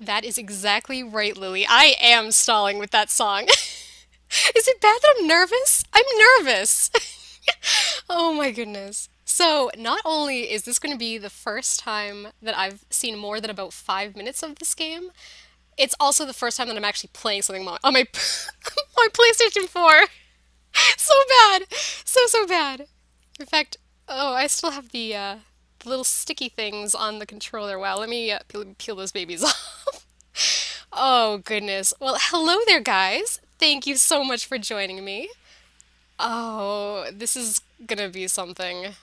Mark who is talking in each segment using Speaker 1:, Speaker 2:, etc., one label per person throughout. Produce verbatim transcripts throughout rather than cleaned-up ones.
Speaker 1: That is exactly right, Lily. I am stalling with that song. Is it bad that I'm nervous? I'm nervous. Oh my goodness. So, not only is this going to be the first time that I've seen more than about five minutes of this game, it's also the first time that I'm actually playing something on my my PlayStation four. So bad. So, so bad. In fact, oh, I still have the uh, the little sticky things on the controller. Wow, let me uh, peel, peel those babies off. Oh, goodness. Well, hello there, guys. Thank you so much for joining me. Oh, this is gonna be something.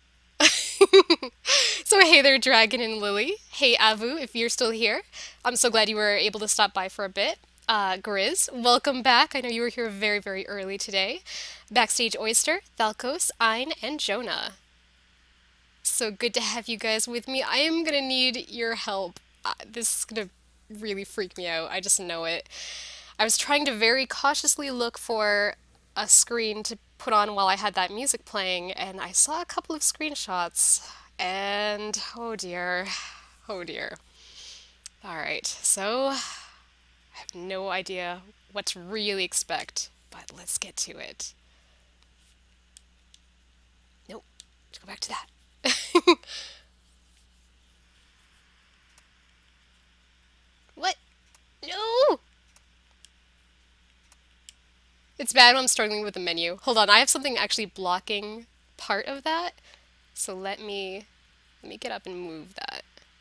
Speaker 1: So, hey there, Dragon and Lily. Hey, Avu, if you're still here. I'm so glad you were able to stop by for a bit. Uh, Grizz, welcome back. I know you were here very, very early today. Backstage Oyster, Thalkos, Ein, and Jonah. So good to have you guys with me. I am gonna need your help. Uh, this is gonna really freak me out. I just know it. I was trying to very cautiously look for a screen to put on while I had that music playing, and I saw a couple of screenshots. And oh dear, oh dear. All right, so I have no idea what to really expect, but let's get to it. Nope, let's go back to that. What? No! It's bad when I'm struggling with the menu. Hold on, I have something actually blocking part of that. So let me let me get up and move that.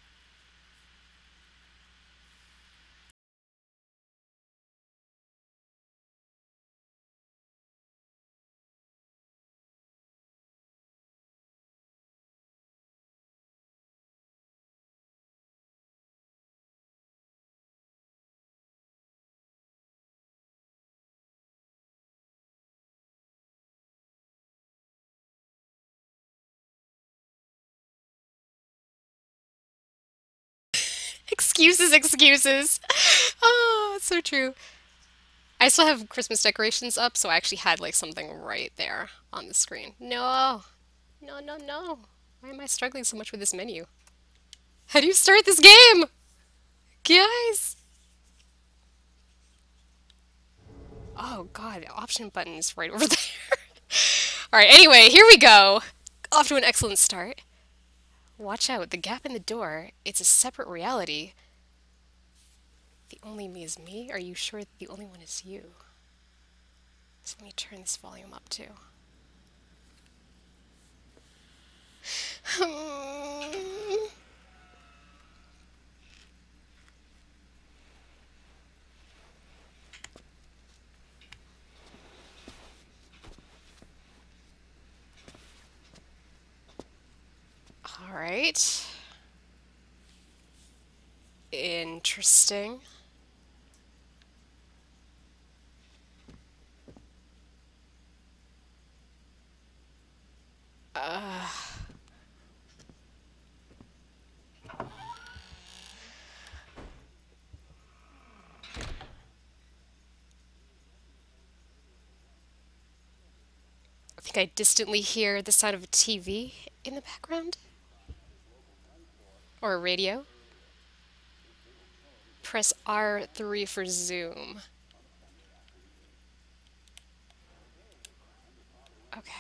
Speaker 1: Excuses, excuses. Oh, it's so true. I still have Christmas decorations up, so I actually had like something right there on the screen. No, no, no, no. Why am I struggling so much with this menu? How do you start this game? Guys! Oh god, the option button is right over there. Alright, anyway, here we go. Off to an excellent start. Watch out, the gap in the door. It's a separate reality. The only me is me? Are you sure that the only one is you? So let me turn this volume up too. Alright. Interesting. Uh, I think I distantly hear the sound of a T V in the background. Or a radio. Press R three for zoom. Okay.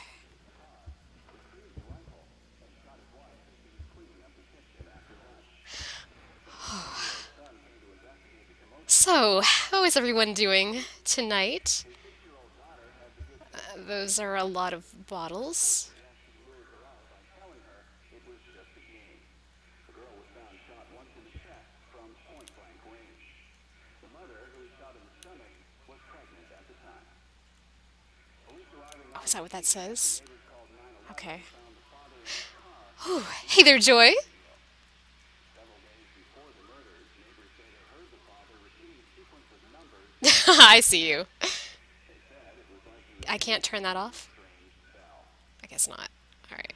Speaker 1: So, how is everyone doing tonight? Uh, those are a lot of bottles. Oh, is that what that says? Okay. Whew. Hey there, Joy. I see you. I can't turn that off? I guess not. Alright.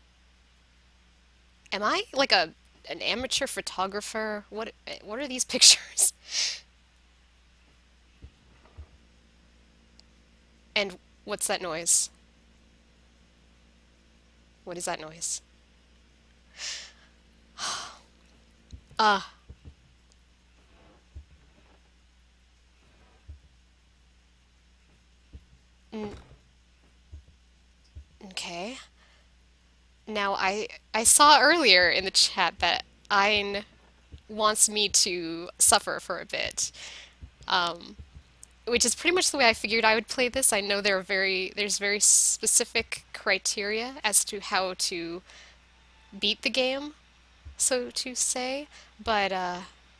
Speaker 1: Am I like a an amateur photographer? What what are these pictures? And what's that noise? What is that noise? Uh, n okay. Now I I saw earlier in the chat that Ein wants me to suffer for a bit. Um, which is pretty much the way I figured I would play this. I know there are very there's very specific criteria as to how to beat the game, so to say, but uh,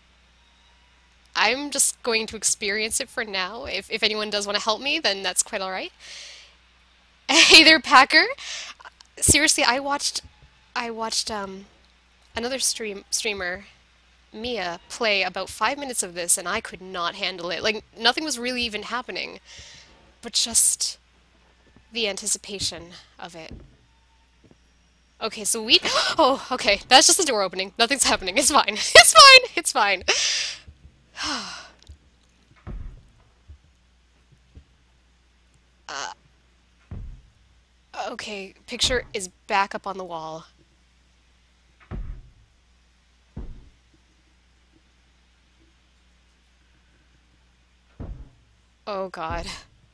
Speaker 1: I'm just going to experience it for now. If if anyone does want to help me, then that's quite all right. Hey there, Packer. Seriously, I watched I watched um another stream streamer, Mia, play about five minutes of this, and I could not handle it. Like nothing was really even happening, but just the anticipation of it. Okay, so we. Oh, okay. That's just the door opening. Nothing's happening. It's fine. It's fine. It's fine. Uh, okay, picture is back up on the wall. Oh God.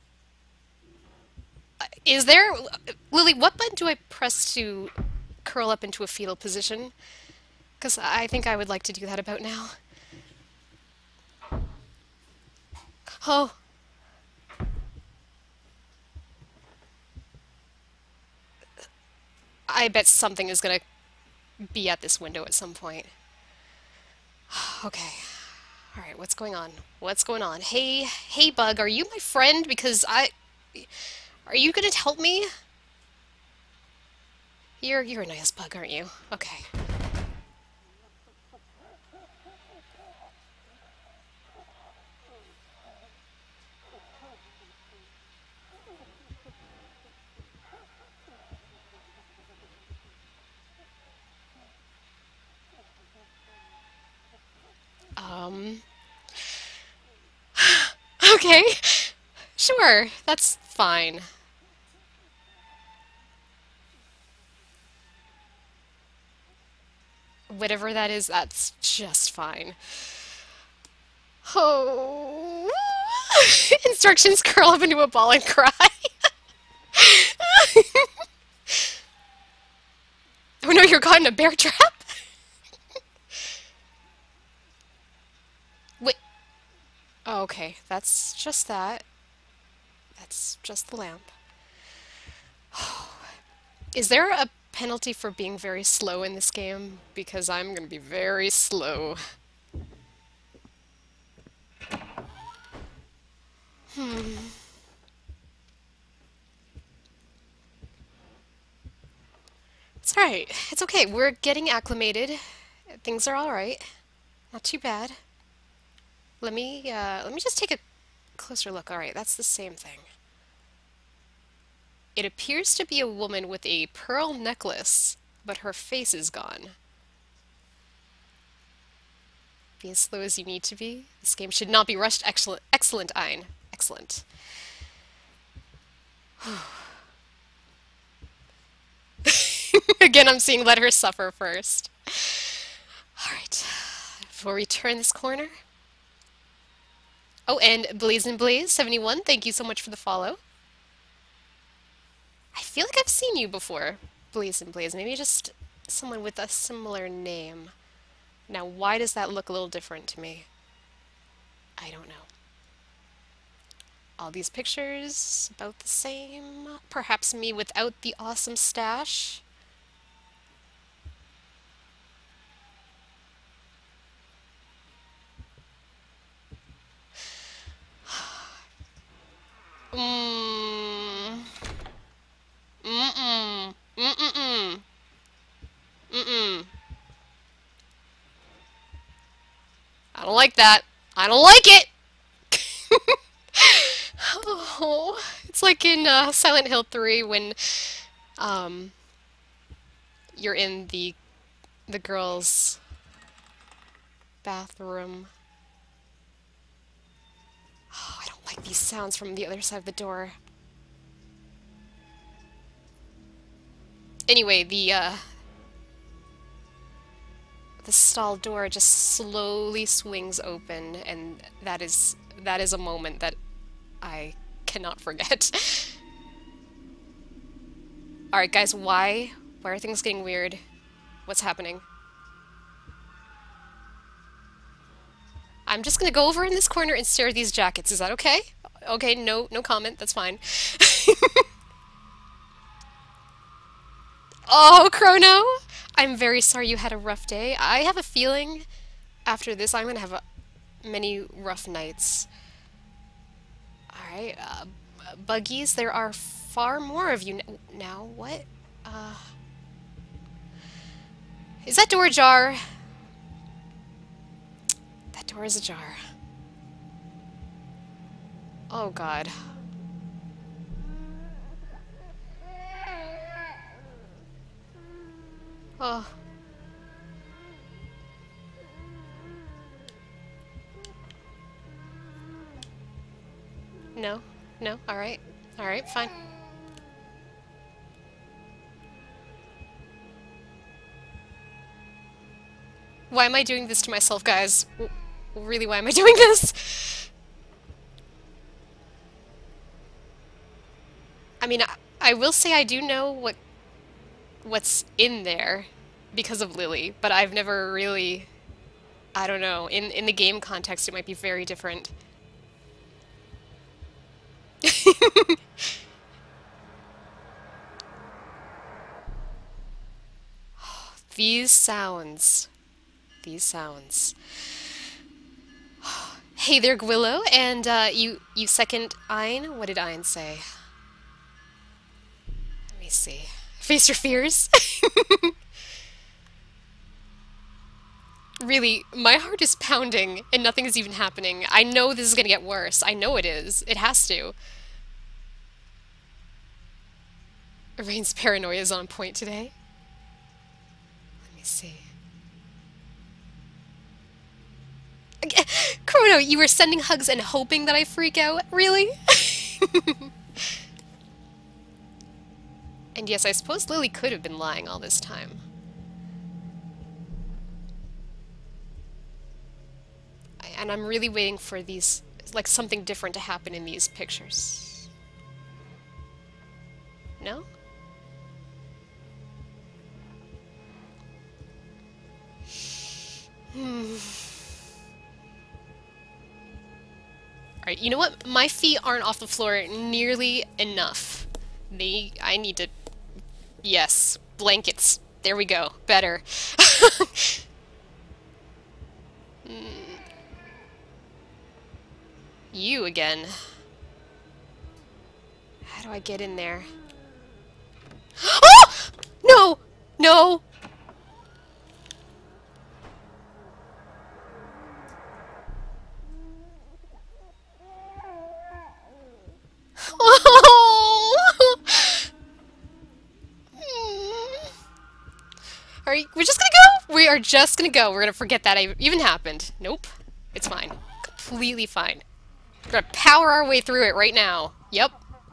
Speaker 1: Uh, Is there. Lily, what button do I press to curl up into a fetal position? Because I think I would like to do that about now. Oh, I bet something is gonna be at this window at some point. Okay. All right, what's going on? What's going on? Hey, hey, Bug, are you my friend? Because I, are you gonna help me? You're you're a nice bug, aren't you? Okay. Um. Okay. Sure. That's fine. Whatever that is, that's just fine. Oh. Instructions: curl up into a ball and cry. Oh no, you're caught in a bear trap. Wait. Oh, okay. That's just that. That's just the lamp. Is there a penalty for being very slow in this game? Because I'm gonna be very slow. It's alright. It's okay. We're getting acclimated. Things are alright. Not too bad. Let me, uh, let me just take a closer look. Alright, that's the same thing. It appears to be a woman with a pearl necklace, but her face is gone. Be as slow as you need to be. This game should not be rushed. Excellent, excellent, Ein. Excellent. Again, I'm seeing let her suffer first. Alright. Before we turn this corner. Oh, and Blazin' Blaze seventy-one, thank you so much for the follow. I feel like I've seen you before, Blazin' Blaze. Maybe just someone with a similar name. Now, why does that look a little different to me? I don't know. All these pictures about the same. Perhaps me without the awesome stash. Mm. Mm-mm. Mm-mm-mm. Mm-mm. I don't like that. I don't like it! Oh, it's like in uh, Silent Hill three when um, you're in the the girls' bathroom. Oh, I don't like these sounds from the other side of the door. Anyway, the, uh... the stall door just slowly swings open, and that is... that is a moment that I cannot forget. Alright, guys, why? Why are things getting weird? What's happening? I'm just gonna go over in this corner and stare at these jackets. Is that okay? Okay, no, no comment. That's fine. Oh, Chrono! I'm very sorry you had a rough day. I have a feeling after this I'm gonna have a, many rough nights. Alright, uh, buggies, there are far more of you n now. What? Uh... Is that door ajar? That door is ajar. Oh god. Oh. No? No? Alright. Alright, fine. Why am I doing this to myself, guys? W- really, why am I doing this? I mean, I, I will say I do know what what's in there because of Lily, but I've never really... I don't know. In, in the game context, it might be very different. These sounds. These sounds. Hey there, Gwillow, and uh, you you second Ein? What did Ein say? Let me see. Face your fears. Really, my heart is pounding and nothing is even happening. I know this is gonna get worse. I know it is. It has to. Rain's paranoia is on point today. Let me see. Chrono, you were sending hugs and hoping that I freak out? Really? And yes, I suppose Lily could have been lying all this time. I, and I'm really waiting for these, like, something different to happen in these pictures. No? Hmm. Alright, you know what? My feet aren't off the floor nearly enough. They... I need to... Yes. Blankets. There we go. Better. mm. You again. How do I get in there? Oh! No! No! Oh! Alright, we're just gonna go! We are just gonna go. We're gonna forget that even happened. Nope. It's fine. Completely fine. We're gonna power our way through it right now. Yep.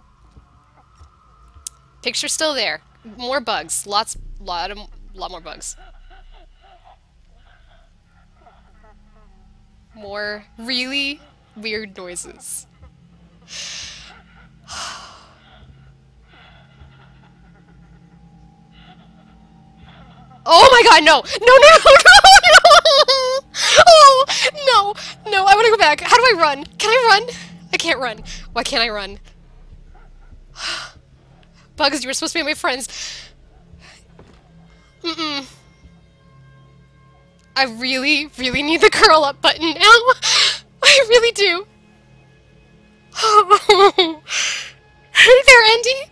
Speaker 1: Picture's still there. More bugs. Lots, lot of, lot more bugs. More really weird noises. Oh my god, no! No, no, no, no, no! Oh, no, no, I want to go back. How do I run? Can I run? I can't run. Why can't I run? Bugs, you were supposed to be my friends. Mm-mm. I really, really need the curl up button now. I really do. Oh. Hey there, Andy.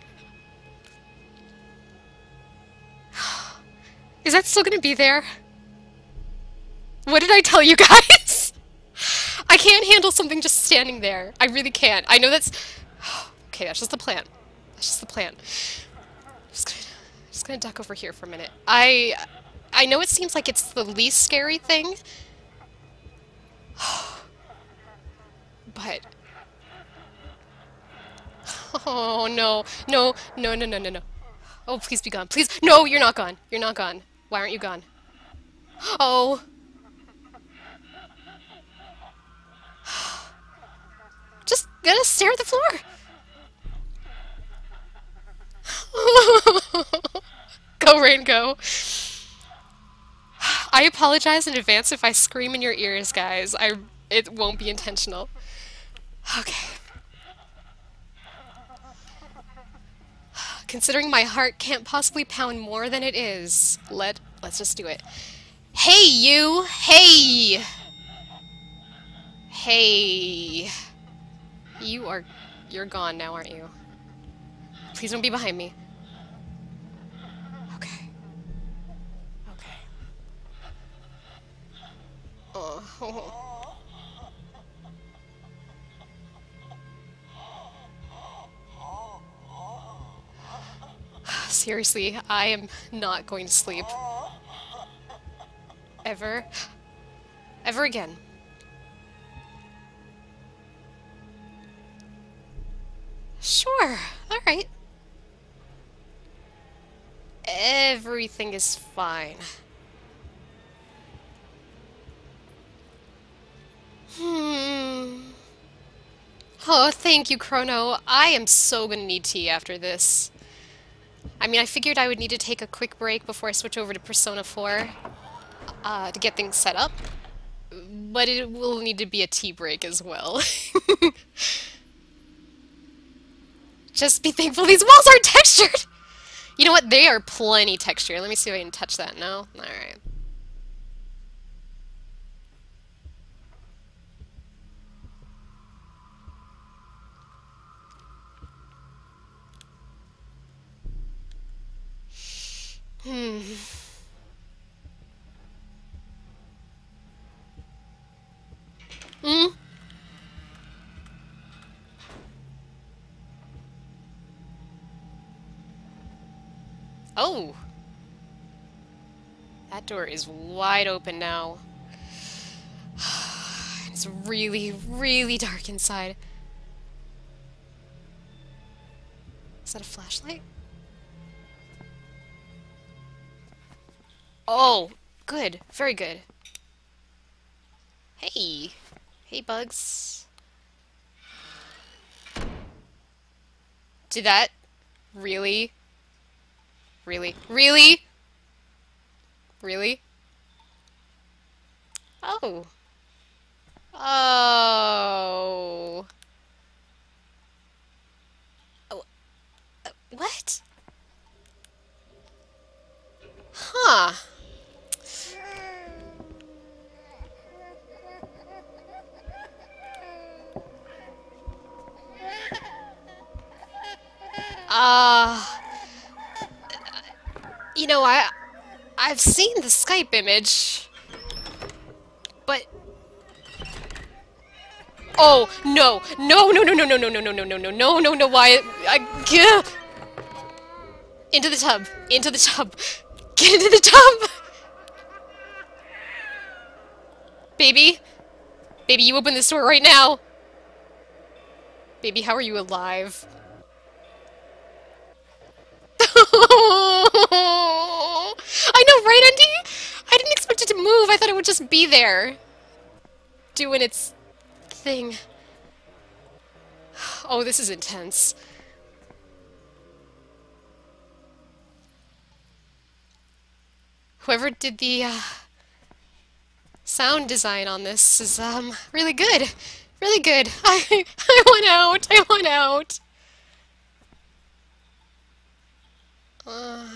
Speaker 1: Is that still gonna be there? What did I tell you guys? I can't handle something just standing there. I really can't. I know that's... Okay, that's just the plan. That's just the plan. Just gonna, just gonna duck over here for a minute. I... I know it seems like it's the least scary thing, but... Oh, no. No, no, no, no, no, no. Oh, please be gone. Please. No, you're not gone. You're not gone. Why aren't you gone? Oh. Just gonna stare at the floor. Go, Rain, go. I apologize in advance if I scream in your ears, guys. I it won't be intentional. Okay. Considering my heart can't possibly pound more than it is, let let's just do it. Hey, you! Hey! Hey. You are you're gone now, aren't you? Please don't be behind me. Okay. Okay. Oh. Seriously, I am not going to sleep. Ever. Ever again. Sure. Alright. Everything is fine. Hmm. Oh, thank you, Chrono. I am so gonna need tea after this. I mean, I figured I would need to take a quick break before I switch over to Persona four uh, to get things set up, but it will need to be a tea break as well. Just be thankful these walls aren't textured! You know what? They are plenty textured. Let me see if I can touch that. No? Alright. Hmm. Hmm? Oh! That door is wide open now. It's really, really dark inside. Is that a flashlight? Oh, good. Very good. Hey. Hey, bugs. Did that really? Really? Really? Really? Oh. Oh. Oh. Uh, what? Huh. Uh, you know, I, I've seen the Skype image, but... Oh, no, no, no, no, no, no, no, no, no, no, no, no, no, no, no, why, I, gah! Into the tub, into the tub, get into the tub! Baby, baby, you open this door right now! Baby, how are you alive? I know, right, Andy? I didn't expect it to move. I thought it would just be there, doing its thing. Oh, this is intense. Whoever did the uh, sound design on this is um really good. Really good. I I want out. I want out. Uh,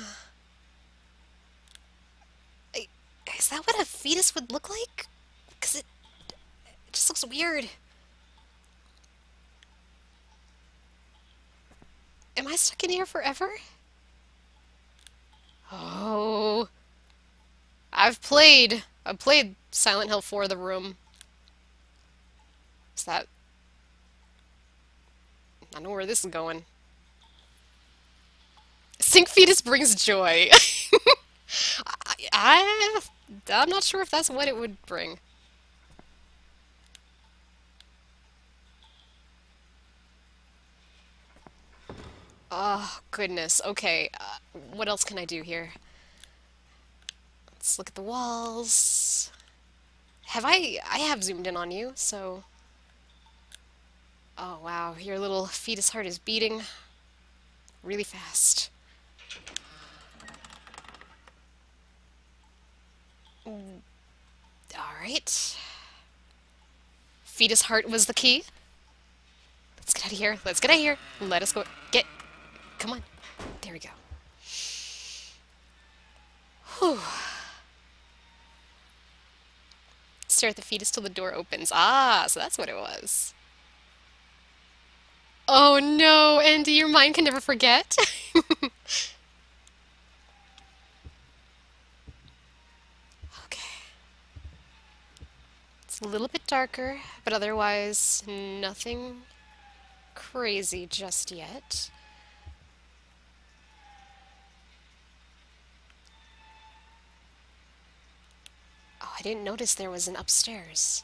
Speaker 1: I, is that what a fetus would look like? Because it, it just looks weird. Am I stuck in here forever? Oh. I've played. I've played Silent Hill four The Room. Is that... I know where this is going. Sync fetus brings joy. I, I, I'm not sure if that's what it would bring. Oh, goodness. Okay, uh, what else can I do here? Let's look at the walls. Have I... I have zoomed in on you, so... Oh, wow. Your little fetus heart is beating really fast. Alright. Fetus heart was the key. Let's get out of here. Let's get out of here. Let us go. Get... Come on. There we go. Whew. Stare at the fetus till the door opens. Ah, so that's what it was. Oh no, Andy, your mind can never forget. Okay. It's a little bit darker, but otherwise nothing crazy just yet. Oh, I didn't notice there was an upstairs.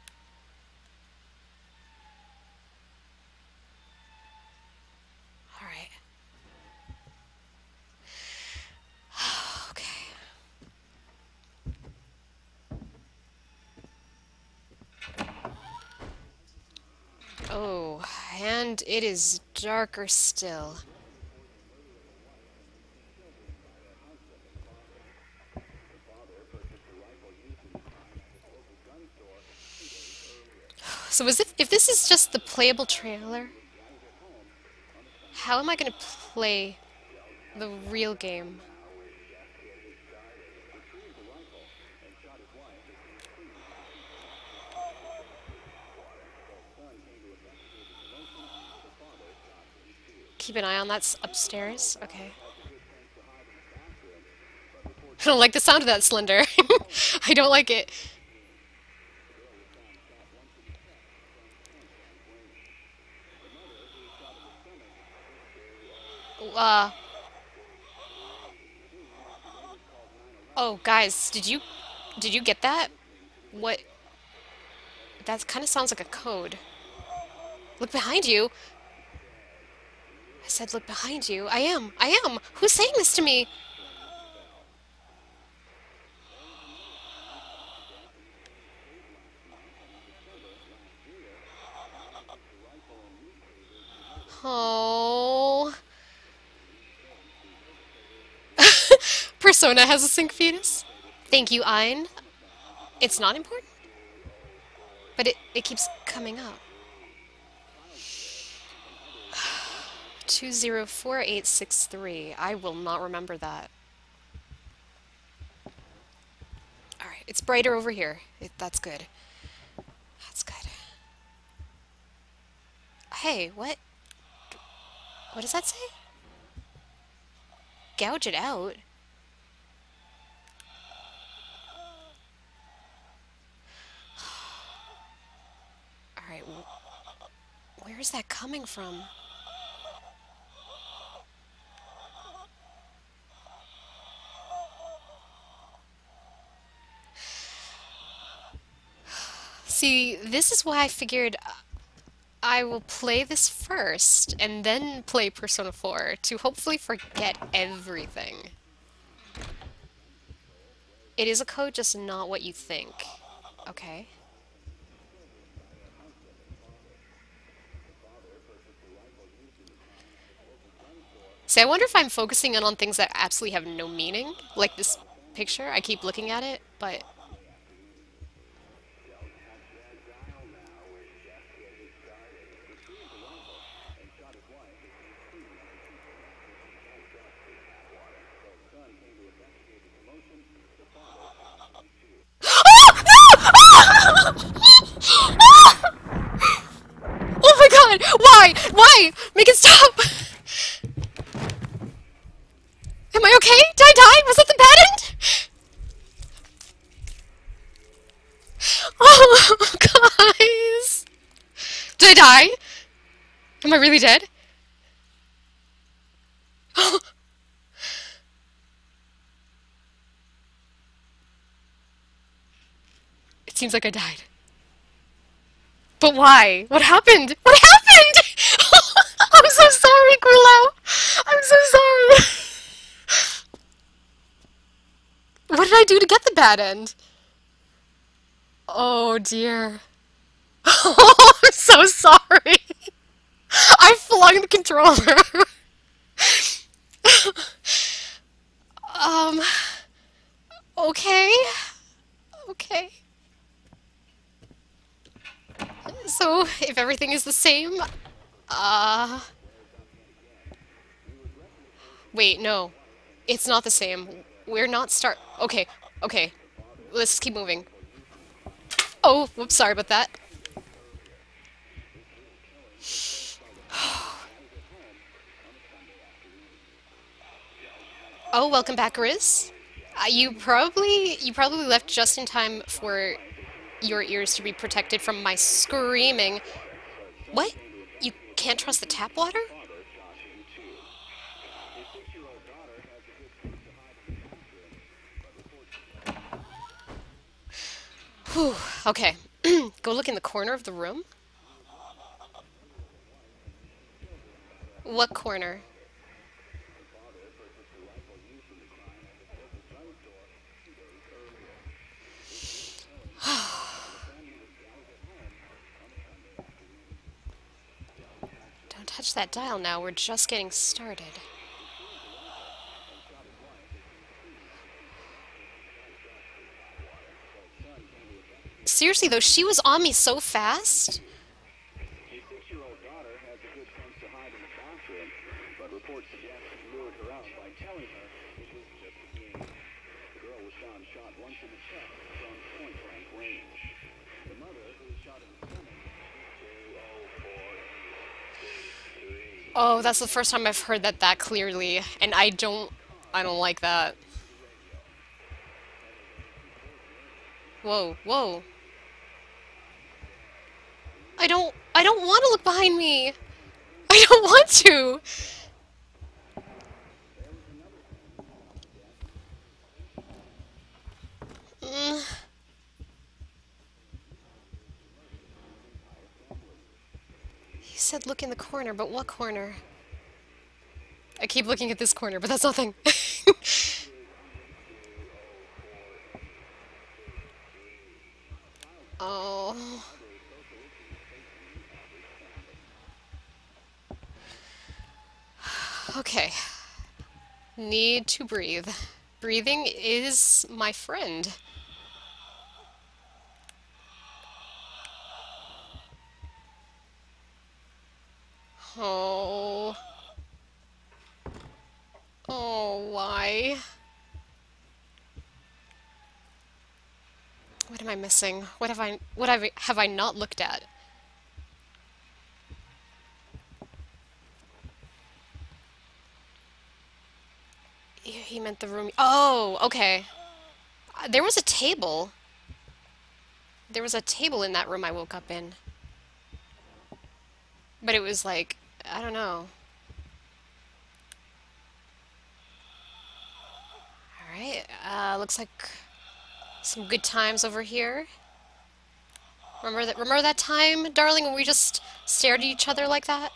Speaker 1: All right. Okay. Oh, and it is darker still. So as if if this is just the playable trailer, how am I gonna play the real game? Keep an eye on that upstairs. Okay. I don't like the sound of that, Slender. I don't like it. Uh. Oh, guys, did you did you get that? What? That kind of sounds like a code. Look behind you. I said look behind you. I am. I am. Who's saying this to me? Oh. Persona has a sync fetus. Thank you, Ein. It's not important, but it, it keeps coming up. two zero four eight six three. I will not remember that. Alright, it's brighter over here. It, that's good. That's good. Hey, what? What does that say? Gouge it out? Alright, where is that coming from? See, this is why I figured I will play this first and then play Persona four to hopefully forget everything. It is a code, just not what you think. Okay. See, I wonder if I'm focusing in on things that absolutely have no meaning, like this picture. I keep looking at it, but... Oh my god! Why? Why? Make it stop! Am I okay? Did I die? Was that the bad end? Oh, guys! Did I die? Am I really dead? seems like I died. But why? What happened? What happened? I'm so sorry, Grillo. I'm so sorry. What did I do to get the bad end? Oh dear. Oh, I'm so sorry. I flung the controller. um, okay. Okay. So, if everything is the same, uh... Wait, no. It's not the same. We're not start- Okay, okay. Let's keep moving. Oh, whoops, sorry about that. Oh, welcome back, Riz. Uh, you probably you probably left just in time for your ears to be protected from my screaming. What? You can't trust the tap water? Whew, okay. Go look in the corner of the room? What corner? Don't touch that dial now, we're just getting started. Seriously though, she was on me so fast? Oh, that's the first time I've heard that that clearly, and I don't, I don't like that. Whoa, whoa. I don't, I don't want to look behind me. I don't want to. Mm. He said look in the corner, but what corner? I keep looking at this corner, but that's nothing. Oh. Okay. Need to breathe. Breathing is my friend. Oh. Oh, why? What am I missing? What have I what have I, have I not looked at? He he meant the room. Oh, okay. Uh, There was a table. There was a table in that room I woke up in. But it was like, I don't know. Alright, uh, looks like some good times over here. Remember that remember that time, darling, when we just stared at each other like that?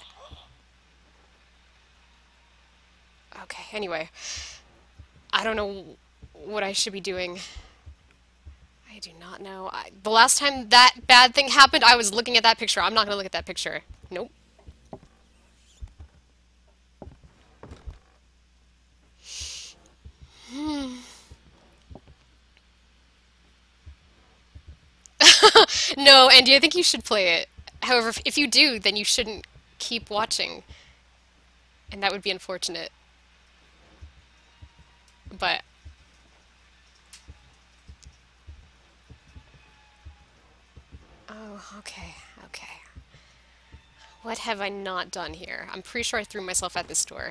Speaker 1: Okay, anyway. I don't know what I should be doing. I do not know. I, the last time that bad thing happened, I was looking at that picture. I'm not gonna look at that picture. Nope. No, Andy, I think you should play it. However, if if you do, then you shouldn't keep watching. And that would be unfortunate. But, oh, okay, okay. What have I not done here? I'm pretty sure I threw myself at this door.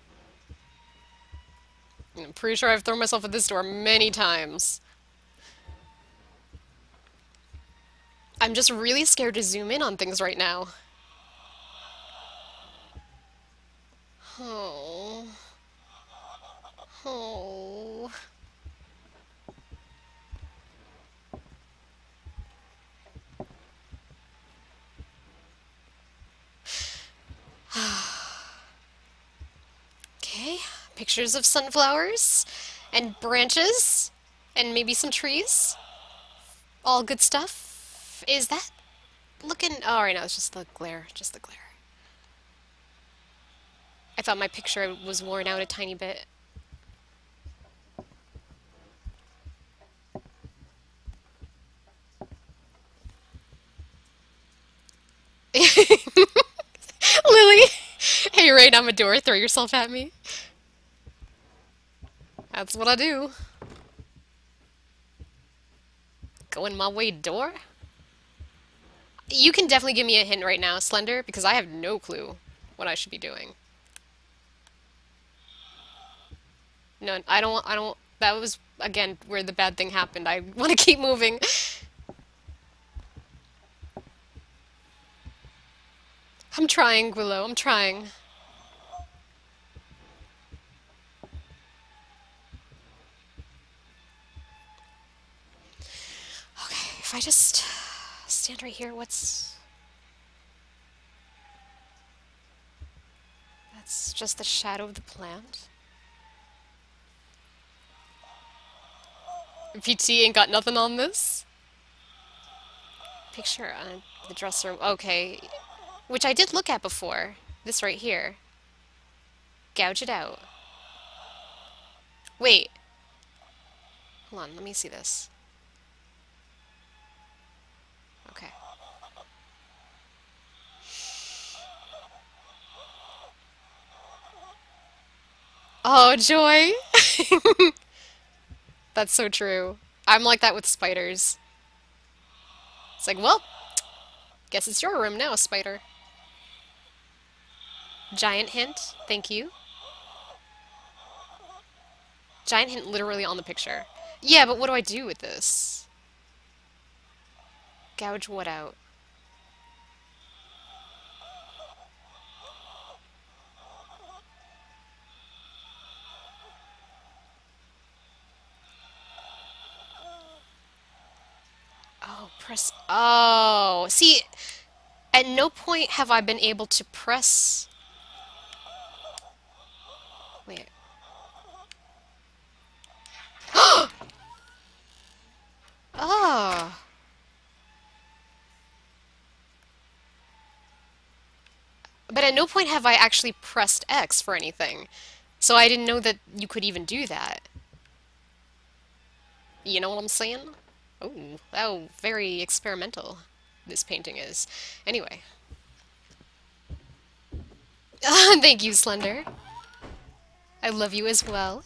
Speaker 1: I'm pretty sure I've thrown myself at this door many times. I'm just really scared to zoom in on things right now. Oh. Oh. pictures of sunflowers and branches and maybe some trees. All good stuff. Is that looking... Oh, right now it's just the glare. Just the glare. I thought my picture was worn out a tiny bit. Lily! Hey, right, I'm a door. Throw yourself at me. That's what I do. Going my way, door? You can definitely give me a hint right now, Slender, because I have no clue what I should be doing. No, I don't, I don't, that was, again, where the bad thing happened. I want to keep moving. I'm trying, Willow, I'm trying. Okay, if I just stand right here, what's... That's just the shadow of the plant. P T ain't got nothing on this. Picture on the dresser. Okay. Which I did look at before. This right here. Gouge it out. Wait. Hold on, let me see this. Okay. Oh, joy! That's so true. I'm like that with spiders. It's like, well, guess it's your room now, spider. Giant hint, thank you. Giant hint literally on the picture. Yeah, but what do I do with this? Gouge what out? Oh, press... Oh, see, at no point have I been able to press... Wait. Oh. But at no point have I actually pressed X for anything. So I didn't know that you could even do that. You know what I'm saying? Oh, oh, very experimental this painting is. Anyway. Thank you, Slender. I love you as well.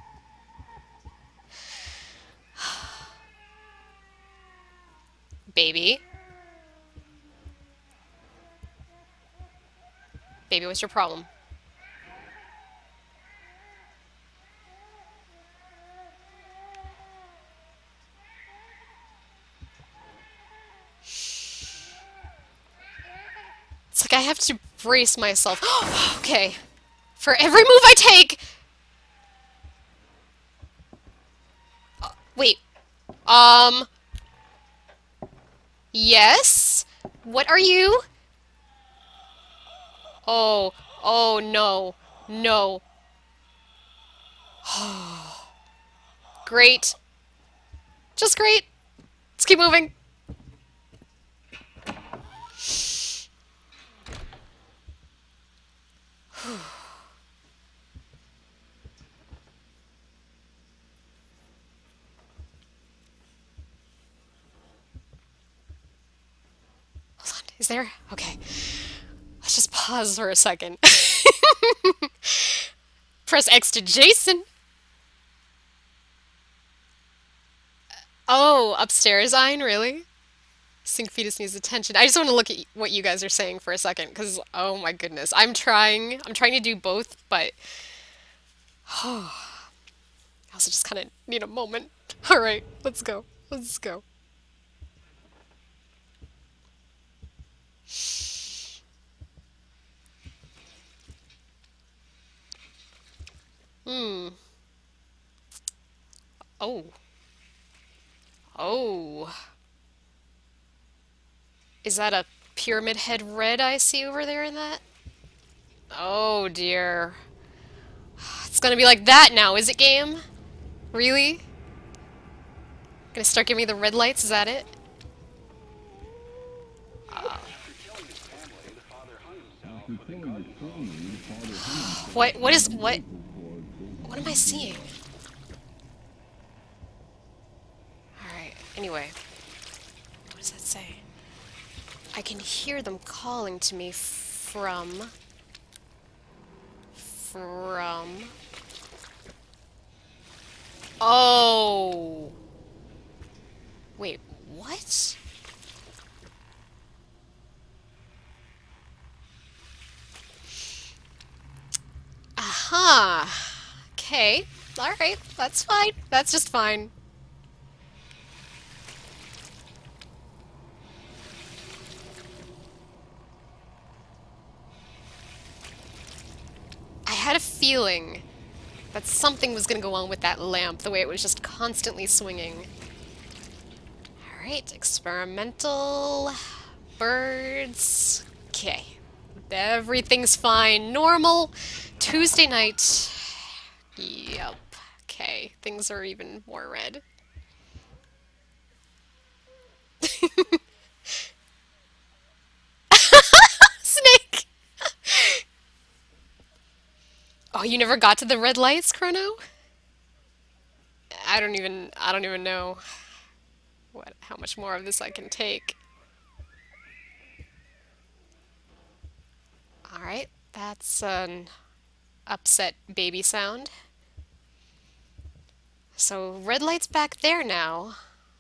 Speaker 1: Baby. Baby, what's your problem? It's like I have to brace myself. Okay. For every move I take... Uh, wait. Um... Yes? What are you? Oh. Oh, no. No. Great. Just great. Let's keep moving. Hold on. Is there? Okay. Let's just pause for a second. Press X to Jason. Oh, upstairs, Ein, really? Sync fetus needs attention. I just want to look at what you guys are saying for a second, because, oh my goodness. I'm trying, I'm trying to do both, but... I also just kind of need a moment. Alright, let's go. Let's go. Hmm. Oh. Oh. Is that a pyramid head red I see over there in that? Oh dear. It's gonna be like that now, is it, game? Really? Gonna start giving me the red lights, is that it? Uh. What, what is, what? What am I seeing? Alright, anyway. What does that say? I can hear them calling to me from... From... Oh! Wait, what? Aha! Okay, alright, that's fine. That's just fine. I had a feeling that something was gonna go on with that lamp, the way it was just constantly swinging. Alright, experimental... birds... Okay. Everything's fine. Normal Tuesday night. Yep. Okay, things are even more red. Snake! Oh, you never got to the red lights, Chrono? I don't even, I don't even know what, how much more of this I can take. Alright, that's an upset baby sound. So, red light's back there now.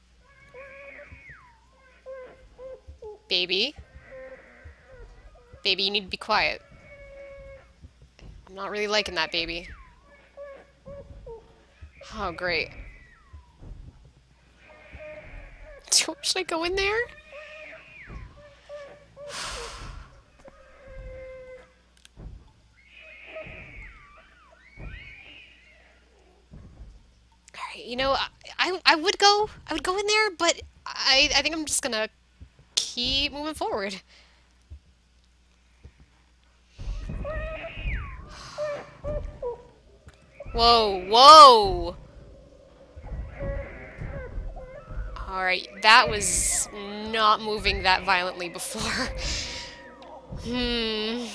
Speaker 1: Baby. Baby, you need to be quiet. I'm not really liking that, baby. Oh, great. Should I go in there? Alright, you know, I, I I would go I would go in there, but I I think I'm just gonna keep moving forward. Whoa, whoa! Alright, that was not moving that violently before. Hmm.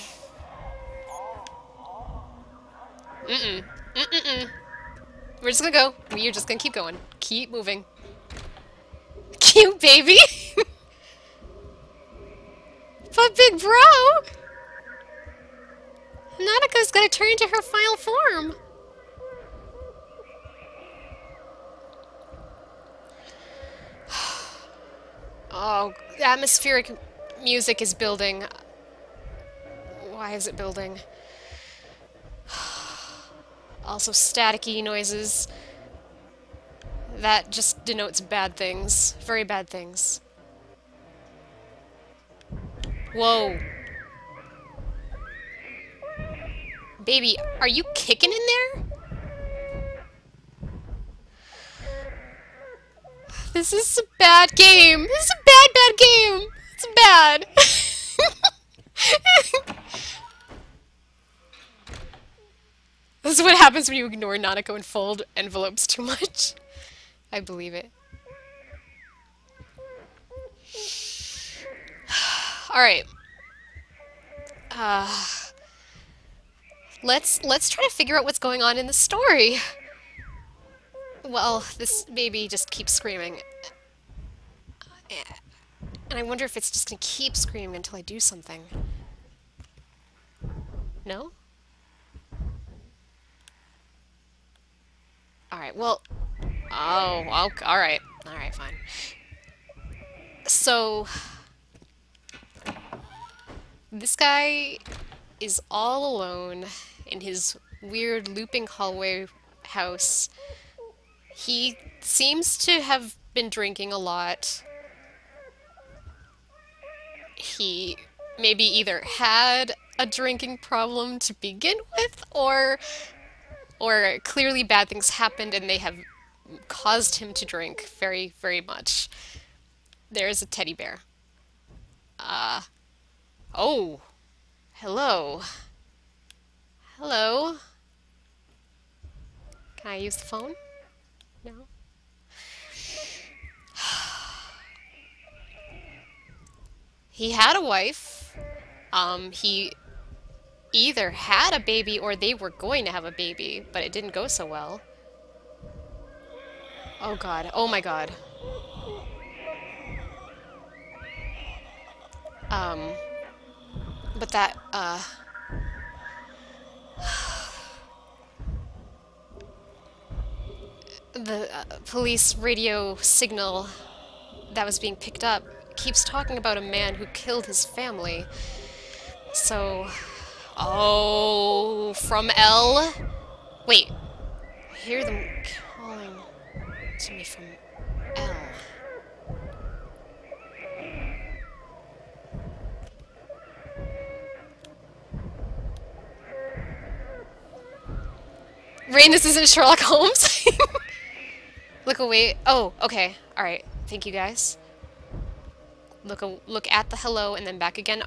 Speaker 1: Mm-mm. Mm-mm-mm. We're just gonna go. We're just gonna keep going. Keep moving. Cute baby! But big bro! Nanaka's gonna turn into her final form! Oh, atmospheric music is building. Why is it building? Also staticky noises. That just denotes bad things. Very bad things. Whoa. Baby, are you kicking in there? This is a bad game. This is a bad, bad game. It's bad. This is what happens when you ignore Nanako and fold envelopes too much. I believe it. Alright. Uh, let's let's try to figure out what's going on in the story. Well, this baby just keeps screaming. And I wonder if it's just gonna keep screaming until I do something. No? Alright, well... Oh, okay, alright. Alright, fine. So... This guy is all alone in his weird looping hallway house. He seems to have been drinking a lot. He maybe either had a drinking problem to begin with, or or clearly bad things happened and they have caused him to drink very, very much. There's a teddy bear. Uh, oh, hello. Hello. Can I use the phone? No? He had a wife. Um, he either had a baby or they were going to have a baby, but it didn't go so well. Oh god. Oh my god. Um, but that, uh... the uh, police radio signal that was being picked up keeps talking about a man who killed his family. So... Oh, from L? Wait. I hear them calling to me from L. Rain, this isn't Sherlock Holmes. Look away. Oh, okay. Alright. Thank you, guys. Look a look at the hello and then back again.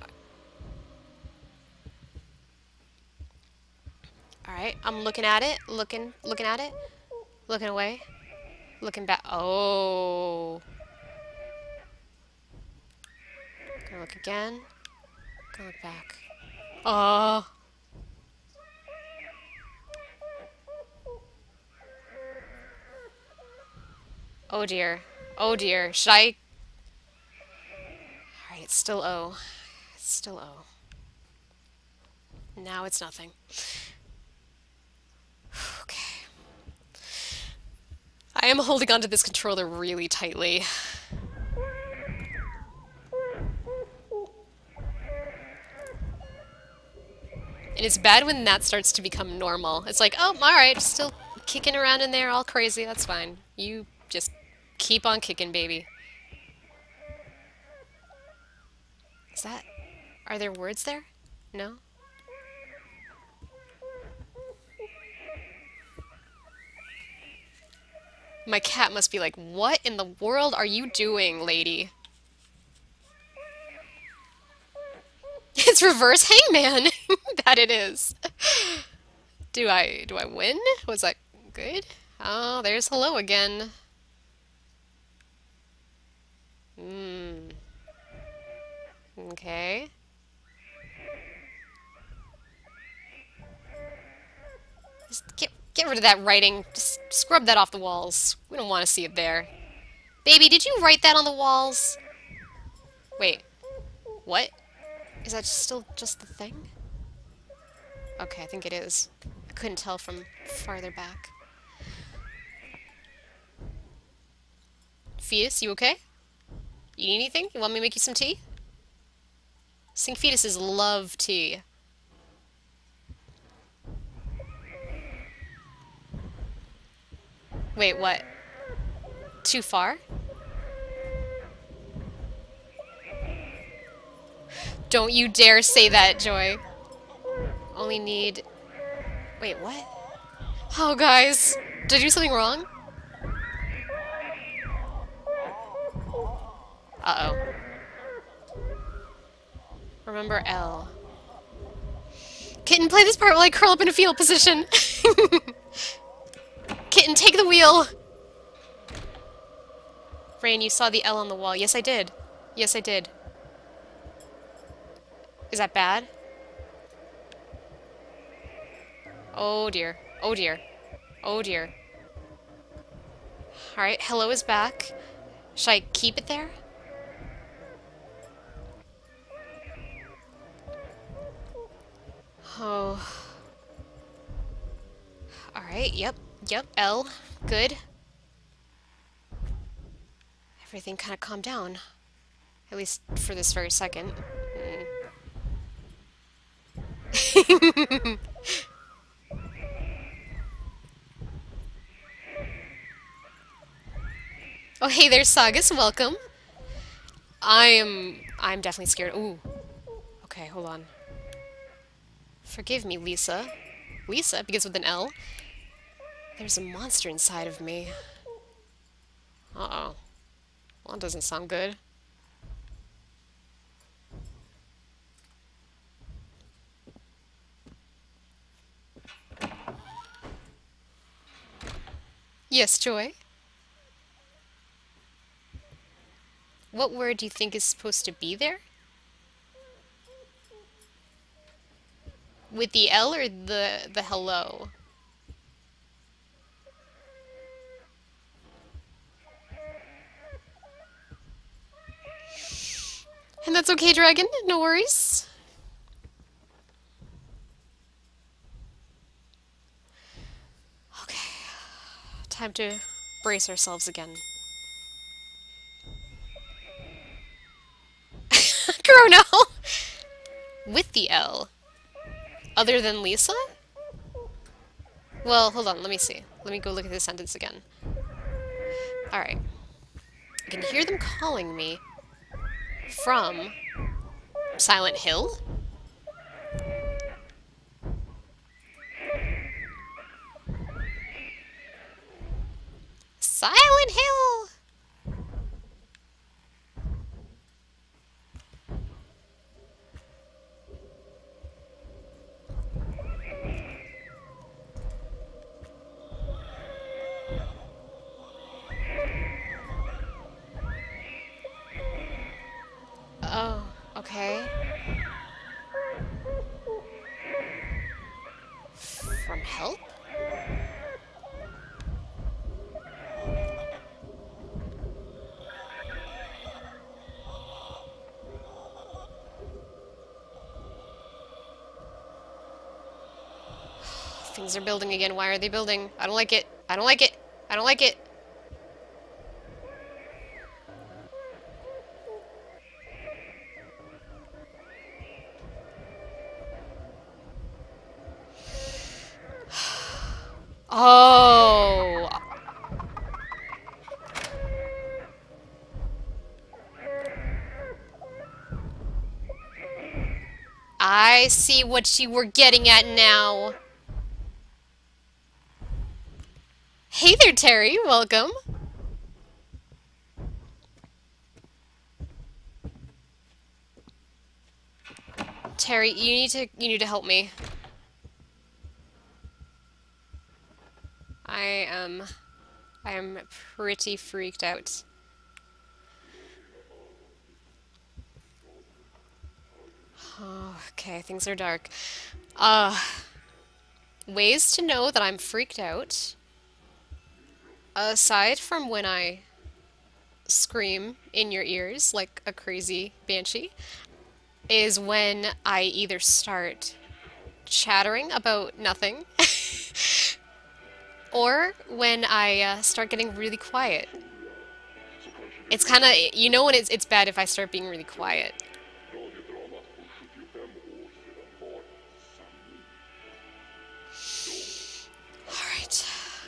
Speaker 1: Alright, I'm looking at it. Looking, looking at it. Looking away. Looking back. Oh. Gonna look again. Gonna look back. Oh. Oh dear. Oh dear. Should I... Alright, it's still O. It's still O. Now it's nothing. Okay. I am holding onto this controller really tightly. And it's bad when that starts to become normal. It's like, oh, alright, still kicking around in there all crazy, that's fine. You just keep on kicking, baby. Is that... Are there words there? No? My cat must be like, what in the world are you doing, lady? It's reverse hangman! That it is. Do I... do I win? Was that good? Oh, there's hello again. Hmm. Okay. Just get, get rid of that writing. Just scrub that off the walls. We don't want to see it there. Baby, did you write that on the walls? Wait. What? Is that still just the thing? Okay, I think it is. I couldn't tell from farther back. Fetus, you okay? You need anything? You want me to make you some tea? Sink fetuses love tea. Wait, what? Too far? Don't you dare say that, Joy. Only need... Wait, what? Oh, guys. Did I do something wrong? Uh-oh. Remember L. Kitten, play this part while I curl up in a fetal position. Kitten, take the wheel. Rain, you saw the L on the wall. Yes, I did. Yes, I did. Is that bad? Oh dear. Oh dear. Oh dear. Alright, hello is back. Should I keep it there? Oh. Alright, yep. Yep, L. Good. Everything kind of calmed down. At least for this very second. Mm. Oh, hey there, Sagas. Welcome. I am... I'm definitely scared. Ooh. Okay, hold on. Forgive me, Lisa. Lisa begins with an L. There's a monster inside of me. Uh-oh. Well, that doesn't sound good. Yes, Joy. What word do you think is supposed to be there? With the L or the the hello? And that's okay, Dragon. No worries. Okay, time to brace ourselves again. Chrono! With the L. Other than Lisa? Well, hold on, let me see. Let me go look at this sentence again. Alright. I can hear them calling me from Silent Hill? Silent Hill! Oh, okay. From help? Things are building again. Why are they building? I don't like it. I don't like it. I don't like it. Oh. I see what you were getting at now. Hey there, Terry. Welcome. Terry, you need to you need to help me. I am I am pretty freaked out. Oh, okay, things are dark. Uh, ways to know that I'm freaked out. Aside from when I scream in your ears like a crazy banshee, is when I either start chattering about nothing or when I uh, start getting really quiet. It's kind of, you know when it's, it's bad if I start being really quiet. Alright.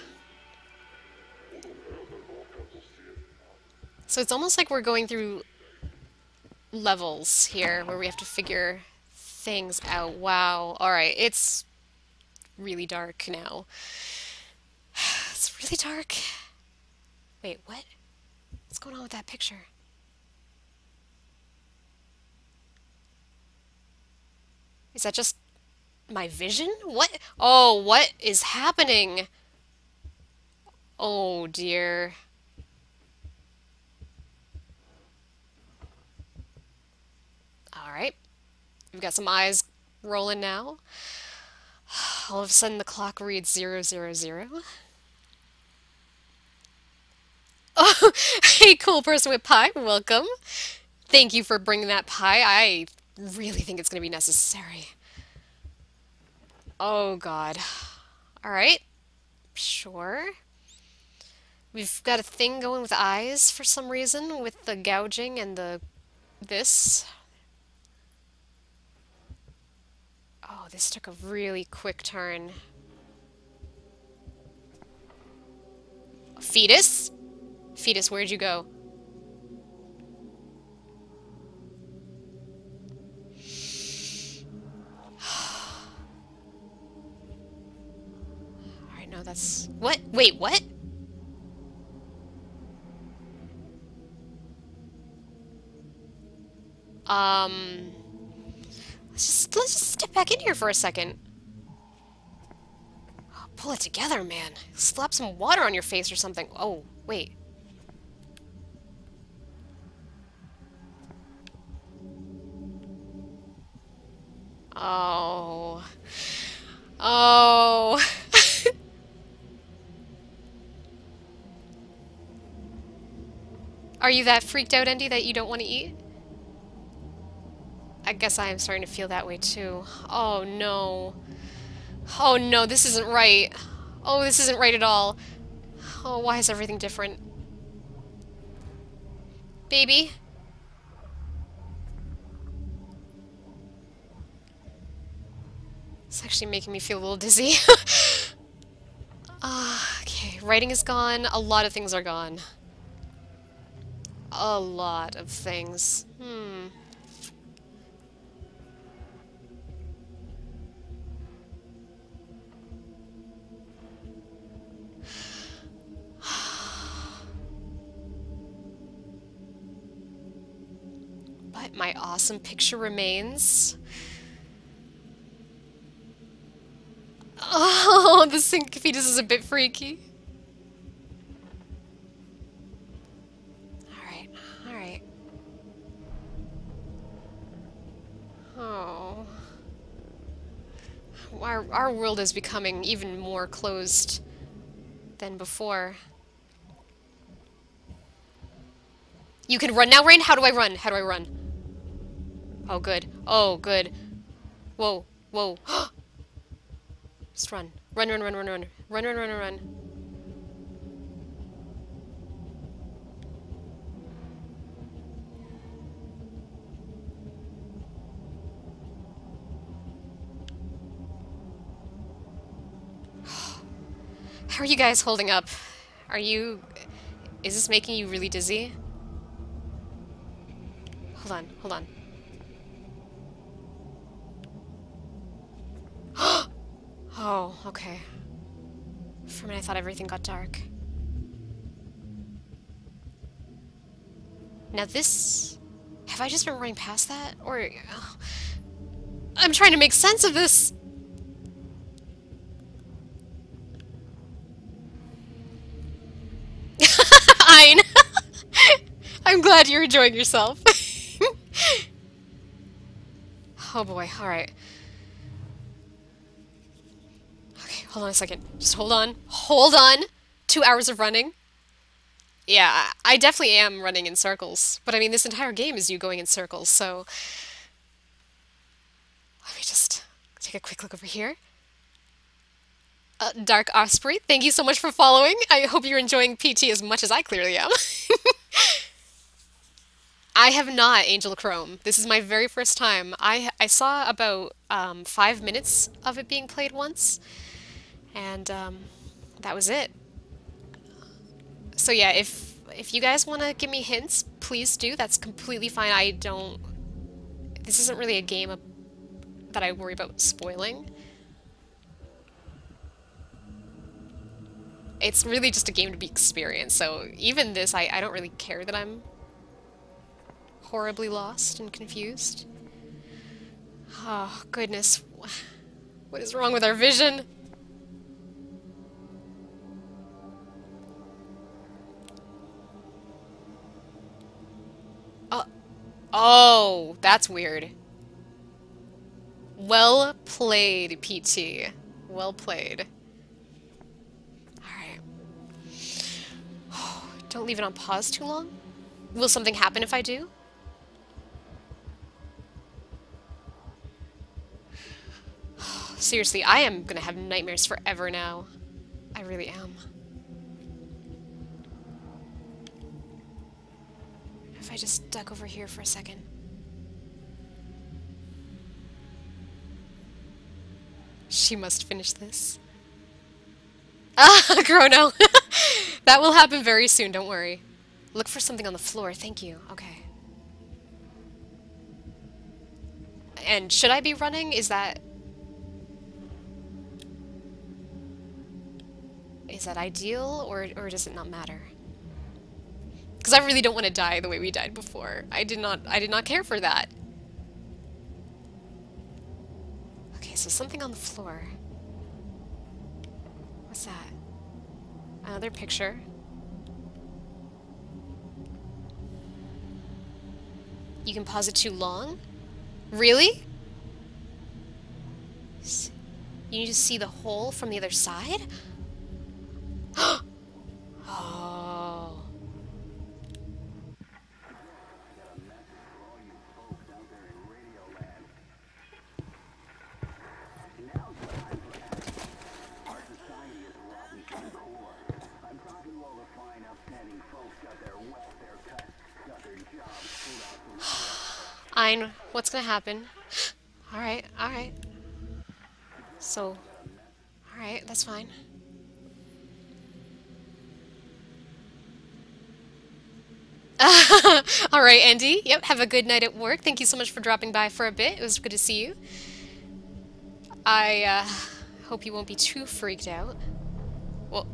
Speaker 1: So it's almost like we're going through levels here where we have to figure things out. Wow. Alright, it's really dark now. It's really dark. Wait, what? What's going on with that picture? Is that just my vision? What? Oh, what is happening? Oh dear. Alright. We've got some eyes rolling now. All of a sudden the clock reads zero zero zero. Oh, hey, cool person with pie, welcome. Thank you for bringing that pie. I really think it's going to be necessary. Oh, God. Alright. Sure. We've got a thing going with eyes for some reason, with the gouging and the... this. Oh, this took a really quick turn. Fetus? Fetus, where'd you go? Alright, no, that's... What? Wait, what? Um... Let's just, let's just step back in here for a second. Pull it together, man. Slap some water on your face or something. Oh, wait. Oh. Oh. Are you that freaked out, Andy, that you don't want to eat? I guess I am starting to feel that way too. Oh no. Oh no, this isn't right. Oh, this isn't right at all. Oh, why is everything different? Baby? It's actually making me feel a little dizzy. uh, okay, writing is gone. A lot of things are gone. A lot of things. Hmm. But my awesome picture remains. Oh, the sink fetus is a bit freaky. Alright, alright. Oh. Our, our world is becoming even more closed than before. You can run now, Rain? How do I run? How do I run? Oh, good. Oh, good. Whoa, whoa. Just run. Run, run, run, run, run. Run, run, run, run, run. How are you guys holding up? Are you... Is this making you really dizzy? Hold on, hold on. Oh, okay. For a minute I thought everything got dark. Now this... Have I just been running past that? Or... Oh, I'm trying to make sense of this! Fine! I'm glad you're enjoying yourself. Oh boy, alright. Okay, hold on a second. Just hold on. Hold on! Two hours of running. Yeah, I definitely am running in circles. But I mean, this entire game is you going in circles, so... Let me just take a quick look over here. Uh, Dark Osprey, thank you so much for following. I hope you're enjoying P T as much as I clearly am. I have not, Angel Chrome. This is my very first time. I I saw about um, five minutes of it being played once, and um, that was it. So yeah, if if you guys want to give me hints, please do. That's completely fine. I don't... This isn't really a game of, that I worry about spoiling. It's really just a game to be experienced, so even this, I, I don't really care that I'm horribly lost and confused. Oh, goodness. What is wrong with our vision? Oh, oh, that's weird. Well played, P T. Well played. Don't leave it on pause too long. Will something happen if I do? Seriously, I am gonna have nightmares forever now. I really am. If I just duck over here for a second. She must finish this. Ah, Chrono! That will happen very soon, don't worry. Look for something on the floor, thank you. Okay. And should I be running? Is that... Is that ideal, or, or does it not matter? Because I really don't want to die the way we died before. I did not, I did not care for that. Okay, so something on the floor. What's that? Another picture. You can pause it too long? Really? You need to see the hole from the other side? Oh. Ein, what's gonna happen? Alright, alright. So, alright, that's fine. Alright, Andy. Yep, have a good night at work. Thank you so much for dropping by for a bit. It was good to see you. I, uh, hope you won't be too freaked out. Well,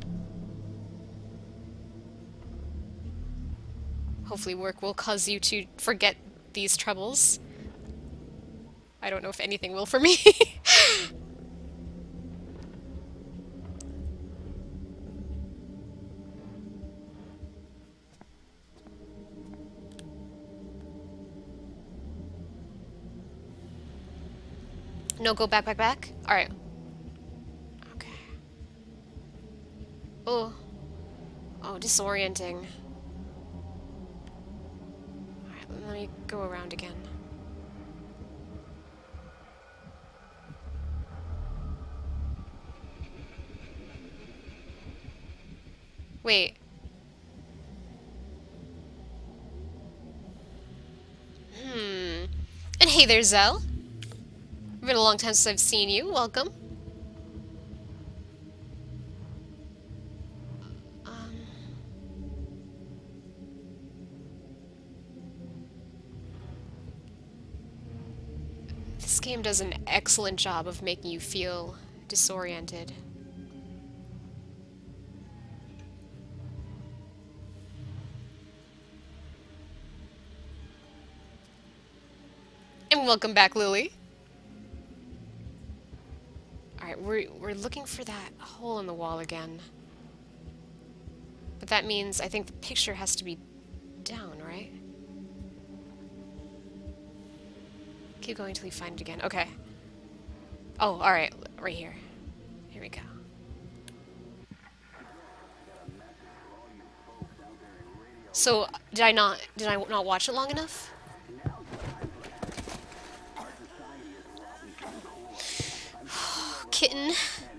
Speaker 1: hopefully work will cause you to forget these troubles. I don't know if anything will for me. No, go back, back, back? Alright. Okay. Oh. Oh, disorienting. Alright, let me go around again. Wait. Hmm. And hey there, Zell. It's been a long time since I've seen you. Welcome. Um. This game does an excellent job of making you feel disoriented. And welcome back, Lily. Alright, we're, we're looking for that hole in the wall again. But that means I think the picture has to be down, right? Keep going till you find it again. Okay. Oh, alright. Right here. Here we go. So, did I not, did I not watch it long enough? Kitten.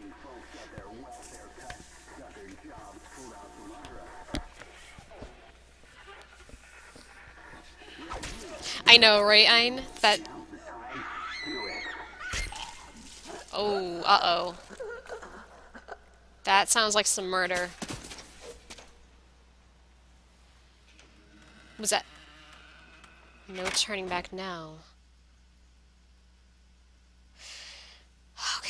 Speaker 1: I know, right, Ein? That... Oh, uh-oh. That sounds like some murder. Was that... No turning back now. Okay.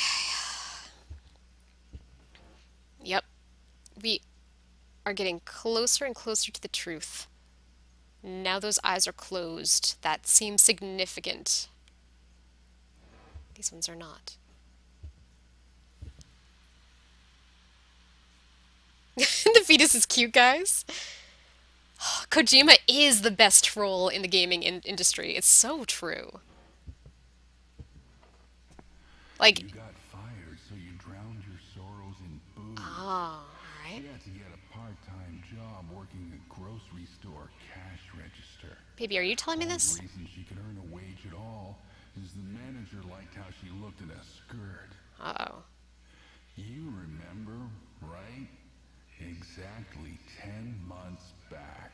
Speaker 1: Yep. We are getting closer and closer to the truth. Now those eyes are closed. That seems significant. These ones are not. The fetus is cute, guys. Kojima is the best troll in the gaming in industry. It's so true. Like,
Speaker 2: you got fired, so you drowned your sorrows in booze.
Speaker 1: Oh, alright.
Speaker 2: She had to get a part-time job working a grocery store cash register.
Speaker 1: Baby, are you telling me this?
Speaker 2: The reason she could earn a wage at all is the manager liked how she looked in a skirt.
Speaker 1: Uh-oh.
Speaker 2: You remember, right? Exactly ten months back.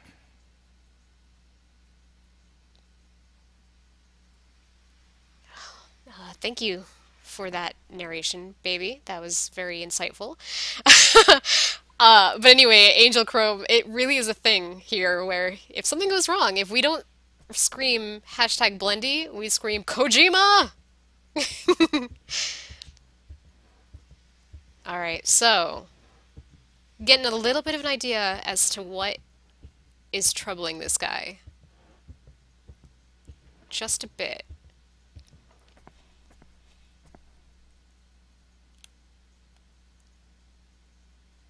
Speaker 1: Uh, thank you for that narration, baby. That was very insightful. uh, but anyway, Angel Chrome, it really is a thing here where if something goes wrong, if we don't scream hashtag Blendy, we scream Kojima! Alright, so getting a little bit of an idea as to what is troubling this guy. Just a bit.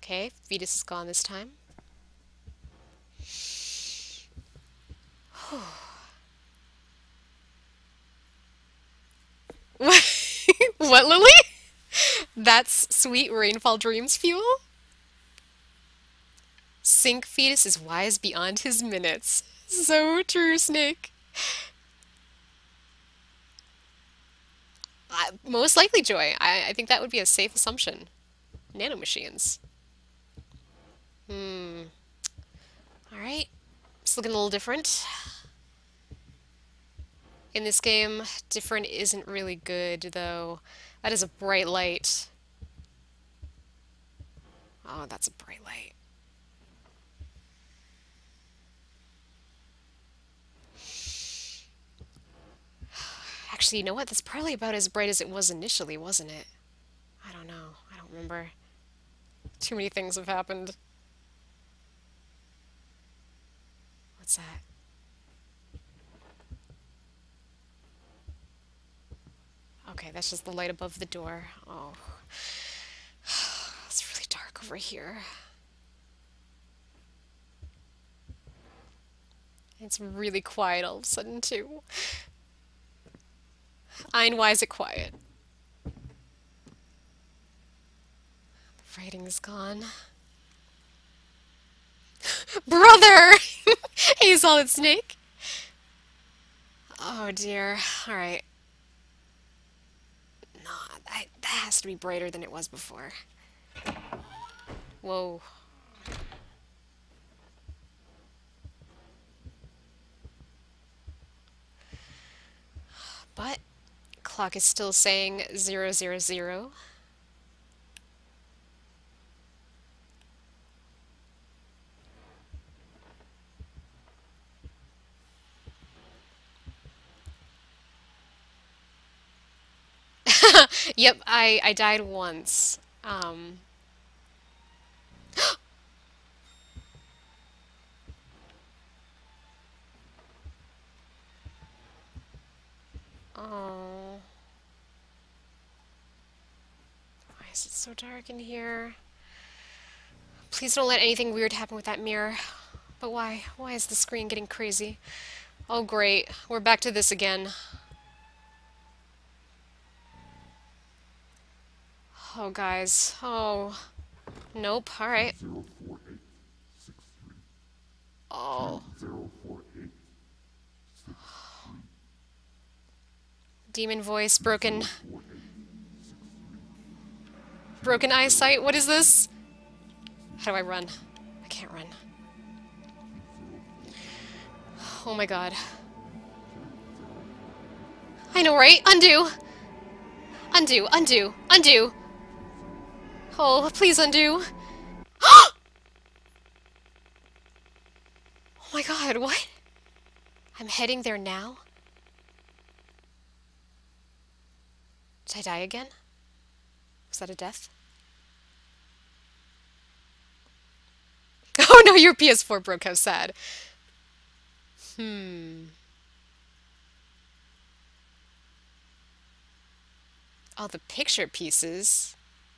Speaker 1: Okay, Fetus is gone this time. What, Lily? That's sweet rainfall dreams fuel? Sink Fetus is wise beyond his minutes. So true, Snake. Uh, most likely, Joy. I, I think that would be a safe assumption. Nanomachines. Hmm. Alright. It's looking a little different. In this game, different isn't really good, though. That is a bright light. Oh, that's a bright light. Actually, you know what? That's probably about as bright as it was initially, wasn't it? I don't know. I don't remember. Too many things have happened. What's that? Okay, that's just the light above the door. Oh. It's really dark over here. It's really quiet all of a sudden, too. Ein, why is it quiet? The writing is gone. Brother! Hey, Solid Snake. Oh dear. Alright. No, I, that has to be brighter than it was before. Whoa. But clock is still saying zero zero zero. Yep, I I died once. Um. Oh. Why is it so dark in here? Please don't let anything weird happen with that mirror. But why? Why is the screen getting crazy? Oh great, we're back to this again. Oh guys, oh. Nope, alright. Oh. Demon voice, broken... Broken eyesight, what is this? How do I run? I can't run. Oh my god. I know, right? Undo! Undo, undo, undo! Oh, please undo. Oh my god, what? I'm heading there now? Did I die again? Was that a death? Oh no, your P S four broke, how sad. Hmm. All the picture pieces.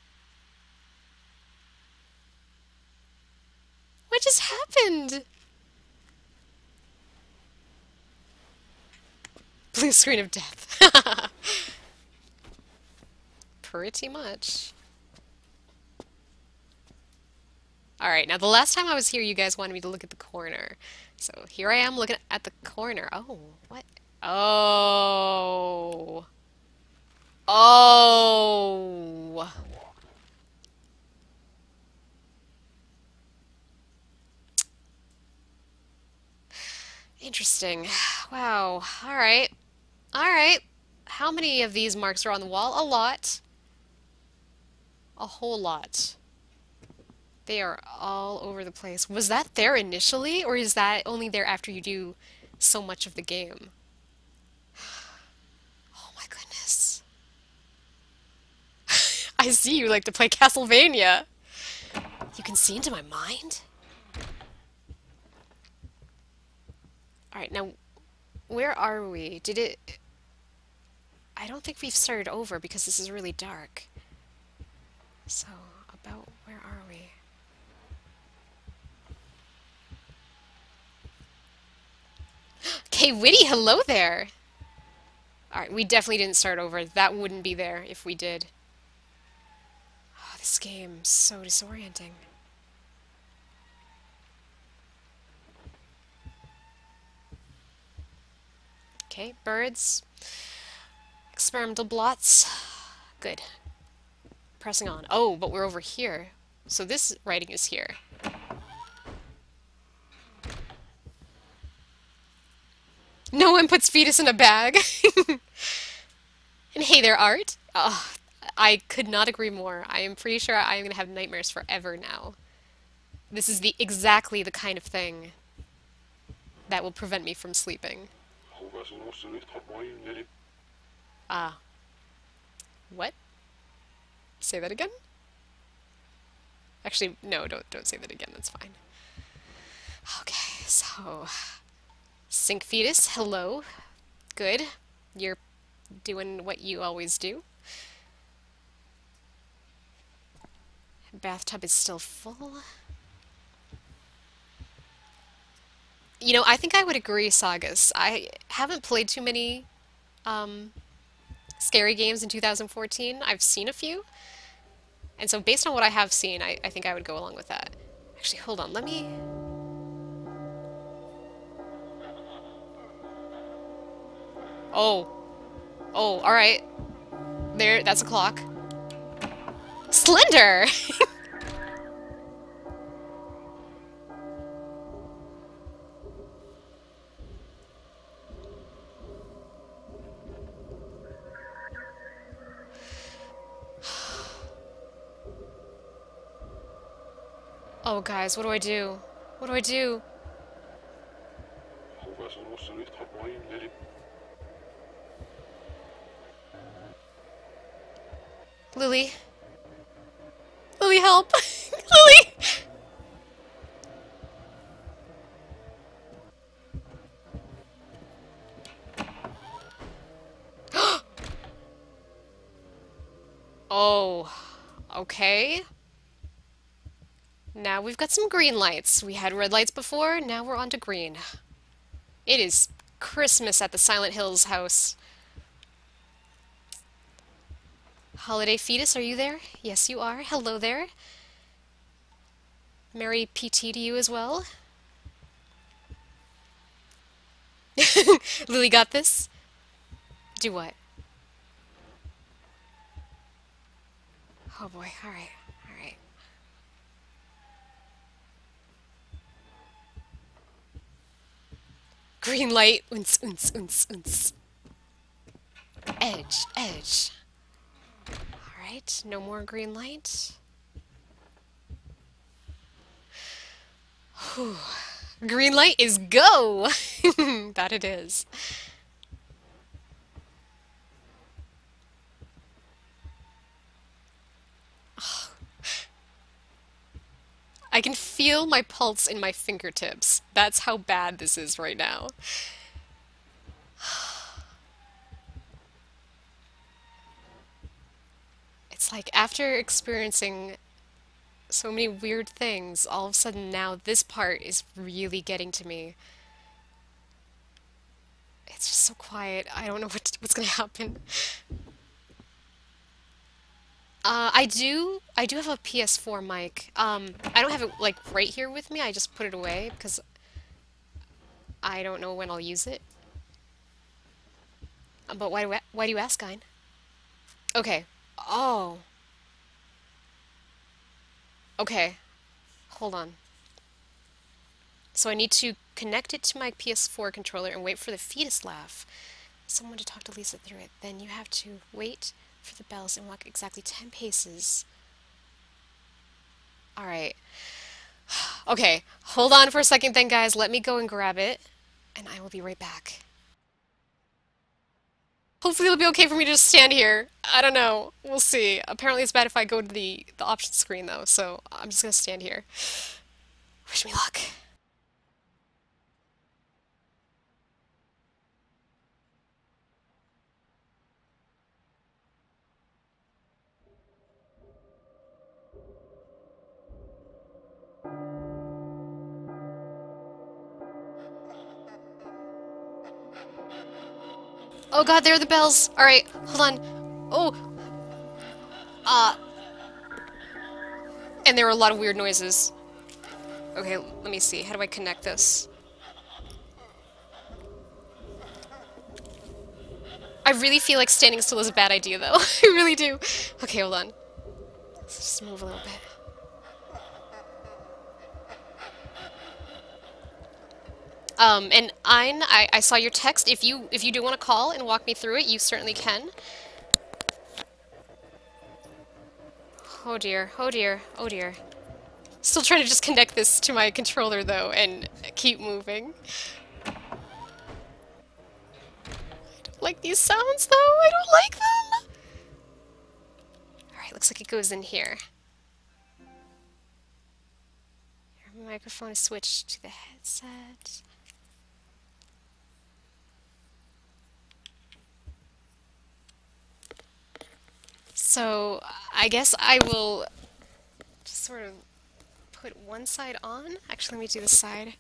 Speaker 1: What just happened? Blue screen of death. Pretty much. Alright, now the last time I was here, you guys wanted me to look at the corner. So here I am looking at the corner. Oh, what? Oh. Oh. Interesting. Wow. Alright. Alright. How many of these marks are on the wall? A lot. A whole lot. They are all over the place. Was that there initially, or is that only there after you do so much of the game? Oh my goodness. I see you like to play Castlevania. You can see into my mind? Alright, now, where are we? Did it... I don't think we've started over because this is really dark. So, about where are we? Hey, Witty, hello there! Alright, we definitely didn't start over. That wouldn't be there if we did. Oh, this game's so disorienting. Okay, birds. Experimental blots. Good. Pressing on. Oh, but we're over here. So this writing is here. No one puts fetus in a bag. And hey there, Art. Oh, I could not agree more. I am pretty sure I am going to have nightmares forever now. This is the exactly the kind of thing that will prevent me from sleeping. Ah. What? Say that again? Actually, no, don't don't say that again. That's fine. Okay, so Sync fetus, hello. Good. You're doing what you always do. Bathtub is still full. You know, I think I would agree, Sagas. I haven't played too many um, scary games in two thousand fourteen. I've seen a few. And so based on what I have seen, I, I think I would go along with that. Actually, hold on. Let me... Oh. Oh, alright. There, that's a clock. Slender! Oh, guys, what do I do? What do I do? Lily? Lily, help! Lily! Oh, okay. Now we've got some green lights. We had red lights before, now we're on to green. It is Christmas at the Silent Hills house. Holiday fetus, are you there? Yes, you are. Hello there. Merry P T to you as well. Lily got this? Do what? Oh boy, alright, alright. Green light, unce, unce, unce, unce. Edge, edge. Alright, no more green light. Whew. Green light is go! That it is. I can feel my pulse in my fingertips. That's how bad this is right now. It's like after experiencing so many weird things, all of a sudden now this part is really getting to me. It's just so quiet. I don't know what what's gonna happen. Uh, I do I do have a P S four mic. Um, I don't have it like right here with me. I just put it away because I don't know when I'll use it. Uh, But why do, why do you ask, Guy? Okay. Oh. Okay. Hold on. So I need to connect it to my P S four controller and wait for the fetus laugh. Someone to talk to Lisa through it. Then you have to wait for the bells and walk exactly ten paces. Alright. Okay. Hold on for a second then, guys. Let me go and grab it, and I will be right back. Hopefully it'll be okay for me to just stand here. I don't know. We'll see. Apparently it's bad if I go to the, the options screen, though, so I'm just gonna stand here. Wish me luck. Oh god, there are the bells. Alright, hold on. Oh, uh, and there were a lot of weird noises. Okay, let me see. How do I connect this? I really feel like standing still is a bad idea, though. I really do. Okay, hold on. Let's just move a little bit. Um, and Ein, I, I saw your text. If you if you do want to call and walk me through it, you certainly can. Oh dear, oh dear, oh dear. Still trying to just connect this to my controller, though, and keep moving. I don't like these sounds, though. I don't like them. Alright, looks like it goes in here. Your microphone is switched to the headset. So, I guess I will just sort of put one side on. Actually, let me do this side.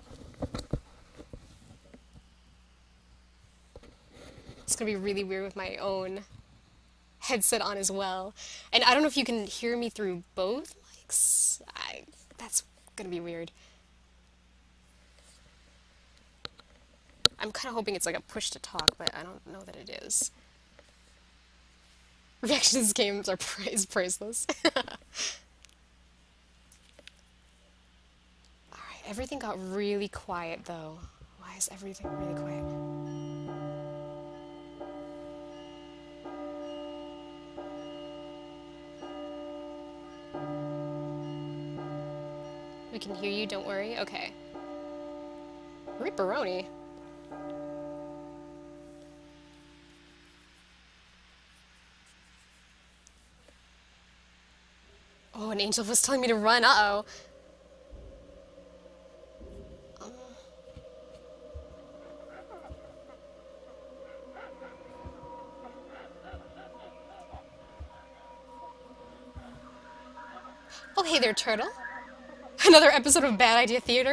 Speaker 1: It's gonna be really weird with my own headset on as well. And I don't know if you can hear me through both mics. I, that's gonna be weird. I'm kind of hoping it's like a push to talk, but I don't know that it is. Reactions games are praise priceless. Alright, everything got really quiet though. Why is everything really quiet? We can hear you, don't worry. Okay. Ripperoni. Oh, an angel was telling me to run. Uh-oh. Um. Oh, hey there, turtle. Another episode of Bad Idea Theater.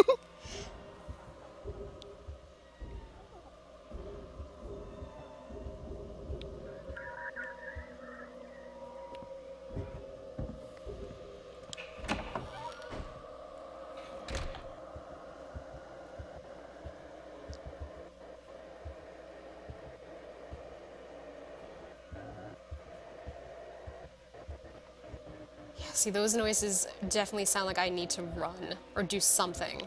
Speaker 1: See, those noises definitely sound like I need to run or do something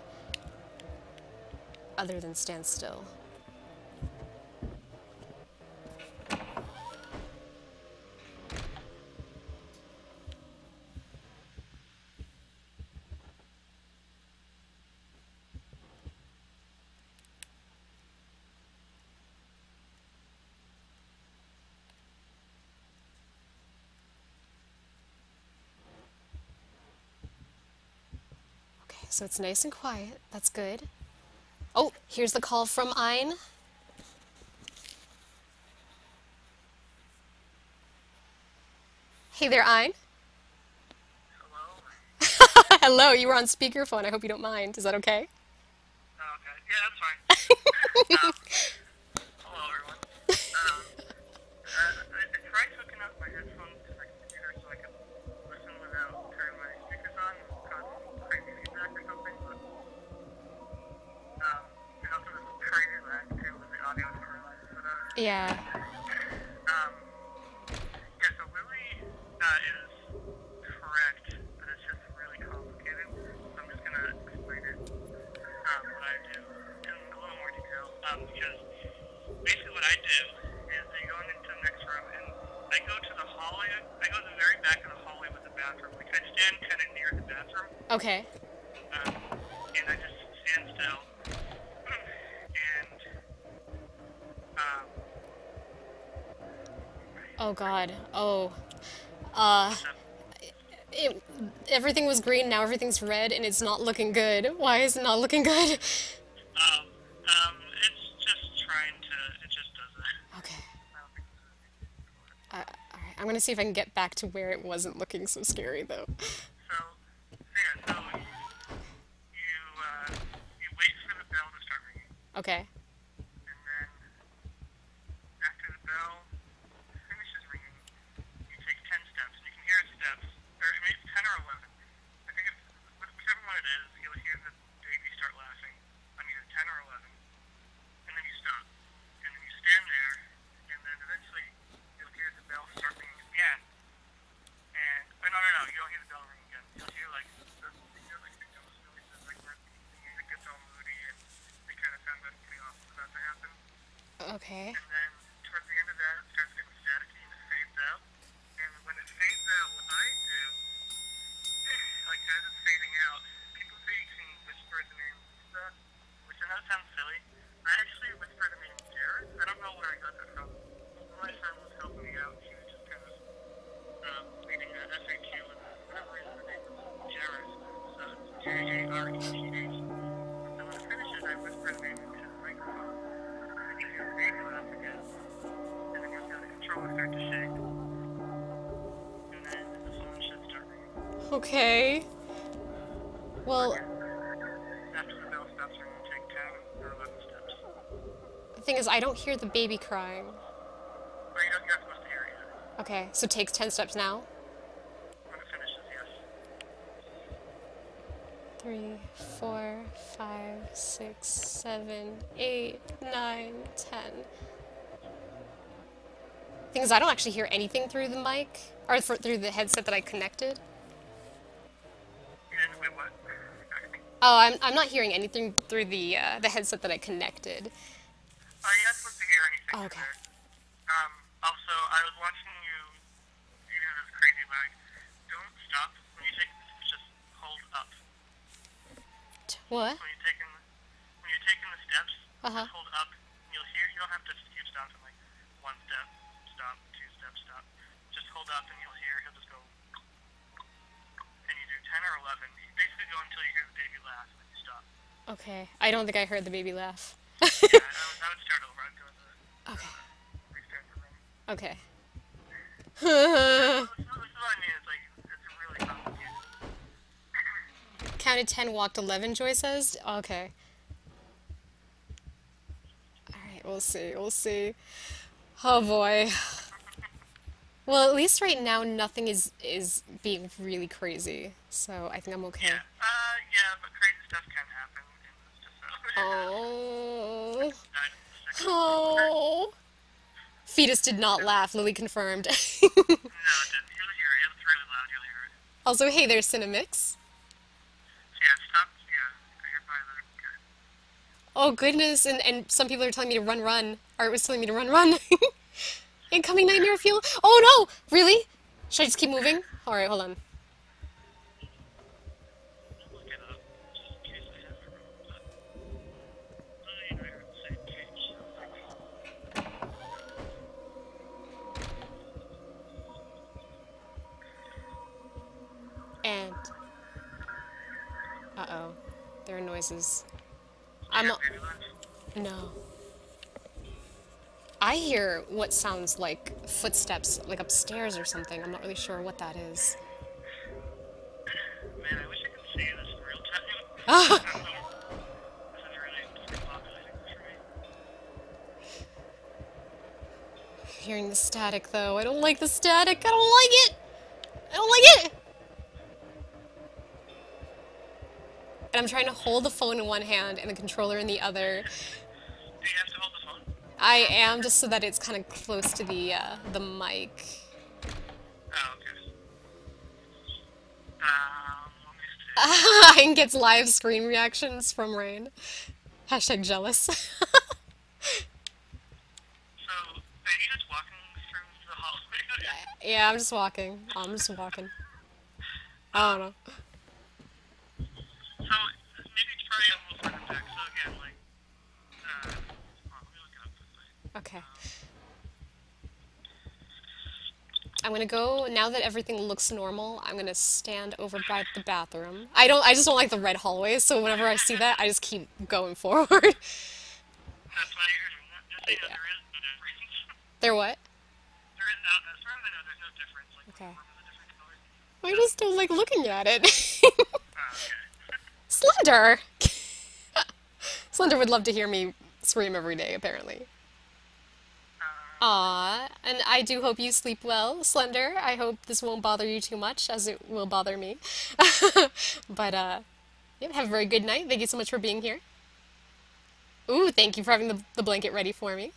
Speaker 1: other than stand still. So it's nice and quiet. That's good. Oh, here's the call from Ein. Hey there, Ein.
Speaker 3: Hello?
Speaker 1: Hello, you were on speakerphone. I hope you don't mind. Is that okay?
Speaker 3: Oh, okay. Yeah, that's fine. um, hello, everyone. Um, uh, I, I tried hooking up my headphones to my computer so I could listen without turning my speakers on and cause crazy feedback or something, but um, there's also this crazy lag too with the audio for but uh,
Speaker 1: Yeah.
Speaker 3: um, yeah, so Lily uh, is correct, but it's just really complicated. So I'm just gonna explain it, um, what I do in a little more detail. Um, because basically what I do is I go into the next room and I go to the hallway. I go to the very back of the hallway with the bathroom. Like I stand kind of near the bathroom.
Speaker 1: Okay.
Speaker 3: Um, and I just stand still. And um.
Speaker 1: Oh God. Oh. Uh. It, everything was green, now everything's red, and it's not looking good. Why is it not looking good?
Speaker 3: Um, um, it's just trying to, it just does that.
Speaker 1: Okay.
Speaker 3: I don't think it's
Speaker 1: Uh, alright, I'm gonna see if I can get back to where it wasn't looking so scary, though.
Speaker 3: So, so yeah, so you, you, uh, you wait for the bell to start ringing,
Speaker 1: Okay.
Speaker 3: and then bell finishes ringing, you take ten steps, and you can hear its steps, or maybe ten or eleven. I think it's, whichever one it is, you'll hear the baby start laughing on either ten or eleven, and then you stop. And then you stand there, and then eventually you'll hear the bell start ringing again. And, oh, no, no, no, you don't hear the bell ring again. You'll hear, like, the, you know, like, the ghost noises, like, where the music gets all moody, and they kind of sound like chaos is about to happen.
Speaker 1: Okay.
Speaker 3: And then towards the end of that, it starts getting staticky and it fades out. And when it fades out, what I do, like as it's fading out, people say you can whisper the name Lisa, which I know sounds silly. I actually whisper the name Jared. I don't know where I got that from. When my friend was helping me out, he was just kind of um, reading a F A Q and whatever reason the name was Jared. So it's J A R E T H. So when it finishes, I whisper the name into the microphone. You hear the baby laugh again, and then you'll feel the controller start to shake, and then the phone should start ringing.
Speaker 1: Okay. Well,
Speaker 3: After the bell stops ringing, take ten or eleven steps.
Speaker 1: the thing is, I don't hear the baby crying.
Speaker 3: But you don't, you're not supposed to hear it yet.
Speaker 1: Okay, so takes ten steps now.
Speaker 3: When it finishes, yes.
Speaker 1: Three, four, five, six, seven, eight, nine, ten. Thing is, I don't actually hear anything through the mic, or for, through the headset that I connected.
Speaker 3: You didn't, wait, what?
Speaker 1: Oh, I'm I'm not hearing anything through the uh, the headset that I connected.
Speaker 3: Oh, you're not supposed to hear anything
Speaker 1: Oh,
Speaker 3: in
Speaker 1: okay.
Speaker 3: there. Um, also, I was watching you, you do this crazy lag. Don't stop when you take, just hold up.
Speaker 1: T- What?
Speaker 3: When you're taking, when you're taking the steps,
Speaker 1: Uh-huh.
Speaker 3: just hold up. And you'll hear. You don't have to keep stopping like one step, stop, two steps, stop. Just hold up, and you'll hear. He'll just go. And you do ten or eleven. You basically go until you hear the baby laugh, and then you stop.
Speaker 1: Okay, I don't think I heard the baby laugh.
Speaker 3: Yeah, I would, I would start over. I'd go to
Speaker 1: Okay.
Speaker 3: restart the room.
Speaker 1: Okay.
Speaker 3: This is this is what I mean. It's like it's really complicated.
Speaker 1: Counted ten, walked eleven, Joy says. Okay. Alright, we'll see, we'll see. Oh boy. Well, at least right now nothing is is being really crazy, so I think I'm okay.
Speaker 3: Yeah. Uh, yeah, but crazy stuff can happen. And it's just so.
Speaker 1: Oh.
Speaker 3: Died in the second.
Speaker 1: Oh. Fetus did not laugh, Lily confirmed.
Speaker 3: No, it didn't. You'll hear it. It's really loud. You'll hear it.
Speaker 1: Also, hey there, Cinemix.
Speaker 3: Yeah, stop. Yeah, you're by the good.
Speaker 1: Oh goodness, and, and some people are telling me to run, run. Art was telling me to run, run. Incoming nightmare fuel. Oh no! Really? Should I just keep moving? Alright, hold on.
Speaker 3: Look it up, just in case I have it wrong. But I know you're on the same page.
Speaker 1: And... Uh-oh. There are noises. I'm...
Speaker 3: Yeah, baby lunch.
Speaker 1: No. I hear what sounds like footsteps, like upstairs or something. I'm not really sure what that is.
Speaker 3: Man, I wish I could see this in real time.
Speaker 1: Ah!
Speaker 3: I don't know. This is really discombobulating for me.
Speaker 1: Hearing the static, though. I don't like the static. I don't like it! I don't like it! And I'm trying to hold the phone in one hand and the controller in the other.
Speaker 3: Do you have to hold the phone?
Speaker 1: I am, just so that it's kind of close to the, uh, the mic.
Speaker 3: Oh, okay. Um, let me see.
Speaker 1: Hein gets live screen reactions from Rain. Hashtag jealous.
Speaker 3: So, are you just walking through the hallway?
Speaker 1: Yeah, I'm just walking. I'm just walking. I don't know.
Speaker 3: So, maybe try a little further back. So again, like, uh, hold on, let me look it up quickly.
Speaker 1: Okay. I'm gonna go, now that everything looks normal, I'm gonna stand over by the bathroom. I don't, I just don't like the red hallways, so whenever I see that, I just keep going forward.
Speaker 3: That's why you're doing that. Just so you know,
Speaker 1: Yeah.
Speaker 3: there is no difference.
Speaker 1: They're what?
Speaker 3: There is no, as far as I know, there's no difference. Like,
Speaker 1: Okay.
Speaker 3: one is a different color.
Speaker 1: I just don't like looking at it.
Speaker 3: Oh, okay.
Speaker 1: Slender! Slender would love to hear me scream every day, apparently.
Speaker 3: Um,
Speaker 1: Aw, and I do hope you sleep well, Slender. I hope this won't bother you too much, as it will bother me. But, uh, yeah, have a very good night. Thank you so much for being here. Ooh, thank you for having the, the blanket ready for me.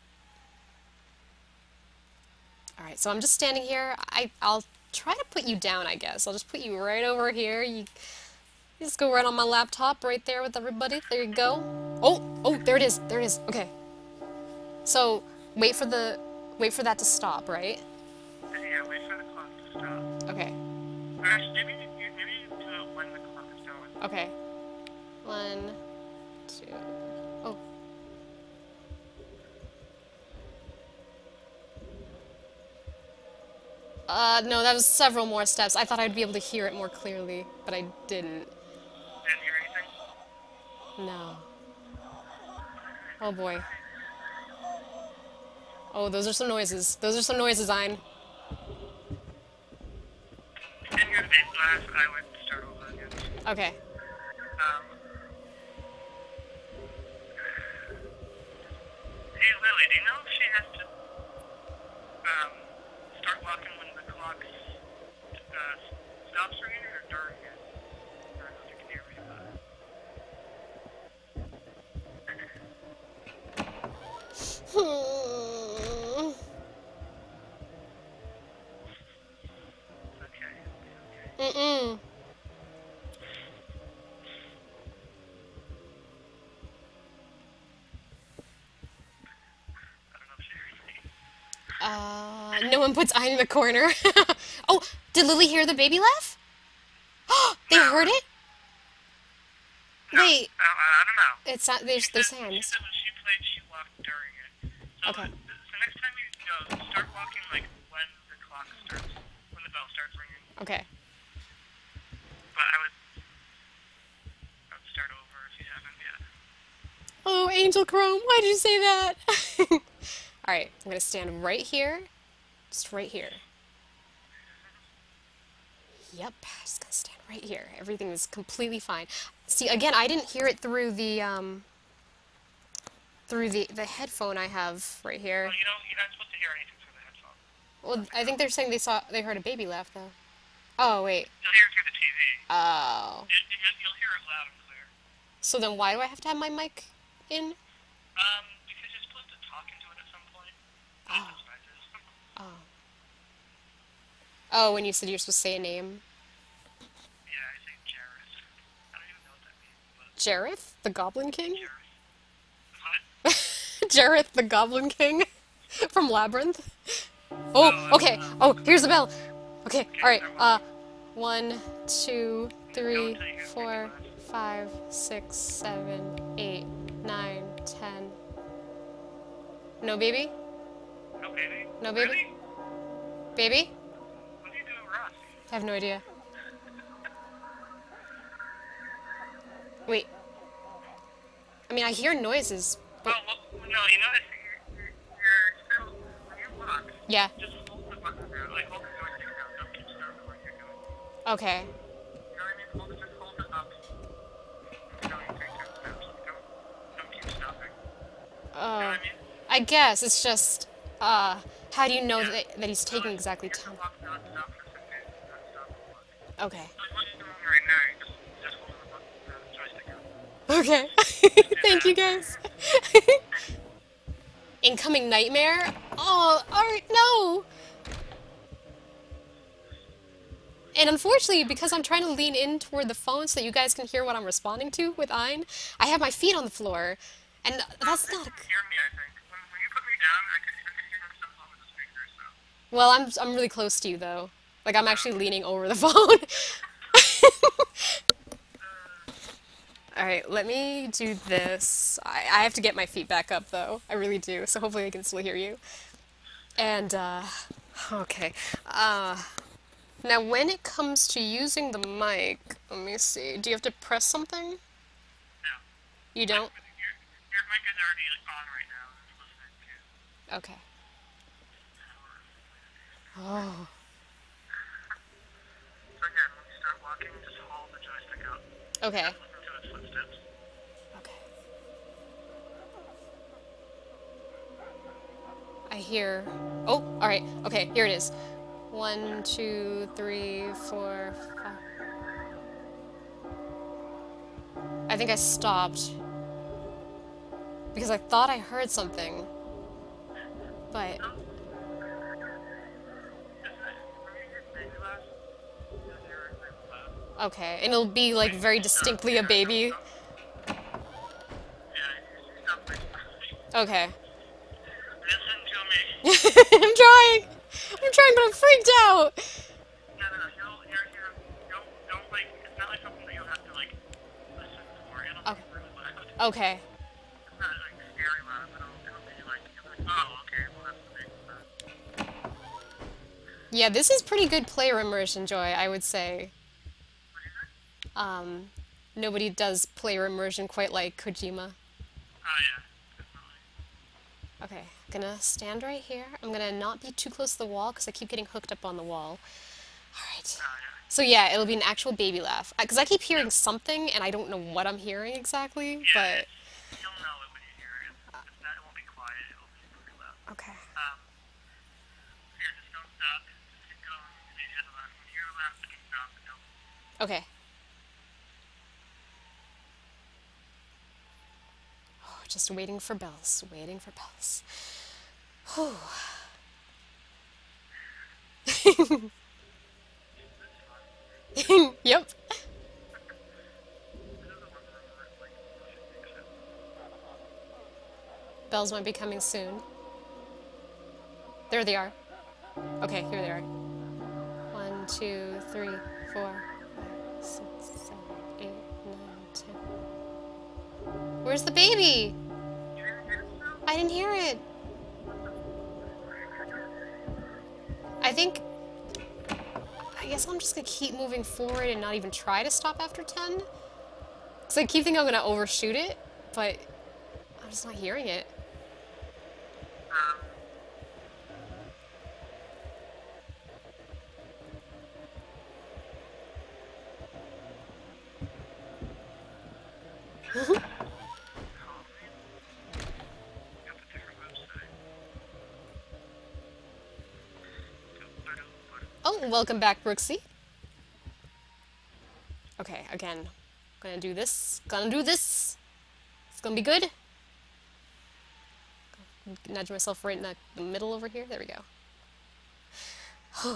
Speaker 1: Alright, so I'm just standing here. I, I'll try to put you down, I guess. I'll just put you right over here. You, you just go right on my laptop, right there with everybody. There you go. Oh, oh, there it is. There it is. Okay. So, wait for the, wait for that to stop, right?
Speaker 3: Yeah, wait for the clock to stop.
Speaker 1: Okay.
Speaker 3: Or actually, maybe you, maybe you do it when the clock is going.
Speaker 1: Okay. One, two, oh. Uh, no, that was several more steps. I thought I'd be able to hear it more clearly, but I didn't.
Speaker 3: Didn't hear anything?
Speaker 1: No. Oh boy. Oh, those are some noises. Those are some noises, Ein.
Speaker 3: If you didn't hear the bass blast, I would start over again.
Speaker 1: Okay.
Speaker 3: Um, hey Lily, do you know if she has to um, start walking when the clock uh, stops ringing or during it? I don't know if you can hear me, but...
Speaker 1: Hmm.
Speaker 3: Okay, okay.
Speaker 1: Mm-mm.
Speaker 3: I don't know if she hears me.
Speaker 1: Uh, no one puts Ein in the corner. Oh, did Lily hear the baby laugh? They heard it? Wait,
Speaker 3: I, I, I don't know.
Speaker 1: it's not, they're, they're
Speaker 3: She said
Speaker 1: saying
Speaker 3: when
Speaker 1: this.
Speaker 3: she played, she walked during it. So,
Speaker 1: Okay.
Speaker 3: uh, so next time you go, start walking like when the clock starts, when the bell starts ringing.
Speaker 1: Okay.
Speaker 3: But I would, I would start over if you haven't yet.
Speaker 1: Oh, Angel Chrome, why did you say that? Alright, I'm gonna stand right here. Just right here. Yep, just gonna stand right here. Everything is completely fine. See, again, I didn't hear it through the, um, through the, the headphone I have right here.
Speaker 3: Well, you know, you're not supposed to hear anything through the headphone.
Speaker 1: Well, I think they're saying they saw, they heard a baby laugh, though. Oh, wait.
Speaker 3: You'll hear it through the T V.
Speaker 1: Oh.
Speaker 3: You, you, you'll hear it loud and clear.
Speaker 1: So then why do I have to have my mic in?
Speaker 3: Um, because you're supposed to talk into it at some point.
Speaker 1: Oh.
Speaker 3: Those noises.
Speaker 1: Oh. Oh, when you said you're supposed to say a name.
Speaker 3: Yeah, I say Jareth. I don't even know what that means, but
Speaker 1: Jareth, the Goblin King?
Speaker 3: Jareth. What?
Speaker 1: Jareth, the Goblin King from Labyrinth. Oh, okay. Oh, here's the bell. Okay, alright. Uh, one, two, three, four, five, six, seven, eight, nine, ten. No baby?
Speaker 3: No baby?
Speaker 1: No baby?
Speaker 3: Really?
Speaker 1: Baby?
Speaker 3: What are you doing, Ross?
Speaker 1: I have no idea. Wait. I mean, I hear noises, but
Speaker 3: Well, well, no, you notice you're, you're, you're still, when you walk,
Speaker 1: yeah.
Speaker 3: just hold the button there, like hold the joystick down, don't keep stopping what you're doing.
Speaker 1: Okay.
Speaker 3: You know what I mean? Hold it, just hold it up. You know, you take ten steps. Don't, don't keep stopping. You know
Speaker 1: Oh,
Speaker 3: what I mean?
Speaker 1: I guess it's just, uh, how do you know
Speaker 3: Yeah.
Speaker 1: that, that he's taking exactly
Speaker 3: You have
Speaker 1: ten?
Speaker 3: to walk non-stop for ten minutes, non-stop walk.
Speaker 1: Okay.
Speaker 3: Like what you're doing right now, you just, just hold the button, the joystick up.
Speaker 1: Okay. Thank you guys. Incoming nightmare? Oh, alright, no! And unfortunately, because I'm trying to lean in toward the phone so that you guys can hear what I'm responding to with Ein, I have my feet on the floor. And that's not...
Speaker 3: You can hear me, I think. When, when you put me down, I could, I could hear myself over the speaker, so.
Speaker 1: Well, I'm, I'm really close to you, though. Like, I'm actually leaning over the phone. Alright, let me do this. I, I have to get my feet back up, though. I really do, so hopefully I can still hear you. And, uh... okay. Uh... Now, when it comes to using the mic, let me see. Do you have to press something?
Speaker 3: No.
Speaker 1: You don't?
Speaker 3: Your, your mic is already on right now, and it's listening to.
Speaker 1: Okay. Oh.
Speaker 3: So again, when you start walking, just hold the joystick up.
Speaker 1: Okay.
Speaker 3: Listen to its footsteps.
Speaker 1: Okay. I hear... Oh, alright. Okay, here it is. One, two, three, four, five... I think I stopped. Because I thought I heard something. But... Okay, and it'll be like very distinctly a baby. Okay.
Speaker 3: Listen to me.
Speaker 1: I'm trying! I'm trying, but I'm freaked out!
Speaker 3: No, no, no. You'll, you're, you're, don't, don't, like, it's not like something that you'll have to, like, listen for. It'll
Speaker 1: Okay.
Speaker 3: be really loud.
Speaker 1: Okay.
Speaker 3: It's not, like, scary loud, but it'll, it'll be, like, you'll be like, oh, okay, well, that's the big stuff.
Speaker 1: Yeah, this is pretty good player immersion, Joy, I would say.
Speaker 3: What is it?
Speaker 1: Um, nobody does player immersion quite like Kojima.
Speaker 3: Oh, yeah. Definitely.
Speaker 1: Okay, gonna stand right here. I'm gonna not be too close to the wall because I keep getting hooked up on the wall. Alright.
Speaker 3: Oh, yeah.
Speaker 1: So yeah, it'll be an actual baby laugh. Because I keep hearing something and I don't know what I'm hearing exactly,
Speaker 3: Yeah,
Speaker 1: but...
Speaker 3: it's, you'll know it when you hear it. It's not, it won't be quiet. It'll be pretty loud.
Speaker 1: Okay.
Speaker 3: Um, here, just don't stop. Just keep going. You need to hear the laugh. When you hear the laugh, just stop and don't.
Speaker 1: Okay. Oh, just waiting for bells. Waiting for bells. Whew. Yep. Bells might be coming soon. There they are. Okay, here they are. One, two, three, four, five, six, seven, eight, nine, ten. Where's the baby? I didn't hear it. I think... I guess I'm just gonna keep moving forward and not even try to stop after ten. Because I keep thinking I'm gonna overshoot it, but I'm just not hearing it. Oh, welcome back, Brooksy. Okay, again, gonna do this. Gonna do this. It's gonna be good. Nudge myself right in the, the middle over here. There we go.
Speaker 3: So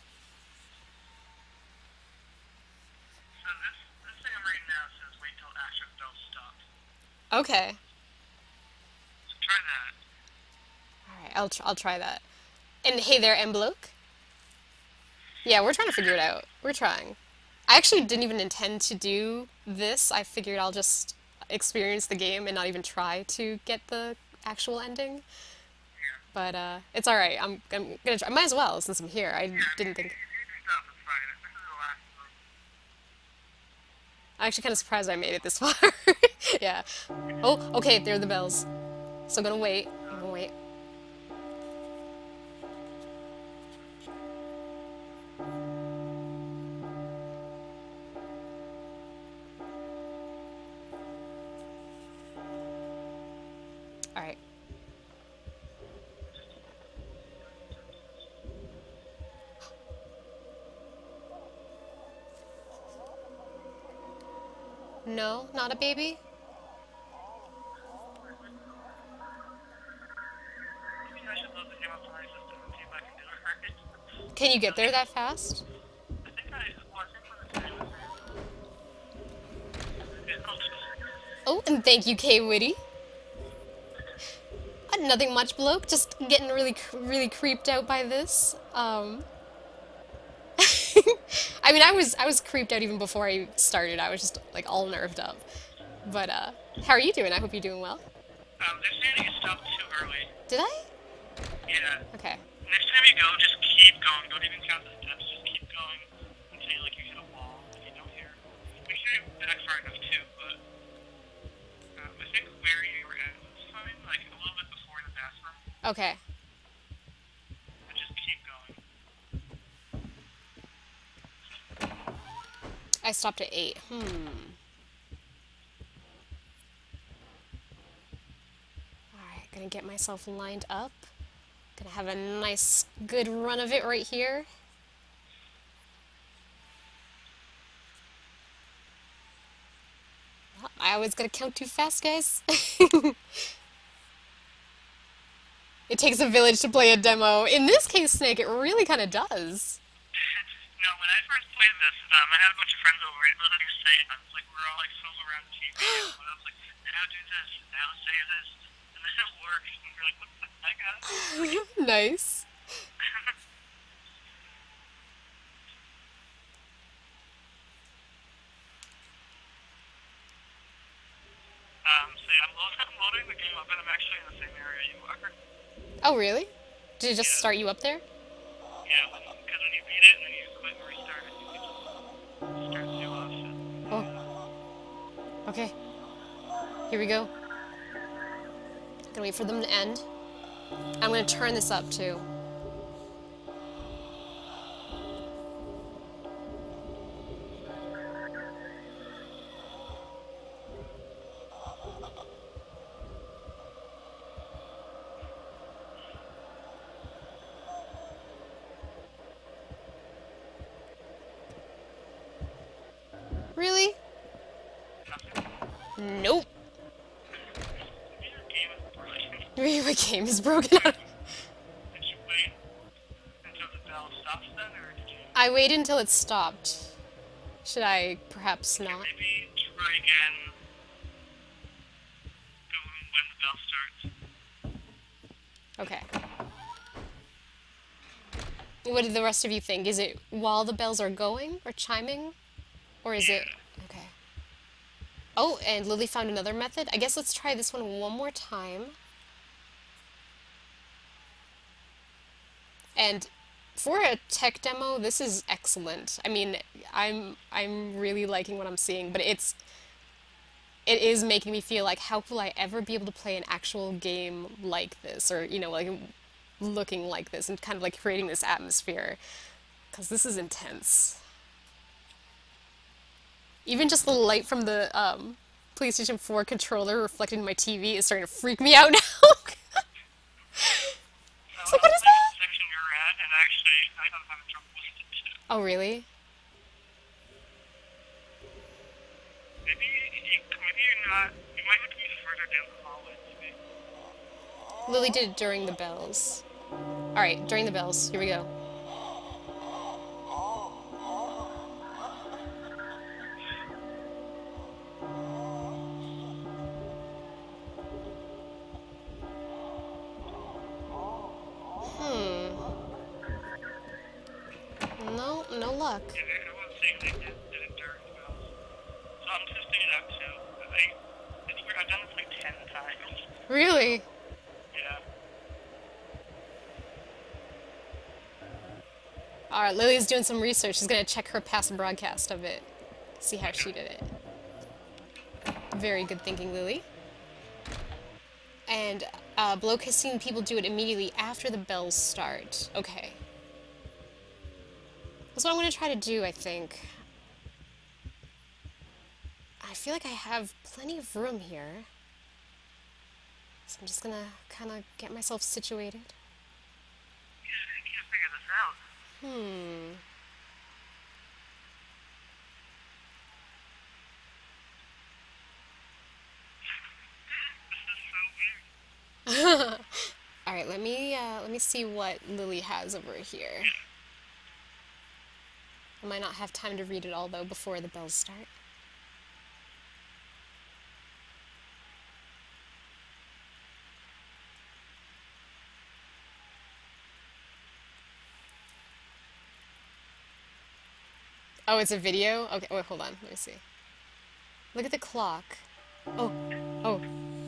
Speaker 3: this, this thing I'm reading now says wait till action bell stops.
Speaker 1: Okay.
Speaker 3: So try that.
Speaker 1: All right, I'll tr I'll try that. And hey there, Embloke. Yeah, we're trying to figure it out. We're trying. I actually didn't even intend to do this. I figured I'll just experience the game and not even try to get the actual ending. But uh, it's all right. I'm, I'm gonna try. I might as well since I'm here. I didn't think.
Speaker 3: If you can stop, it's fine. This is the last one.
Speaker 1: I'm actually kind of surprised I made it this far. Yeah. Oh, okay. There are the bells. So I'm gonna wait. I'm gonna wait. All right. No, not a baby?
Speaker 3: Maybe I should load the game up on my system and see if I can do it right.
Speaker 1: Can you get there that fast?
Speaker 3: I think I, well, I think when the time was there.
Speaker 1: Oh, and thank you, K Witty. Uh, nothing much, bloke. Just getting really, cr- really creeped out by this. Um, I mean, I was, I was creeped out even before I started. I was just like all nerved up. But uh, how are you doing? I hope you're doing well.
Speaker 3: Um, they're saying that you stopped too early.
Speaker 1: Did I?
Speaker 3: Yeah.
Speaker 1: Okay.
Speaker 3: Next time you go, just keep going. Don't even count the steps. Just keep going until you, like, you hit a wall and you don't hear. Make sure you back far enough too, but um, I think where you were at was fine, like a little bit before the bathroom.
Speaker 1: Okay.
Speaker 3: But just keep going.
Speaker 1: I stopped at eight. Hmm. Alright, gonna get myself lined up. Gonna have a nice, good run of it right here. Well, I always gotta count too fast, guys. It takes a village to play a demo. In this case, Snake, it really kind of does.
Speaker 3: No, when I first played this, um, I had a bunch of friends over, and it was like you're saying, I was like, we're all like solo around the T V, and I was like, now do this, now say this, and then it works, and you're like, what the heck, how does this work?
Speaker 1: Nice.
Speaker 3: Um, so yeah, I'm loading, I'm loading the game up, and I'm actually in the same area you are.
Speaker 1: Oh, really? Did it just
Speaker 3: Yeah.
Speaker 1: start you up there?
Speaker 3: Yeah, because when you beat it, and then you quit and restart it, it just starts you off. So.
Speaker 1: Oh. Okay. Here we go. Gonna wait for them to end. I'm gonna turn this up too. Really? Nope.
Speaker 3: Maybe your game is broken.
Speaker 1: Maybe my game is broken.
Speaker 3: Did you wait until the bell stops then, or did you
Speaker 1: I waited until it stopped. Should I perhaps not?
Speaker 3: maybe try again when the bell starts?
Speaker 1: Okay. What do the rest of you think? Is it while the bells are going or chiming? Or is it... Okay. Oh, and Lily found another method. I guess let's try this one one more time. And for a tech demo, this is excellent. I mean, I'm I'm really liking what I'm seeing, but it's it is making me feel like how will I ever be able to play an actual game like this, or you know, like looking like this, and kind of like creating this atmosphere, because this is intense. Even just the light from the um, PlayStation four controller reflected in my T V is starting to freak me out now.
Speaker 3: So
Speaker 1: what is that?
Speaker 3: Section you're at, and actually, I don't have trouble with it too.
Speaker 1: Oh, really?
Speaker 3: Maybe, you, maybe you're not. You might have to be further down the hallway, maybe.
Speaker 1: Lily did it during the bells. Alright, during the bells. Here we go. Hmm. No, no luck.
Speaker 3: Yeah, I won't say they did, did it during the bells. So I'm testing it out too. I, it's weird, I've done this like ten times.
Speaker 1: Really?
Speaker 3: Yeah.
Speaker 1: Alright, Lily's doing some research. She's gonna check her past broadcast of it. See how she did it. Very good thinking, Lily. And uh, Bloke has seen people do it immediately after the bells start. Okay. That's what I'm gonna try to do, I think. I feel like I have plenty of room here. So I'm just gonna kind of get myself situated.
Speaker 3: Yeah, I need to figure this out.
Speaker 1: Hmm.
Speaker 3: This is so weird.
Speaker 1: All right, let me uh, let me see what Lily has over here. I might not have time to read it all though before the bells start. Oh, it's a video? Okay, wait, hold on. Let me see. Look at the clock. Oh, oh.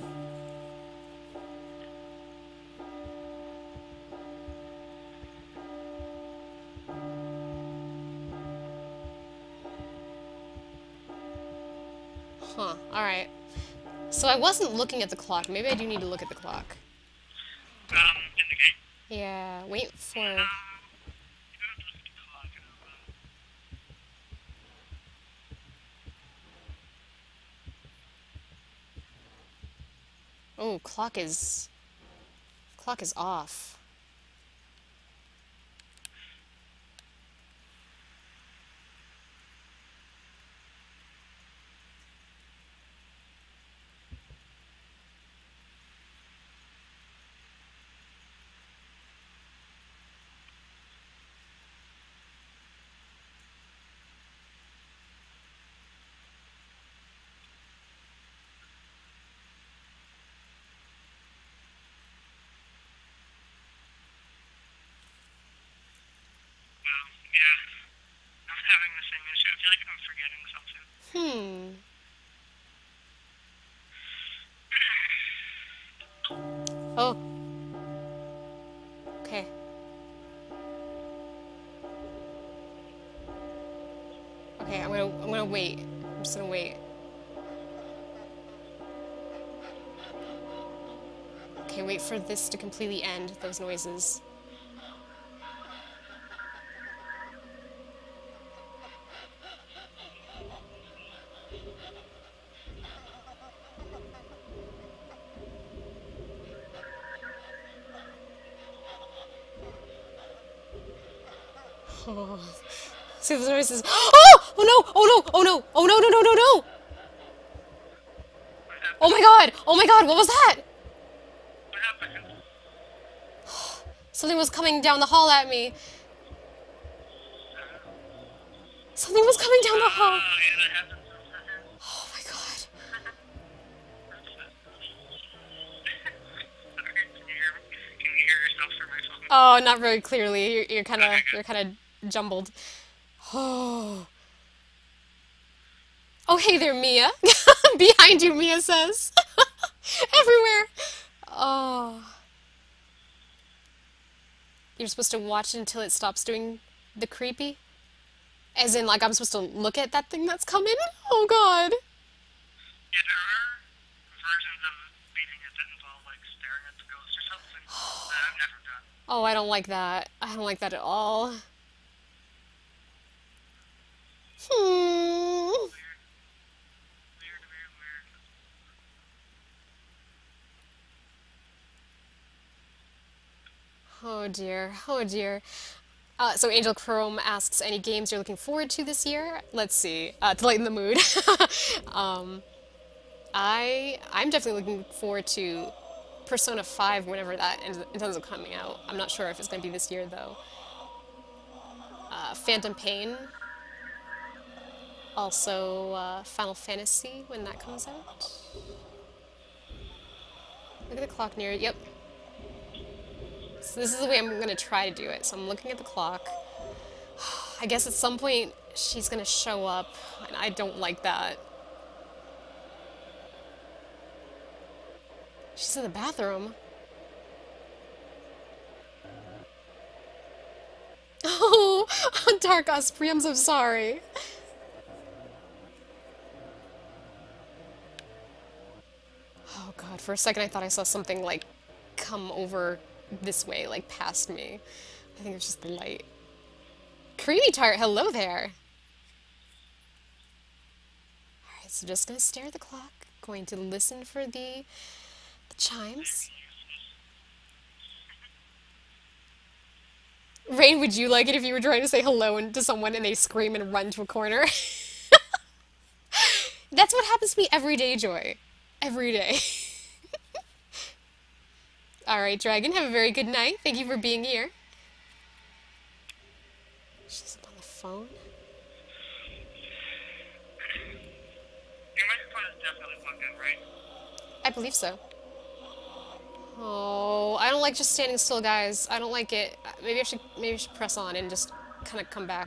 Speaker 1: Huh, alright. So I wasn't looking at the clock. Maybe I do need to look at the clock.
Speaker 3: Um, in the game?
Speaker 1: Yeah, wait for...
Speaker 3: Um, you don't have to look at the clock. Um,
Speaker 1: Oh, clock is... Clock is off. Oh. Okay. Okay, I'm gonna I'm gonna wait. I'm just gonna wait. Okay, wait for this to completely end, those noises. Oh. See the noises. Oh! Oh no! Oh no! Oh no! Oh no! No! No! No! No! Oh my god! Oh my god! What was that?
Speaker 3: What happened?
Speaker 1: Something was coming down the hall at me. Something was coming down the hall.
Speaker 3: Oh, yeah, that happened sometimes.
Speaker 1: Oh my god.
Speaker 3: Sorry, can you hear me? Can you hear yourself through my phone?
Speaker 1: Oh, not very clearly. You're, you're kind of you're kind of jumbled. Oh. Oh, hey there, Mia. Behind you, Mia says. Everywhere. Oh. You're supposed to watch until it stops doing the creepy? As in, like, I'm supposed to look at that thing that's coming? Oh, God.
Speaker 3: Yeah, there are versions of beating it that involve, like, staring at the ghost or something that I've never done.
Speaker 1: Oh, I don't like that. I don't like that at all. Hmm.
Speaker 3: Weird. Weird, weird, weird.
Speaker 1: Oh dear, oh dear. Uh, so Angel Chrome asks, any games you're looking forward to this year? Let's see, uh, to lighten the mood. um, I, I'm definitely looking forward to Persona five whenever that ends, ends up coming out. I'm not sure if it's going to be this year though. Uh, Phantom Pain. Also, uh, Final Fantasy when that comes out. Look at the clock near it. Yep. So this is the way I'm going to try to do it. So I'm looking at the clock. I guess at some point she's going to show up, and I don't like that. She's in the bathroom. Oh, Dark Osprey, I'm so sorry. Oh god, for a second I thought I saw something like come over this way, like past me. I think it was just the light. Creamy Tart, hello there! Alright, so just gonna stare at the clock, going to listen for the, the chimes. Rain, would you like it if you were trying to say hello to someone and they scream and run to a corner? That's what happens to me every day, Joy. Every day. Alright, Dragon, have a very good night. Thank you for being here. She's up on the phone.
Speaker 3: Your microphone is definitely plugged in, right?
Speaker 1: I believe so. Oh, I don't like just standing still, guys. I don't like it. Maybe I should maybe I should press on and just kind of come back.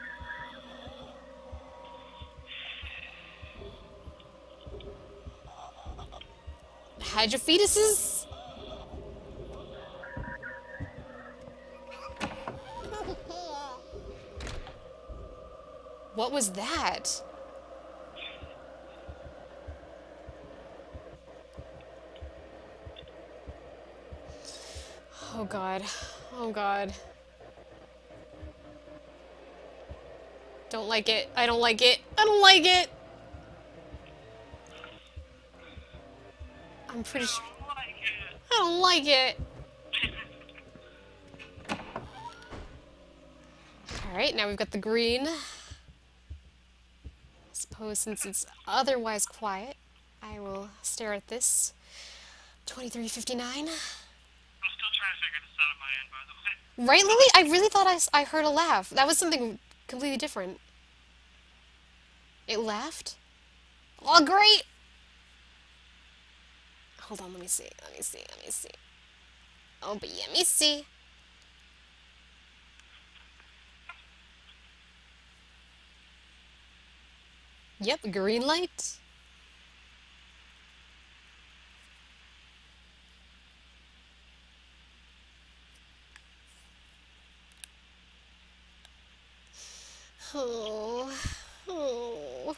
Speaker 1: Hide your fetuses. What was that? Oh god. Oh god. Don't like it. I don't like it. I don't like it. I'm pretty sure. I don't like it. Alright, now we've got the green. I suppose since it's otherwise quiet, I will stare at this. twenty-three fifty-nine.
Speaker 3: I'm still trying to figure this out on my end, by the way.
Speaker 1: Right, Lily? I really thought I, s- I heard a laugh. That was something completely different. It laughed? Oh, great! Hold on, let me see. Let me see. Let me see. Oh, but let me see. Yep, green light. Oh. Oh.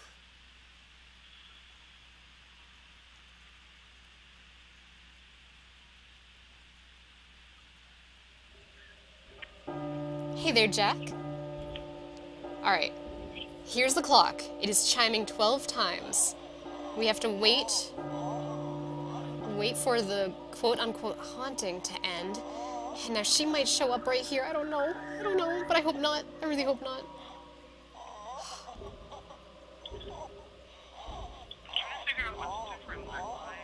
Speaker 1: Hey there, Jack. Alright. Here's the clock. It is chiming twelve times. We have to wait. Wait for the quote-unquote haunting to end. And now she might show up right here. I don't know. I don't know, but I hope not. I really hope not.
Speaker 3: I'm trying to figure out what's different. Actually,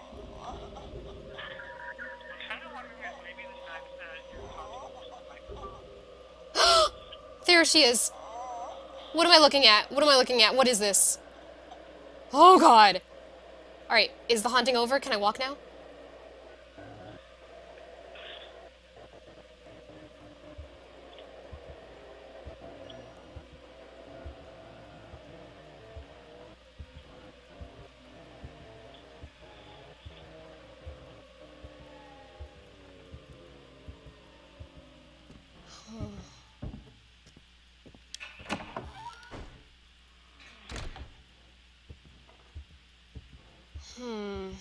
Speaker 3: I'm kind of wondering if maybe the fact that you're talking to like
Speaker 1: There she is. What am I looking at? What am I looking at? What is this? Oh god. Alright, is the haunting over? Can I walk now? Hmm.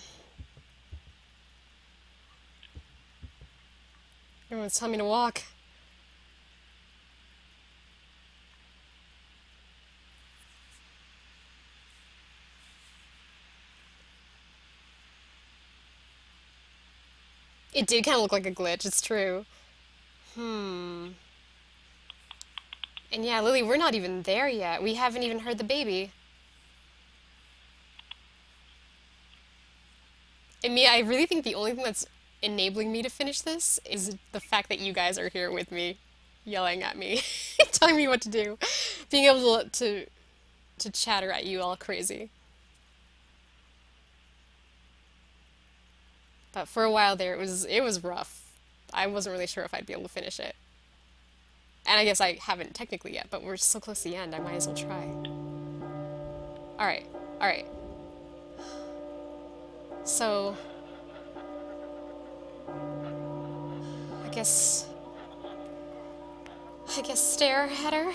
Speaker 1: Everyone's telling me to walk. It did kind of look like a glitch, it's true. Hmm. And yeah, Lily, we're not even there yet. We haven't even heard the baby. And me, I really think the only thing that's enabling me to finish this is the fact that you guys are here with me, yelling at me, telling me what to do, being able to, to to chatter at you all crazy. But for a while there, it was it was rough. I wasn't really sure if I'd be able to finish it. And I guess I haven't technically yet, but we're so close to the end, I might as well try. Alright, alright. So... I guess... I guess stare at her?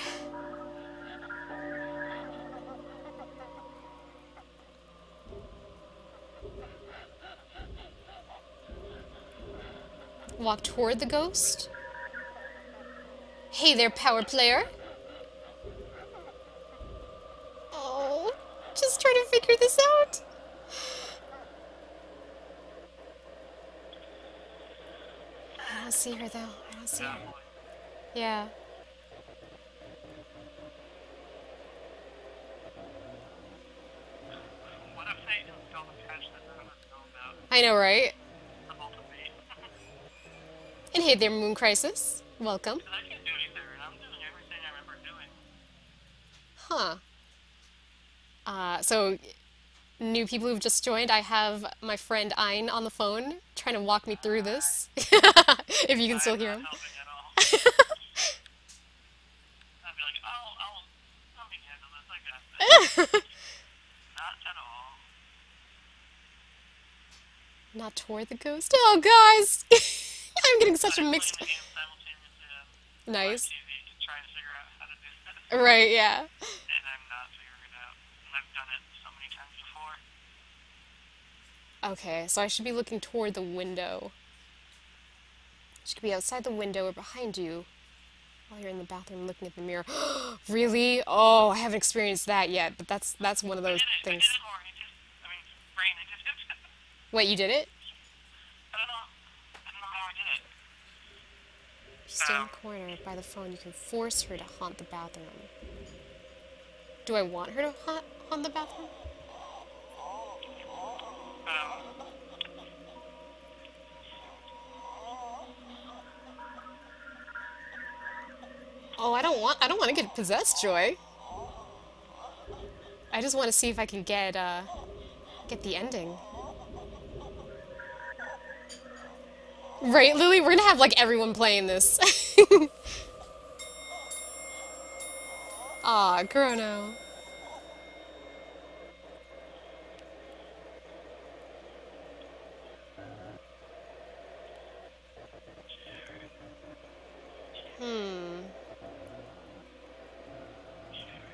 Speaker 1: Walk toward the ghost? Hey there, power player. Oh, just trying to figure this out. I don't see her though. I don't see her. Yeah.
Speaker 3: what if they installed a patch that none of us know about?
Speaker 1: I know, right?
Speaker 3: The multi-bait.
Speaker 1: And hey there, Moon Crisis. Welcome.
Speaker 3: Because I can't do either, and I'm doing everything I remember doing.
Speaker 1: Huh. Uh, so, new people who've just joined, I have my friend Ein on the phone trying to walk me through this. If you can still
Speaker 3: I'm
Speaker 1: hear
Speaker 3: not
Speaker 1: him.
Speaker 3: helping at all. I'd be like, oh, I'll, let me handle this, I got this. Not at all.
Speaker 1: Not toward the ghost. Oh, guys! I'm getting such a
Speaker 3: I'm
Speaker 1: mixed...
Speaker 3: playing the game simultaneously on
Speaker 1: Nice.
Speaker 3: T V to try and figure out how to do that.
Speaker 1: Right, yeah.
Speaker 3: And I'm not figuring it out. And I've done it so many times before.
Speaker 1: Okay, so I should be looking toward the window. She could be outside the window or behind you while you're in the bathroom looking at the mirror. Really? Oh, I haven't experienced that yet, but that's that's one of
Speaker 3: I
Speaker 1: those
Speaker 3: did it.
Speaker 1: things.
Speaker 3: I did it more. It just, I mean, brain, I did it.
Speaker 1: Wait, you did it?
Speaker 3: I don't know. I don't know how I did it.
Speaker 1: If you stay in the corner by the phone, you can force her to haunt the bathroom. Do I want her to haunt, haunt the bathroom?
Speaker 3: Um,
Speaker 1: Oh, I don't want I don't want to get possessed, Joy. I just want to see if I can get uh get the ending. Right, Lily, we're gonna have like everyone playing this. Aw, Chrono. Hmm.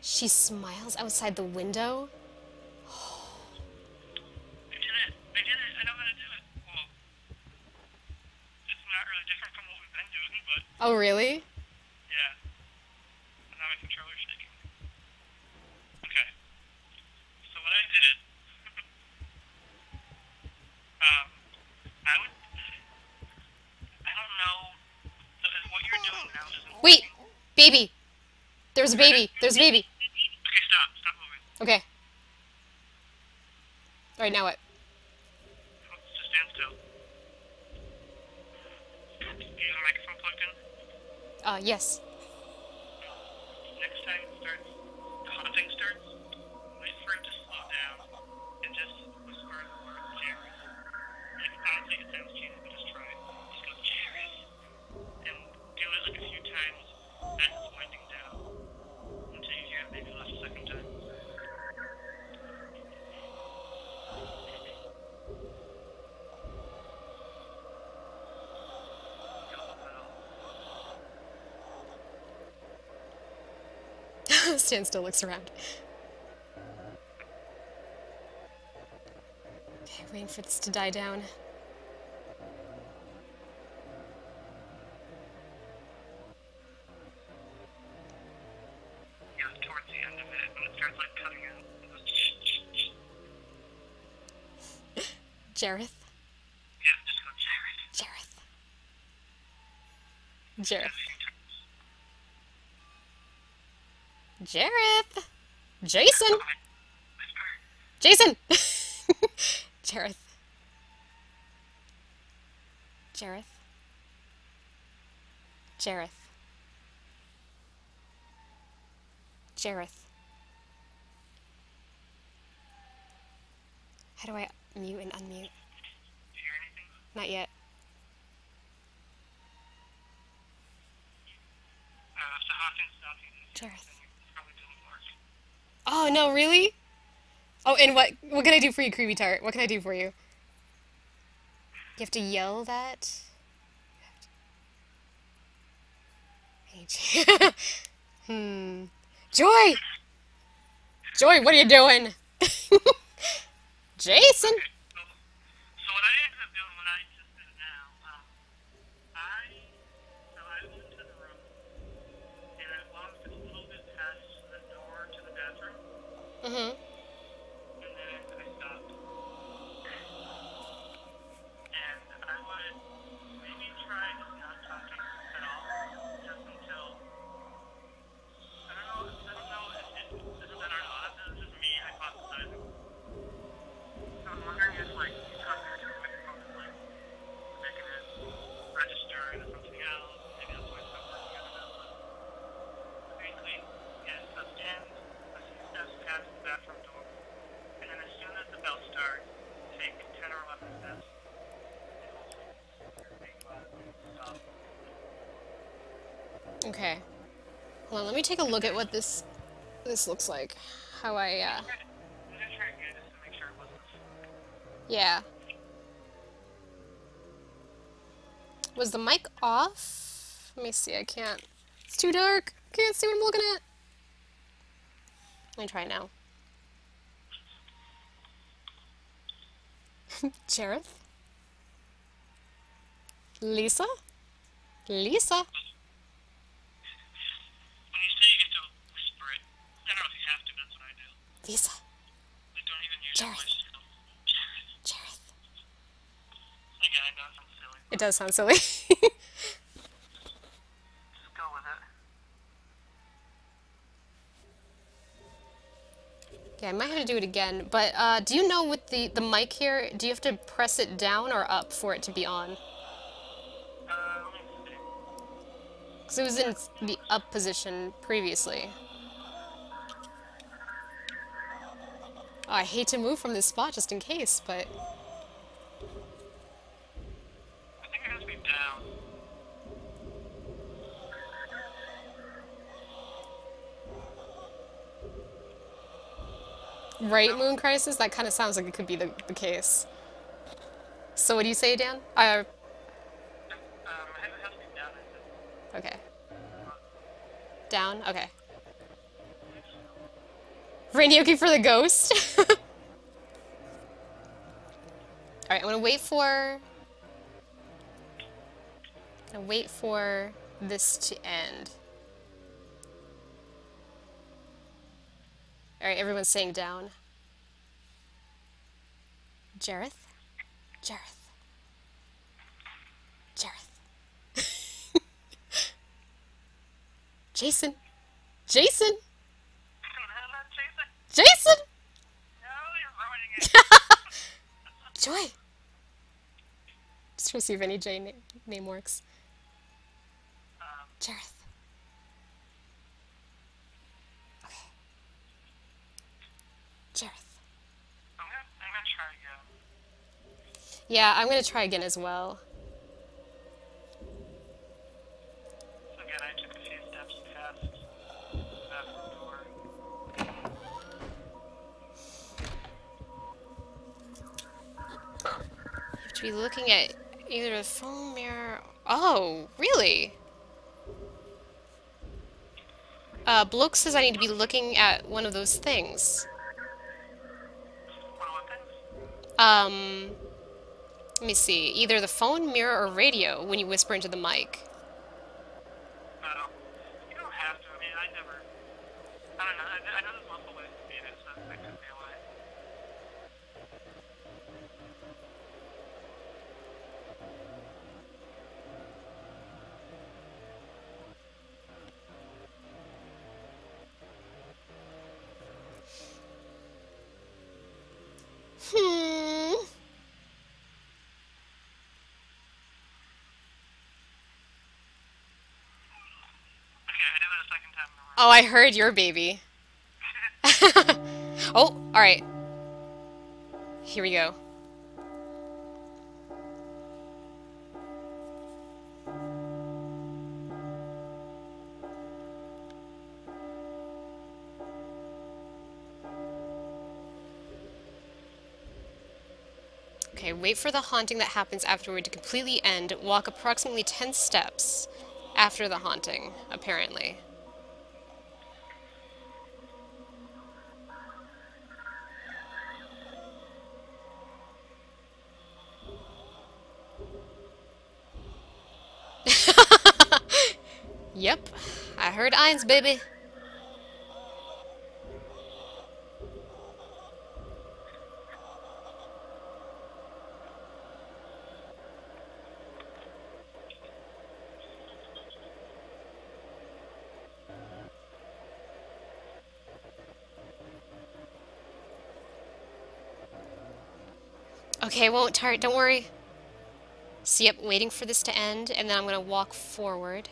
Speaker 1: She smiles outside the window?
Speaker 3: I did it. I did it. I know how to do it. Well, it's not really different from what we've been doing, but
Speaker 1: Oh, really?
Speaker 3: yeah. And now my controller's shaking. Okay. So what I did, um, I would, I don't know, so is what you're doing now isn't
Speaker 1: Wait!
Speaker 3: working.
Speaker 1: Baby! There's a baby! There's a baby!
Speaker 3: Okay, stop. Stop moving.
Speaker 1: Okay. Alright, now what?
Speaker 3: Just stand still. Do you have a microphone plugged in?
Speaker 1: Uh, yes.
Speaker 3: Next time it starts, the haunting starts, wait for it to slow down and just whisper the word Jared. Like, honestly, it sounds cheesy, but just try it. Just go Jared. And do it like a few times as it's winding down until you hear it maybe last a second time.
Speaker 1: Stan still looks around. Okay, waiting for this to die down.
Speaker 3: Yeah, towards the end of it, when it starts like cutting out, it goes
Speaker 1: Jareth?
Speaker 3: yeah, just go Jared.
Speaker 1: Jareth. Jareth.
Speaker 3: A few times.
Speaker 1: Jareth! Jason!
Speaker 3: Whisper.
Speaker 1: Jason! Jareth. Jareth. Jareth. Jareth. How do I mute and unmute?
Speaker 3: Do you hear anything?
Speaker 1: Not yet.
Speaker 3: Uh, if the haunting stops, you
Speaker 1: Jareth.
Speaker 3: it probably didn't work.
Speaker 1: Oh, no, really? Oh, and what what can I do for you, Creepy Tart? What can I do for you? You have to yell that? H. hmm. Joy! Joy, what are you doing? Jason!
Speaker 3: Okay, so, so what I ended up doing when I just did it now, um, I, so I went into the room, and I walked a little bit past the door to the bathroom,
Speaker 1: Mm-hmm.
Speaker 3: and then I stopped. And I would maybe try not talking at all, just until, I don't know, I don't know if it, this is an or not, this is just me hypothesizing. So I'm wondering if, like, you talking into a microphone is, like, making it register into something else, maybe that's why it's not working, I don't know, but basically, yes, so stand a few steps past the bathroom door, and then as soon as the bell starts, take ten or eleven steps, and hopefully your big body will stop.
Speaker 1: Okay. Hold on, let me take a look at what this this looks like. How I, uh...
Speaker 3: I'm gonna try again just to make sure it wasn't a fluke.
Speaker 1: Yeah. Was the mic off? Let me see, I can't. It's too dark. Can't see what I'm looking at. Let me try it now. Jareth? Lisa? Lisa?
Speaker 3: When you say you get to whisper it, I don't know if you have to, but that's what I do.
Speaker 1: Lisa?
Speaker 3: Like, don't even use your
Speaker 1: Jareth.
Speaker 3: voice, just go, Jared.
Speaker 1: Jareth?
Speaker 3: Again, I know it sounds silly.
Speaker 1: It does sound silly.
Speaker 3: Just go with it.
Speaker 1: Okay, I might have to do it again, but uh, do you know with the, the mic here, do you have to press it down or up for it to be on?
Speaker 3: Uh, let me see.
Speaker 1: Because it was in the up position previously. Oh, I hate to move from this spot just in case, but...
Speaker 3: I think it has to be down.
Speaker 1: Right, Moon Crisis? That kind of sounds like it could be the, the case. So what do you say, Dan? Uh,
Speaker 3: Um, it has it has to be down, I think.
Speaker 1: okay. Down? Okay. Rainyoki for the ghost. Alright, I'm gonna wait for... I'm gonna wait for this to end. Alright, everyone's saying down. Jareth? Jareth. Jareth. Jason. Jason. Jason.
Speaker 3: No, you're ruining it.
Speaker 1: Joy. Just trying to see if any J na name works.
Speaker 3: Um,
Speaker 1: Jareth. Okay. Jareth.
Speaker 3: I'm gonna, I'm gonna try again.
Speaker 1: Yeah, I'm gonna try again as well.
Speaker 3: So again, I took a few steps past the bathroom door.
Speaker 1: You have to be looking at either the phone mirror... Oh, really? Uh, Bloke says I need to be looking at one of those things.
Speaker 3: One of things?
Speaker 1: Um, let me see. Either the phone, mirror, or radio when you whisper into the mic.
Speaker 3: No. You don't have to. I mean, I never... I don't know. I, I know there's multiple ways to beat it, so that could be a way.
Speaker 1: Hmm.
Speaker 3: Okay, I did it a second time in a row.
Speaker 1: Oh, I heard your baby. Oh, alright. Here we go. Okay, wait for the haunting that happens afterward to completely end. Walk approximately ten steps after the haunting, apparently. Yep, I heard eins, baby. Okay, I won't tire. Don't worry. So, yep, waiting for this to end, and then I'm gonna walk forward.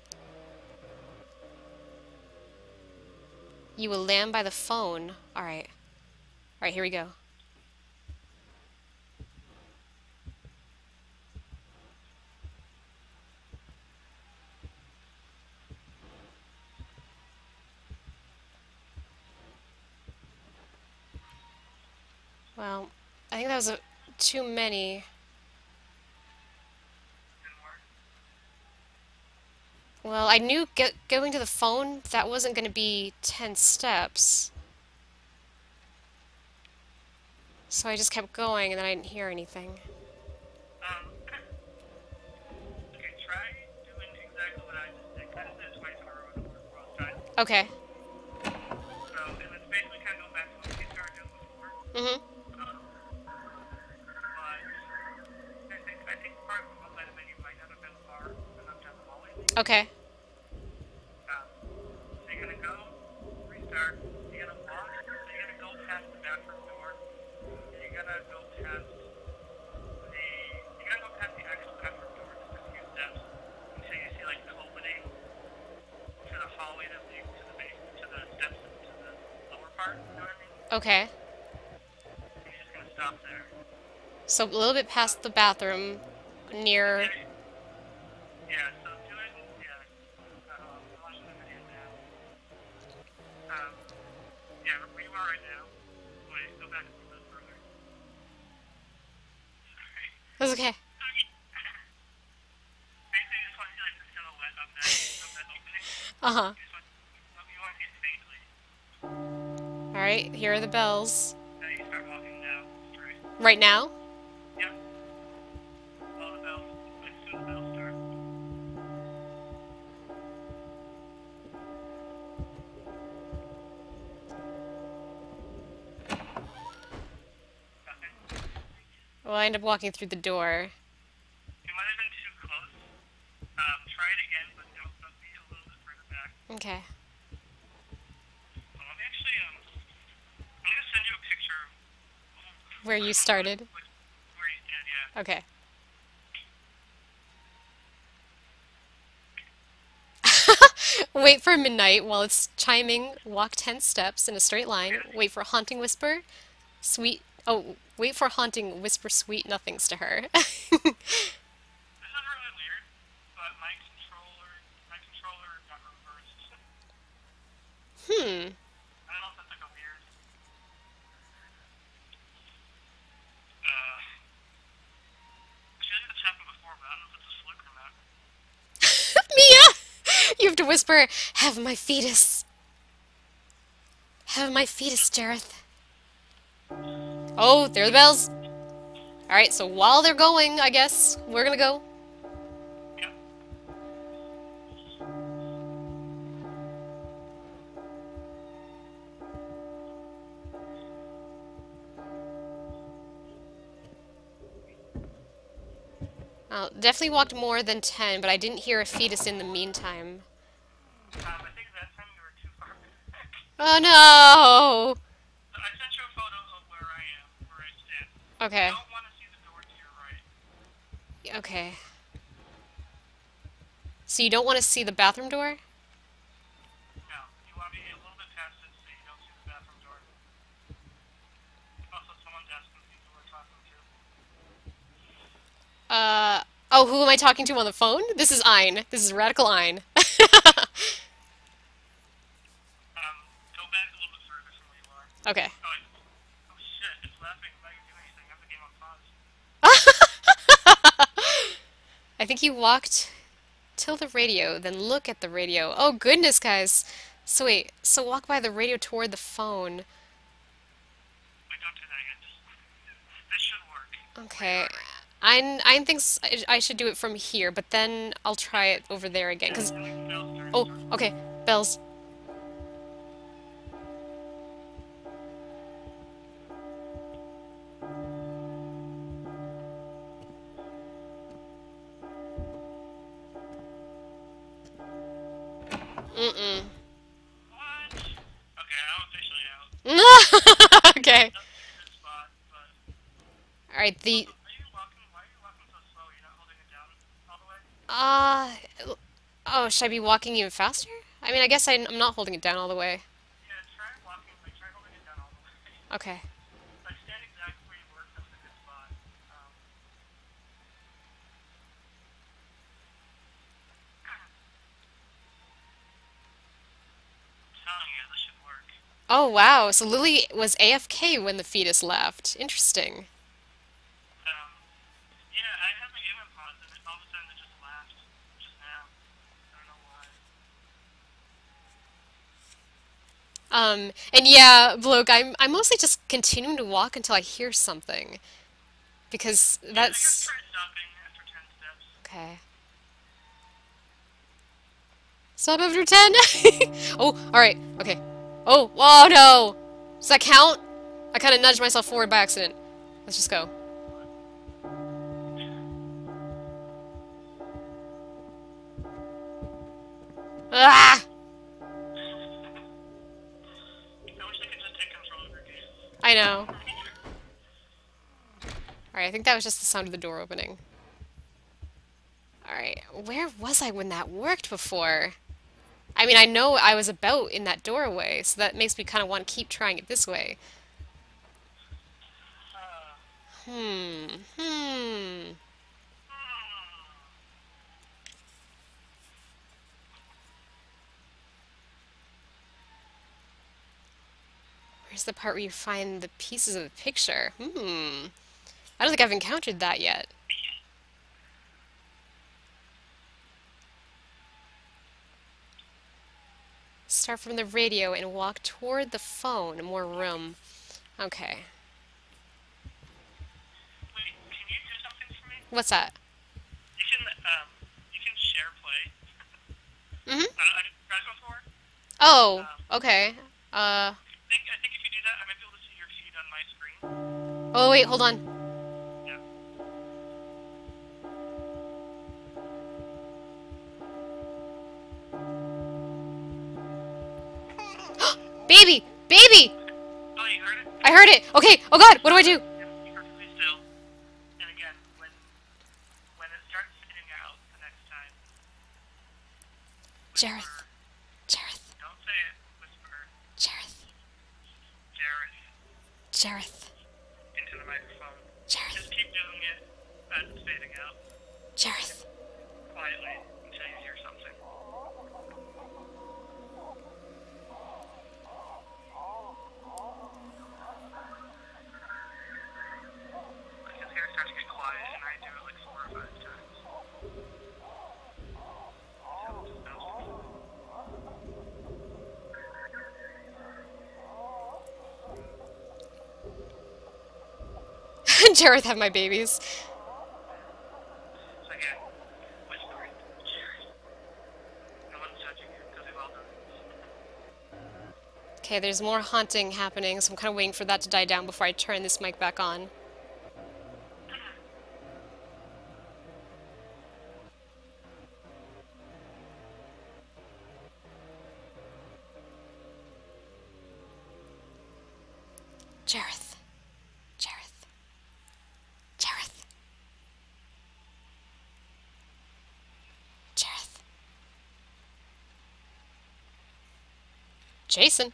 Speaker 1: You will land by the phone. Alright. Alright, here we go. Well, I think that was a, too many.
Speaker 3: Didn't work.
Speaker 1: Well, I knew get, going to the phone, that wasn't going to be ten steps. So I just kept going, and then I didn't hear anything.
Speaker 3: Um, okay, try doing exactly what I just did. Kind of did it twice in a row and it worked both times.
Speaker 1: Okay.
Speaker 3: So, and it's basically kind of going back to what we started doing before.
Speaker 1: Mm-hmm.
Speaker 3: Um, but I think I think part of what might have been you might not have been far enough down the hallway. Maybe.
Speaker 1: Okay.
Speaker 3: Um, so you're gonna go restart. You're gonna walk. So you're gonna go past the bathroom door. And you're gonna go past the. You're gonna go past the actual bathroom door just a few steps until you see like the opening to the hallway that leads to the base to the steps to the lower part. You know what I mean?
Speaker 1: Okay.
Speaker 3: You're just gonna stop there.
Speaker 1: So a little bit past the bathroom, near...
Speaker 3: Yeah, so do it, yeah, uh, I'm watching the video now. Um, yeah, where you are right now. Wait, go back a little bit further. Sorry.
Speaker 1: That's okay.
Speaker 3: Basically, you just want to see like the silhouette of that, of that opening.
Speaker 1: Uh-huh.
Speaker 3: You just want, you want to see it faintly.
Speaker 1: Alright. Alright, here are the bells.
Speaker 3: Now you start walking now, straight.
Speaker 1: Right now?
Speaker 3: Yep. All the bells. As soon as the bells start. Nothing.
Speaker 1: Well, I end up walking through the door.
Speaker 3: You might have been too close. Um, try it again, but don't, don't be a little bit further back.
Speaker 1: Okay.
Speaker 3: Well, let me actually, um, I'm gonna send you a picture of
Speaker 1: Where you started?
Speaker 3: Where where you stand, yeah.
Speaker 1: Okay. Wait for midnight while it's chiming. Walk ten steps in a straight line. Wait for haunting whisper. Sweet. Oh, wait for haunting whisper sweet nothings to her.
Speaker 3: This is really weird, but my controller, my controller got reversed.
Speaker 1: Hmm.
Speaker 3: I don't know if that's like a weird, uh, I feel like that's happened before, but I don't know if it's a fluke or not.
Speaker 1: Mia! You have to whisper, have my fetus. Have my fetus, Jareth. Oh, there are the bells. Alright, so while they're going, I guess, we're gonna go.
Speaker 3: Yep.
Speaker 1: Oh, definitely walked more than ten, but I didn't hear a fetus in the meantime.
Speaker 3: Um, I think that time you were too far back.
Speaker 1: Oh no!
Speaker 3: So I sent you a photo of where I am, where I stand.
Speaker 1: Okay.
Speaker 3: You don't want to see the door to your right.
Speaker 1: Okay. So you don't want to see the bathroom door?
Speaker 3: No, you want to be a little bit past it so you don't see the bathroom door. Also, someone's asking who we're talking to.
Speaker 1: Uh, oh, who am I talking to on the phone? This is Ein. This is Radical Ein.
Speaker 3: Um, go back a little bit further from where you are.
Speaker 1: Okay.
Speaker 3: Oh, wait. Oh shit, it's laughing if I can do anything. I have the game on pause.
Speaker 1: I think you walked till the radio, then look at the radio. Oh goodness, guys. So wait, so walk by the radio toward the phone.
Speaker 3: Wait, don't do that yet. Just, this should work.
Speaker 1: Okay. Ein, Ein thinks I I should do it from here, but then I'll try it over there again. Cause
Speaker 3: And we can bells start.
Speaker 1: oh, okay, bells. Mm-mm.
Speaker 3: What? Okay, I'm officially out.
Speaker 1: Okay.
Speaker 3: That's a good spot, but...
Speaker 1: All right. The
Speaker 3: Are you walking? Why are you walking so slow? You're not holding it down all the way?
Speaker 1: uh oh, should I be walking even faster? I mean, I guess I, I'm not holding it down all the way.
Speaker 3: Yeah, try walking, like, try holding it down all the way.
Speaker 1: Okay.
Speaker 3: Like, stand exactly where you were. That's a good spot. Um... I'm telling you, this should work.
Speaker 1: Oh wow. So Lily was A F K when the fetus left. Interesting.
Speaker 3: Um, yeah, I have the game on pause, and it, all of a sudden it just laughed just now. I don't know why.
Speaker 1: Um, and yeah, Bloke, I'm I'm mostly just continuing to walk until I hear something. Because
Speaker 3: I
Speaker 1: that's
Speaker 3: just tried stopping after ten steps.
Speaker 1: okay. Stop after ten. Oh, all right. Okay. Oh, whoa, no. Does that count? I kind of nudged myself forward by accident. Let's just go. Ah!
Speaker 3: I wish I could just take control of your game.
Speaker 1: I know. Alright, I think that was just the sound of the door opening. Alright, where was I when that worked before? I mean, I know I was about in that doorway, so that makes me kind of want to keep trying it this way.
Speaker 3: Uh,
Speaker 1: Hmm. Hmm. Where's the part where you find the pieces of the picture? Hmm. I don't think I've encountered that yet. start from the radio and walk toward the phone. More room. Okay.
Speaker 3: Wait, can you do something for me?
Speaker 1: What's that?
Speaker 3: You can, um, you can share play.
Speaker 1: Mm-hmm.
Speaker 3: I, I didn't try it before.
Speaker 1: Oh,
Speaker 3: Um,
Speaker 1: okay. Uh,
Speaker 3: I think, I think if you do that, I might be able to see your feed on my screen.
Speaker 1: oh wait, hold on.
Speaker 3: Yeah.
Speaker 1: Baby! Baby!
Speaker 3: Oh, you heard it?
Speaker 1: I heard it! Okay, oh god, what do I do?
Speaker 3: Yeah, be perfectly still. And again, when, when it starts spitting out the next time,
Speaker 1: Jareth. Jareth.
Speaker 3: don't say it, whisper,
Speaker 1: Jareth.
Speaker 3: Jareth,
Speaker 1: Jareth.
Speaker 3: into the microphone.
Speaker 1: Jareth.
Speaker 3: Just keep doing it as it's fading out,
Speaker 1: Jareth.
Speaker 3: quietly, until you hear something. Because here it starts to get quiet, and I do it like four or five times. So it just knows.
Speaker 1: Jareth had my babies.
Speaker 3: So again, whispering, Jareth. No one's judging you, because we've all done it.
Speaker 1: Okay, there's more haunting happening, so I'm kind of waiting for that to die down before I turn this mic back on. Jareth. Jareth. Jareth. Jareth. Jason.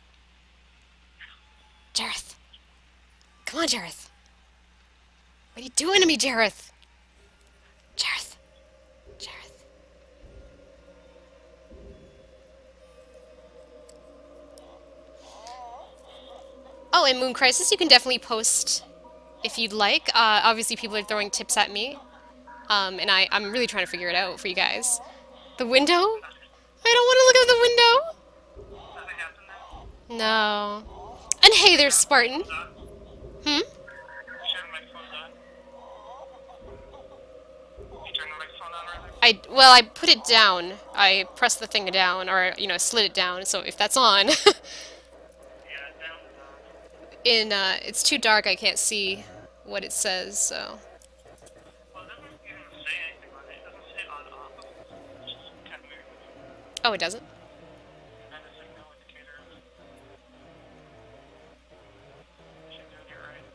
Speaker 1: Jareth. Come on, Jareth. What are you doing to me, Jareth? Jareth. Jareth. Oh, and Moon Crisis, you can definitely post if you'd like. Uh, obviously, people are throwing tips at me, um, and I, I'm really trying to figure it out for you guys. The window? I don't want to look out the window.
Speaker 3: Nothing happened there?
Speaker 1: No. And hey, there's Spartan.
Speaker 3: On?
Speaker 1: Hmm?
Speaker 3: Share the microphone on. You turn the microphone on, rather?
Speaker 1: I, well, I put it down. I pressed the thing down, or, you know, slid it down, so if that's on.
Speaker 3: Yeah, down and on.
Speaker 1: In, uh, it's too dark, I can't see what it says, so.
Speaker 3: Well, it doesn't even say anything on it. It doesn't say on off. It's just kind of weird.
Speaker 1: Oh, it doesn't?
Speaker 3: Kind of signal indicator. Should do it right.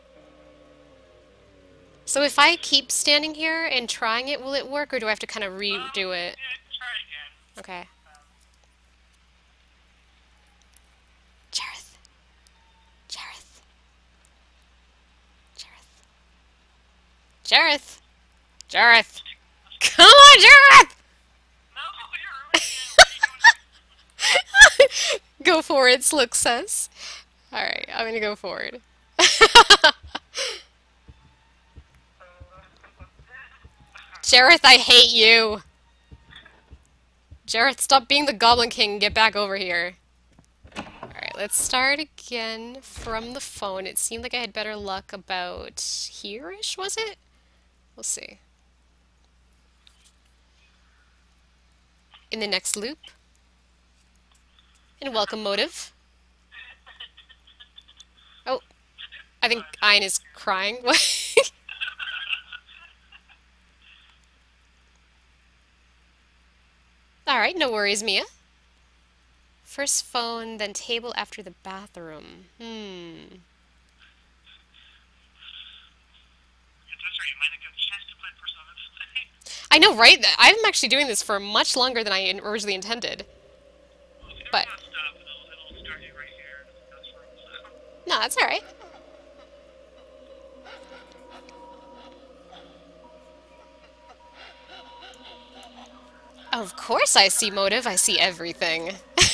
Speaker 1: So if I keep standing here and trying it, will it work, or do I have to kind of redo
Speaker 3: Um,
Speaker 1: it?
Speaker 3: Yeah, try again.
Speaker 1: Okay.
Speaker 3: Um,
Speaker 1: Jareth. Jareth. Jareth. Jareth. Jareth. Come on, Jareth!
Speaker 3: no, you're ruining it.
Speaker 1: Go for it, Slick says. Alright, I'm gonna go forward. Jareth, I hate you! Jareth, stop being the Goblin King and get back over here. Alright, let's start again from the phone. It seemed like I had better luck about here-ish, was it? We'll see. In the next loop. And welcome, Motive. Oh, I think Ein is crying. Alright, no worries, Mia. First phone, then table after the bathroom. Hmm.
Speaker 3: That's right, you might not get a chance to play Persona today.
Speaker 1: I know, right? I'm actually doing this for much longer than I originally intended.
Speaker 3: Well, if you
Speaker 1: But-
Speaker 3: don't stop, it'll, it'll start you right here in this room, so.
Speaker 1: No, that's alright. Of course I see Motive. I see everything.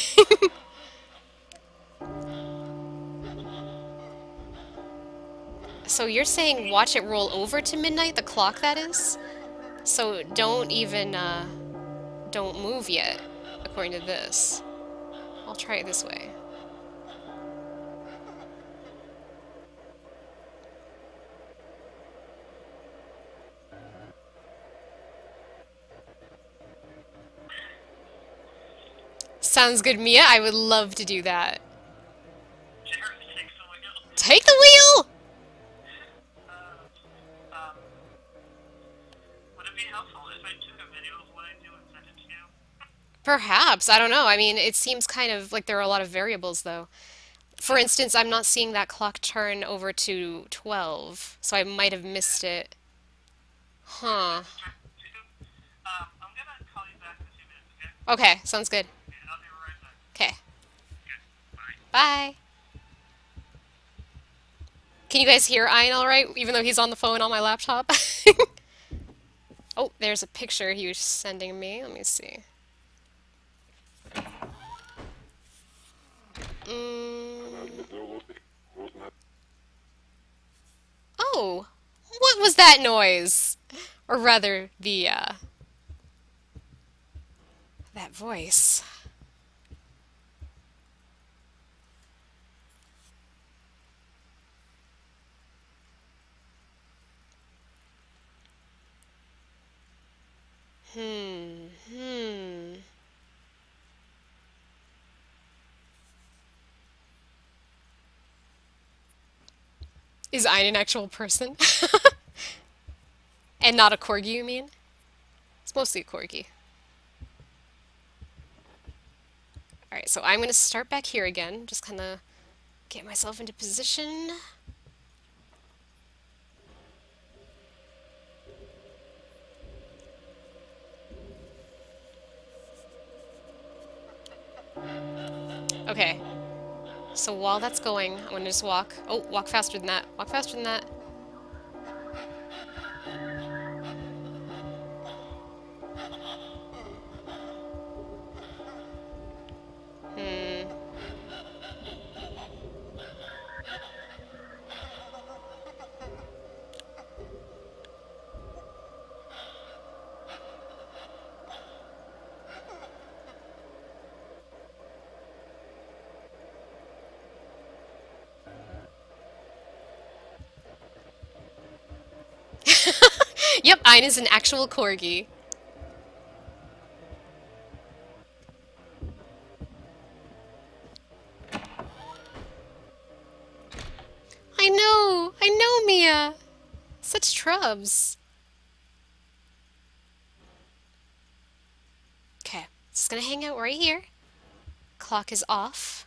Speaker 1: So you're saying watch it roll over to midnight, the clock that is? So don't even, uh, don't move yet, according to this. I'll try it this way. Sounds good, Mia. I would love to do that.
Speaker 3: Jared takes the wheel.
Speaker 1: Take the wheel!
Speaker 3: Uh, um, would it be helpful if I took a video of what I do and sent it to you?
Speaker 1: Perhaps. I don't know. I mean, it seems kind of like there are a lot of variables, though. For instance, I'm not seeing that clock turn over to twelve, so I might have missed it. Huh.
Speaker 3: Um, I'm gonna call you back in a few minutes, okay?
Speaker 1: Okay, sounds good.
Speaker 3: Okay, I'll be right back.
Speaker 1: Okay.
Speaker 3: Okay, bye.
Speaker 1: Bye. Can you guys hear Ian all right, even though he's on the phone on my laptop? Oh, there's a picture he was sending me. Let me see. Mm. Oh, what was that noise? Or rather, the, uh, that voice. Hmm, hmm. Is Ian an actual person? And not a corgi, you mean? It's mostly a corgi. Alright, so I'm going to start back here again. Just kind of get myself into position. Okay. So while that's going, I'm going to just walk. Oh, walk faster than that. Walk faster than that. Hmm. Yep, Ian is an actual corgi. I know! I know, Mia! Such trubs. Okay, just gonna hang out right here. Clock is off.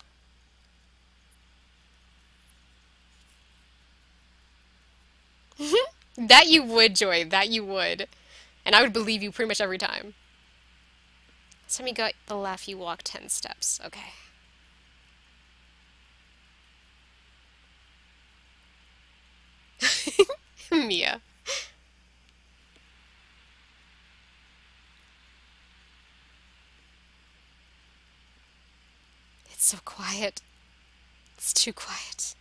Speaker 1: That you would, Joy. That you would. And I would believe you pretty much every time. Last time you got the laugh, you walked ten steps. Okay. Mia. It's so quiet. It's too quiet.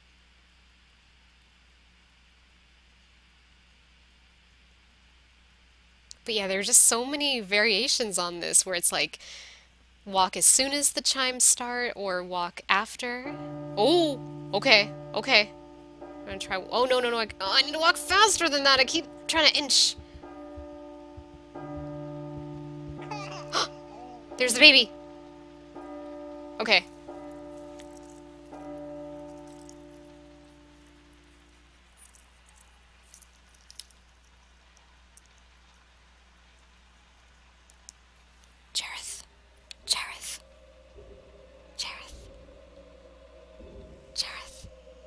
Speaker 1: But yeah, there's just so many variations on this where it's like walk as soon as the chimes start or walk after. Oh, okay, okay. I'm gonna try. Oh, no, no, no. I, oh, I need to walk faster than that. I keep trying to inch. There's the baby. Okay. Jareth. Jareth. Jareth. Jareth.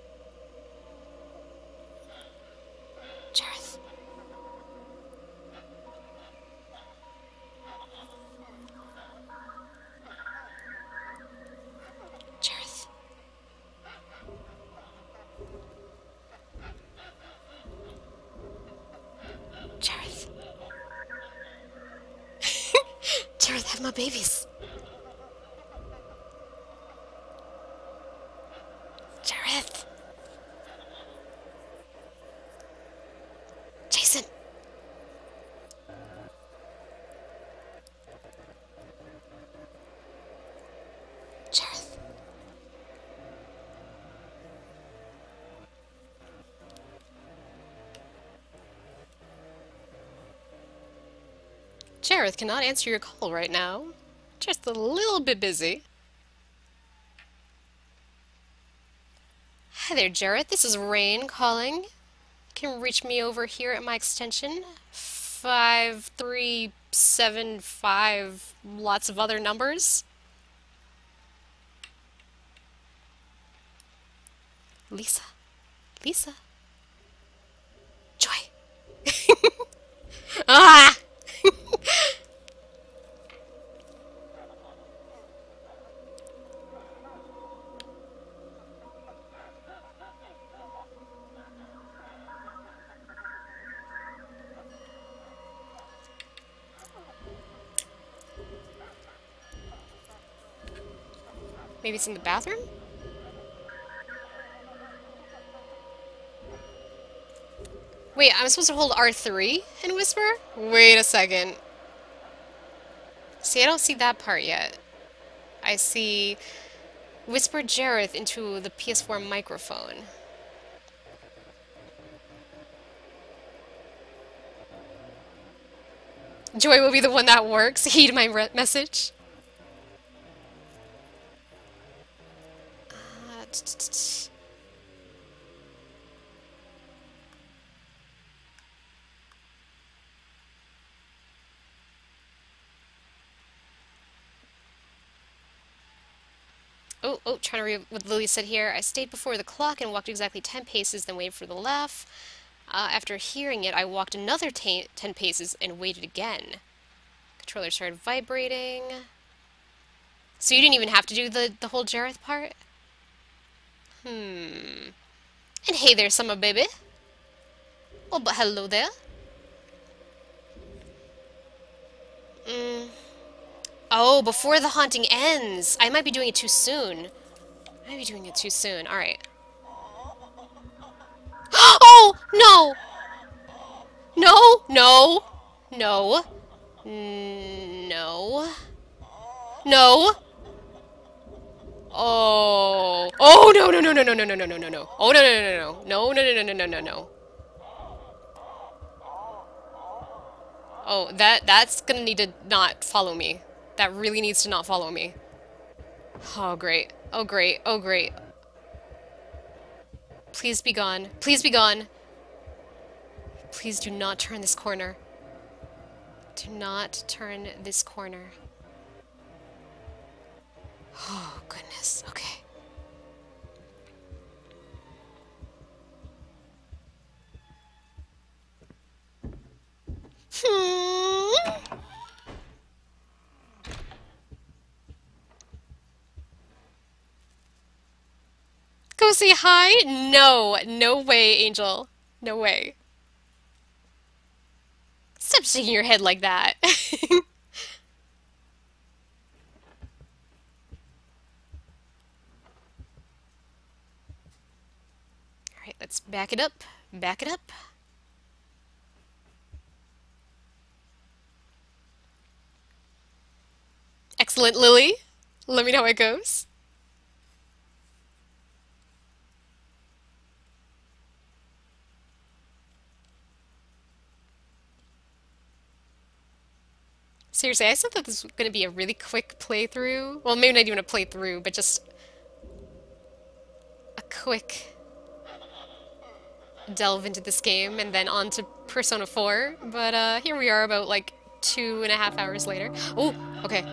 Speaker 1: Jareth. Jareth. Jareth. Jareth, have my babies. Jareth. Jason. Jareth cannot answer your call right now. Just a little bit busy. Hi there, Jareth. This is Rain calling. You can reach me over here at my extension. Five, three, seven, five, lots of other numbers. Lisa. Lisa. Joy. Ah! Maybe it's in the bathroom? Wait, I'm supposed to hold R three and whisper? Wait a second. See, I don't see that part yet. I see whisper Jareth into the P S four microphone. Joy will be the one that works. Heed my re message. Uh, t -t -t -t. Oh, oh, trying to read what Lily said here. I stayed before the clock and walked exactly ten paces, then waited for the laugh. Uh, after hearing it, I walked another ten paces and waited again. Controller started vibrating. So you didn't even have to do the, the whole Jareth part? Hmm. And hey there, summer baby. Oh, but hello there. Hmm. Oh, before the haunting ends. I might be doing it too soon. I might be doing it too soon. Alright. Oh! No! No! No! No! No. No! Oh. Oh, no, no, no, no, no, no, no, no, no, no, no. Oh, no, no, no, no, no. No, no, no, no, no, no, no. Oh, that, that's gonna need to not follow me. That really needs to not follow me. Oh, great. Oh, great. Oh, great. Please be gone. Please be gone. Please do not turn this corner. Do not turn this corner. Oh, goodness. Okay. Hmm. Go say hi? No. No way, Angel. No way. Stop shaking your head like that. Alright, let's back it up. Back it up. Excellent, Lily. Let me know how it goes. Seriously, I thought that this was going to be a really quick playthrough. Well, maybe not even a playthrough, but just a quick delve into this game and then on to Persona four. But uh, here we are about like two and a half hours later. Oh, okay.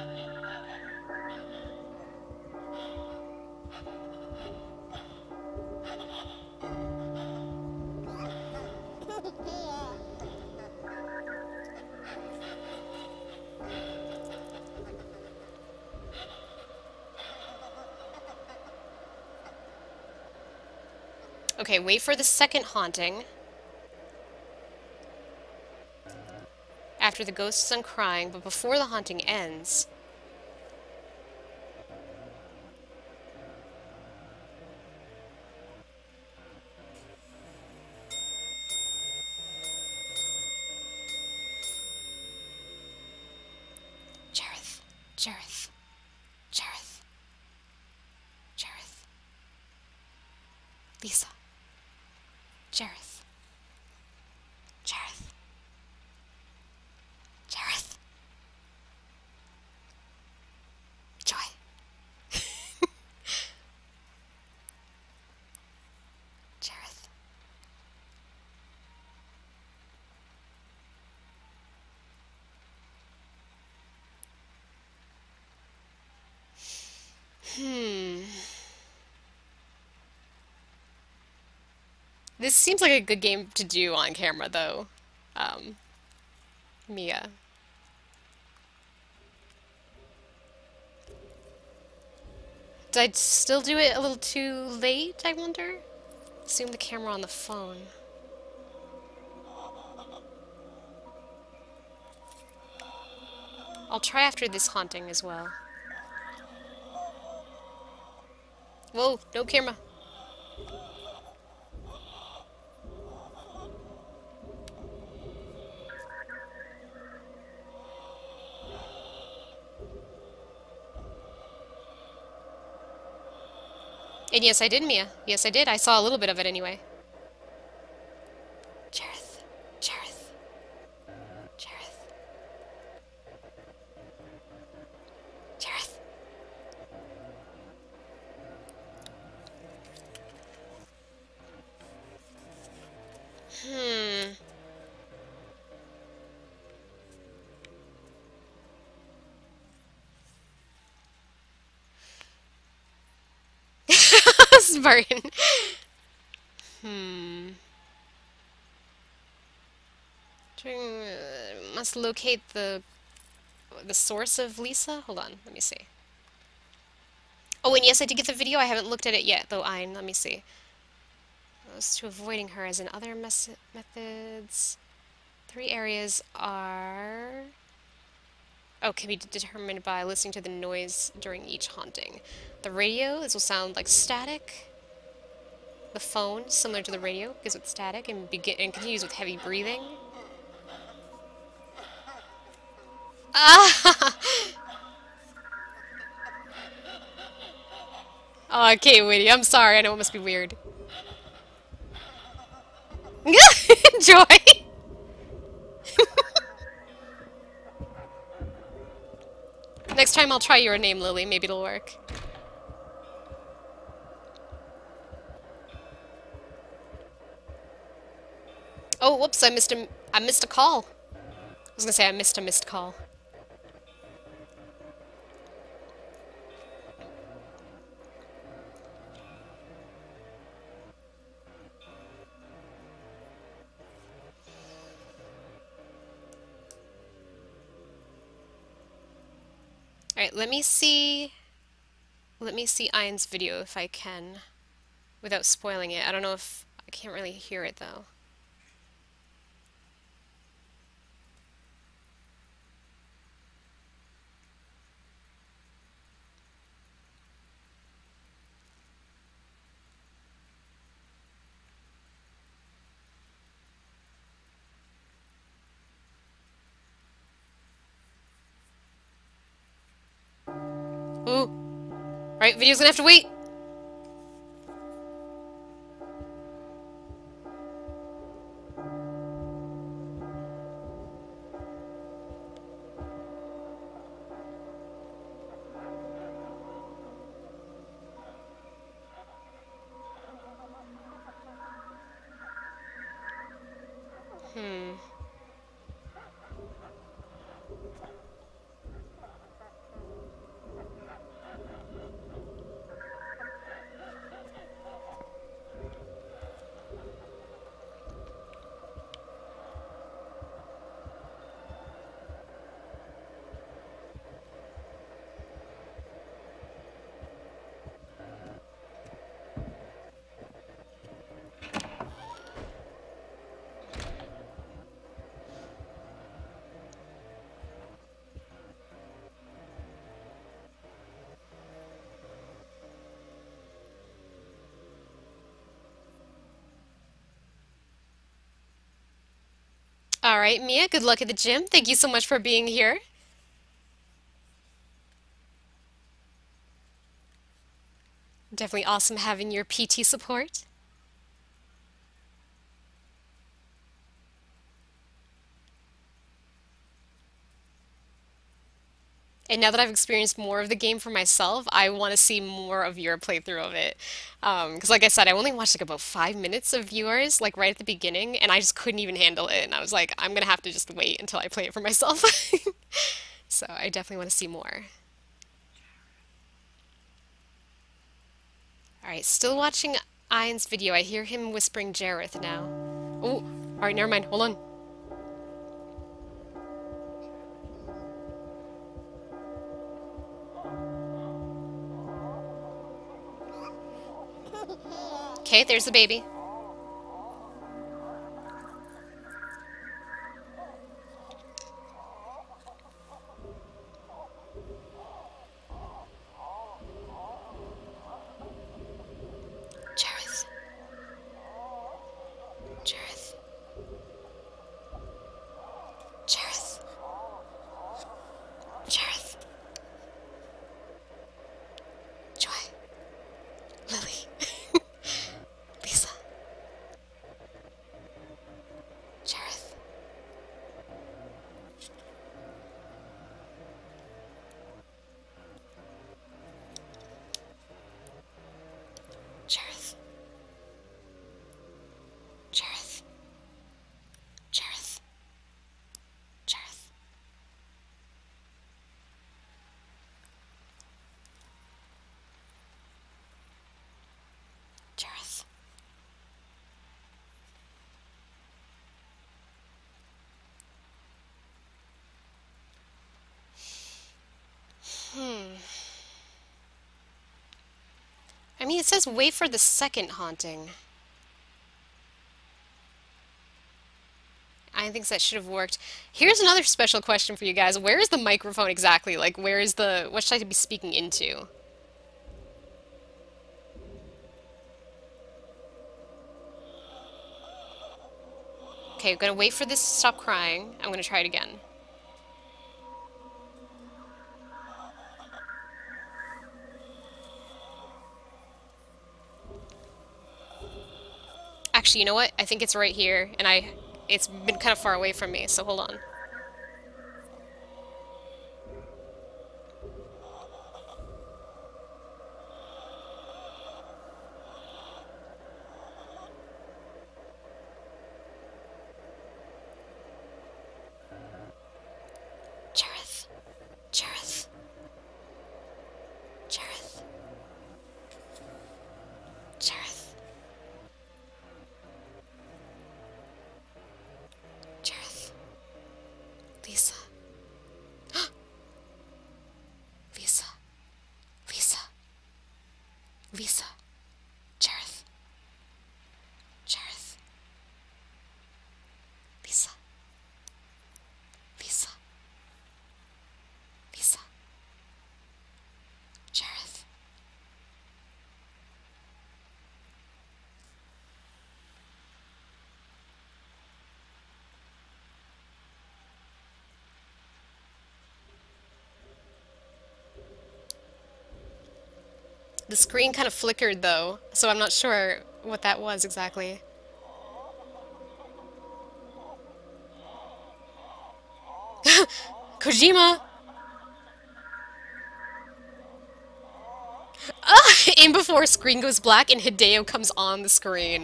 Speaker 1: Okay, wait for the second haunting. After the ghost is done crying, but before the haunting ends. Jareth. Jareth. Jareth. Jareth. Lisa. Jareth. Jareth. Jareth. This seems like a good game to do on camera, though. Um, Mia. Did I still do it a little too late, I wonder? Zoom the camera on the phone. I'll try after this haunting as well. Whoa, no camera. And yes, I did, Mia. Yes, I did. I saw a little bit of it anyway. Jareth. Jareth. Jareth. Jareth. Hmm. Spartan. Hmm. Trying, uh, must locate the the source of Lisa. Hold on, let me see. Oh, and yes, I did get the video. I haven't looked at it yet, though. Ein, let me see. As to avoiding her, as in other mes methods. Three areas are. Oh, can be determined by listening to the noise during each haunting. The radio, this will sound like static. The phone, similar to the radio, gives it static and begin and continues with heavy breathing. Ah! Oh, okay, Witty. I'm sorry. I know it must be weird. Joy. Next time I'll try your name, Lily. Maybe it'll work. Oh, whoops! I missed a I missed a call. I was gonna say I missed a missed call. Alright, let me see... Let me see Ein's video if I can, without spoiling it. I don't know if... I can't really hear it, though. Ooh. Right, video's gonna have to wait. Hmm. Alright, Mia, good luck at the gym. Thank you so much for being here. Definitely awesome having your P T support. And now that I've experienced more of the game for myself, I want to see more of your playthrough of it. Um, because like I said, I only watched like about five minutes of yours, like right at the beginning, and I just couldn't even handle it. And I was like, I'm gonna have to just wait until I play it for myself. So I definitely want to see more. Alright, still watching Ian's video. I hear him whispering Jareth now. Oh, alright, never mind. Hold on. Okay, there's the baby. Jareth. Jareth. Jareth. Jareth. Joy. Lily. Lisa. Jareth. Jareth. Jareth. Jareth. Jareth. Jareth. Hmm. I mean, it says wait for the second haunting. I think that should have worked. Here's another special question for you guys. Where is the microphone exactly? Like, where is the... What should I be speaking into? Okay, I'm gonna wait for this to stop crying. I'm gonna try it again. Actually, you know what? I think it's right here, and I... It's been kind of far away from me, so hold on. Jareth. Jareth. Jareth. Jareth. Jareth. Lisa. Lisa. Lisa. Lisa. Jareth. Jareth. Lisa. Lisa. Lisa. Jareth. The screen kind of flickered though, so I'm not sure what that was exactly. Kojima! Ah! In before screen goes black and Hideo comes on the screen.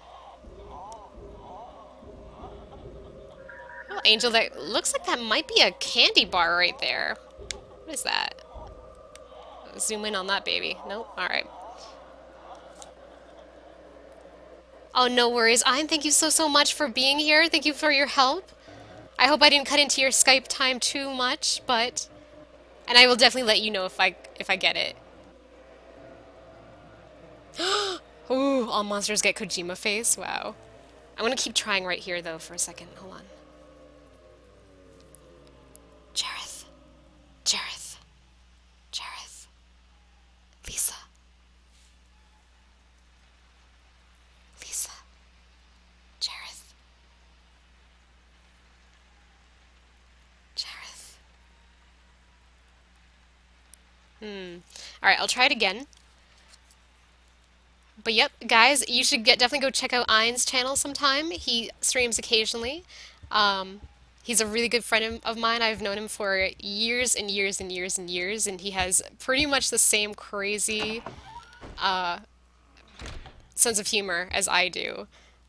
Speaker 1: Oh, Angel, that looks like that might be a candy bar right there. What is that? Zoom in on that baby. Nope. Alright. Oh, no worries. Ein, thank you so, so much for being here. Thank you for your help. I hope I didn't cut into your Skype time too much, but... And I will definitely let you know if I if I get it. Ooh, all monsters get Kojima face. Wow. I'm gonna keep trying right here, though, for a second. Hold on. Jareth. Jareth. Jareth. Lisa. Lisa. Jareth. Jareth. Hmm. Alright, I'll try it again. But yep, guys, you should get definitely go check out Ein's channel sometime. He streams occasionally. Um, he's a really good friend of mine. I've known him for years and years and years and years, and he has pretty much the same crazy uh, sense of humor as I do.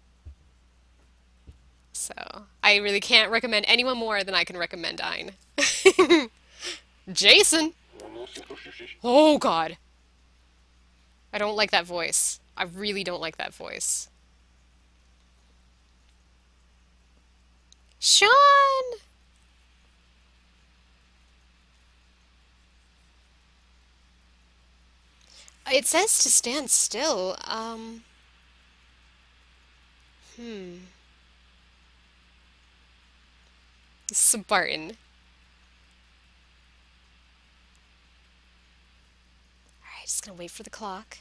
Speaker 1: So, I really can't recommend anyone more than I can recommend Ein. Jason! Oh god. I don't like that voice. I really don't like that voice. Sean! It says to stand still. Um, hmm. Spartan. Alright, just gonna wait for the clock.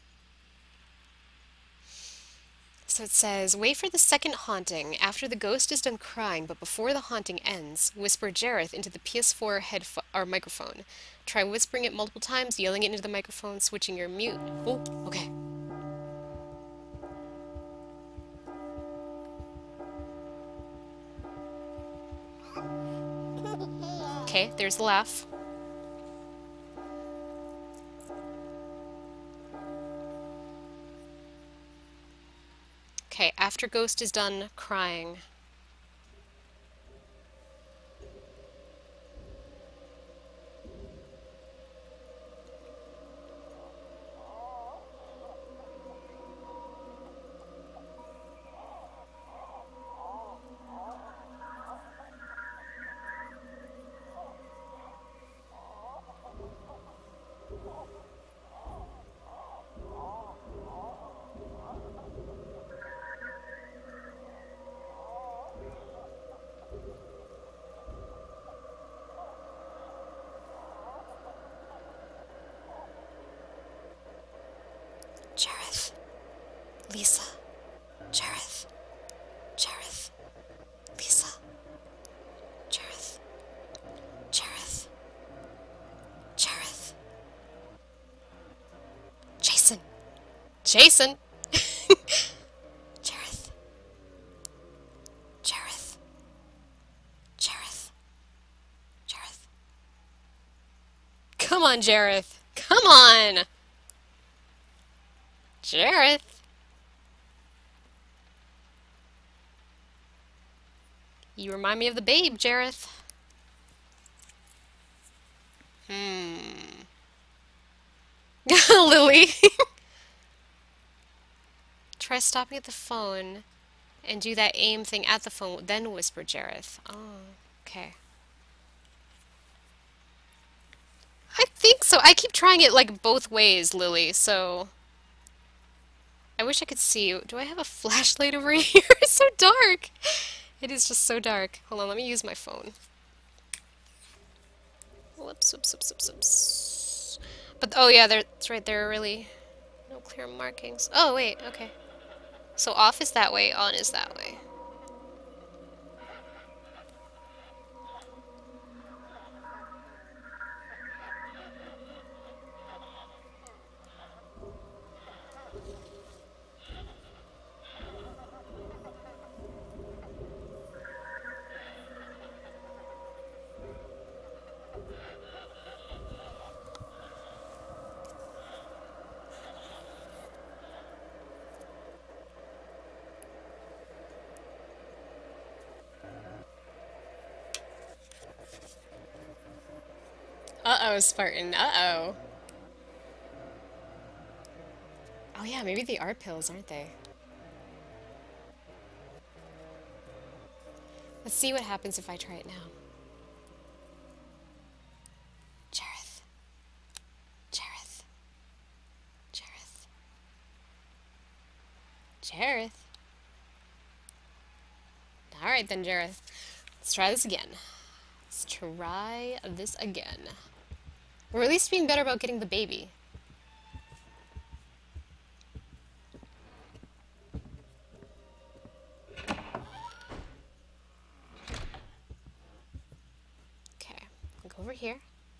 Speaker 1: So it says, wait for the second haunting. After the ghost is done crying, but before the haunting ends, whisper Jareth into the P S four headphone or microphone. Try whispering it multiple times, yelling it into the microphone, switching your mute. Oh, okay. Okay, there's the laugh. Okay, after ghost is done crying. Jareth. Lisa. Jareth. Jareth. Lisa. Jareth. Jareth. Jareth. Jason. Jason. Jareth. Jareth. Jareth. Jareth. Come on, Jareth. Come on. Jareth. You remind me of the babe, Jareth. Hmm. Lily. Try stopping at the phone and do that aim thing at the phone, then whisper Jareth. Oh, okay. I think so. I keep trying it like both ways, Lily, so I wish I could see you. Do I have a flashlight over here? It's so dark. It is just so dark. Hold on, let me use my phone. Whoops, whoops, whoops, whoops, whoops. But, oh yeah, that's right, there are really no clear markings. Oh, wait, okay. So off is that way, on is that way. Uh-oh, Spartan. Uh-oh. Oh yeah, maybe they are pills, aren't they? Let's see what happens if I try it now. Jareth. Jareth. Jareth. Jareth. Alright then, Jareth. Let's try this again. Let's try this again. Or at least being better about getting the baby. Okay, I'll go over here.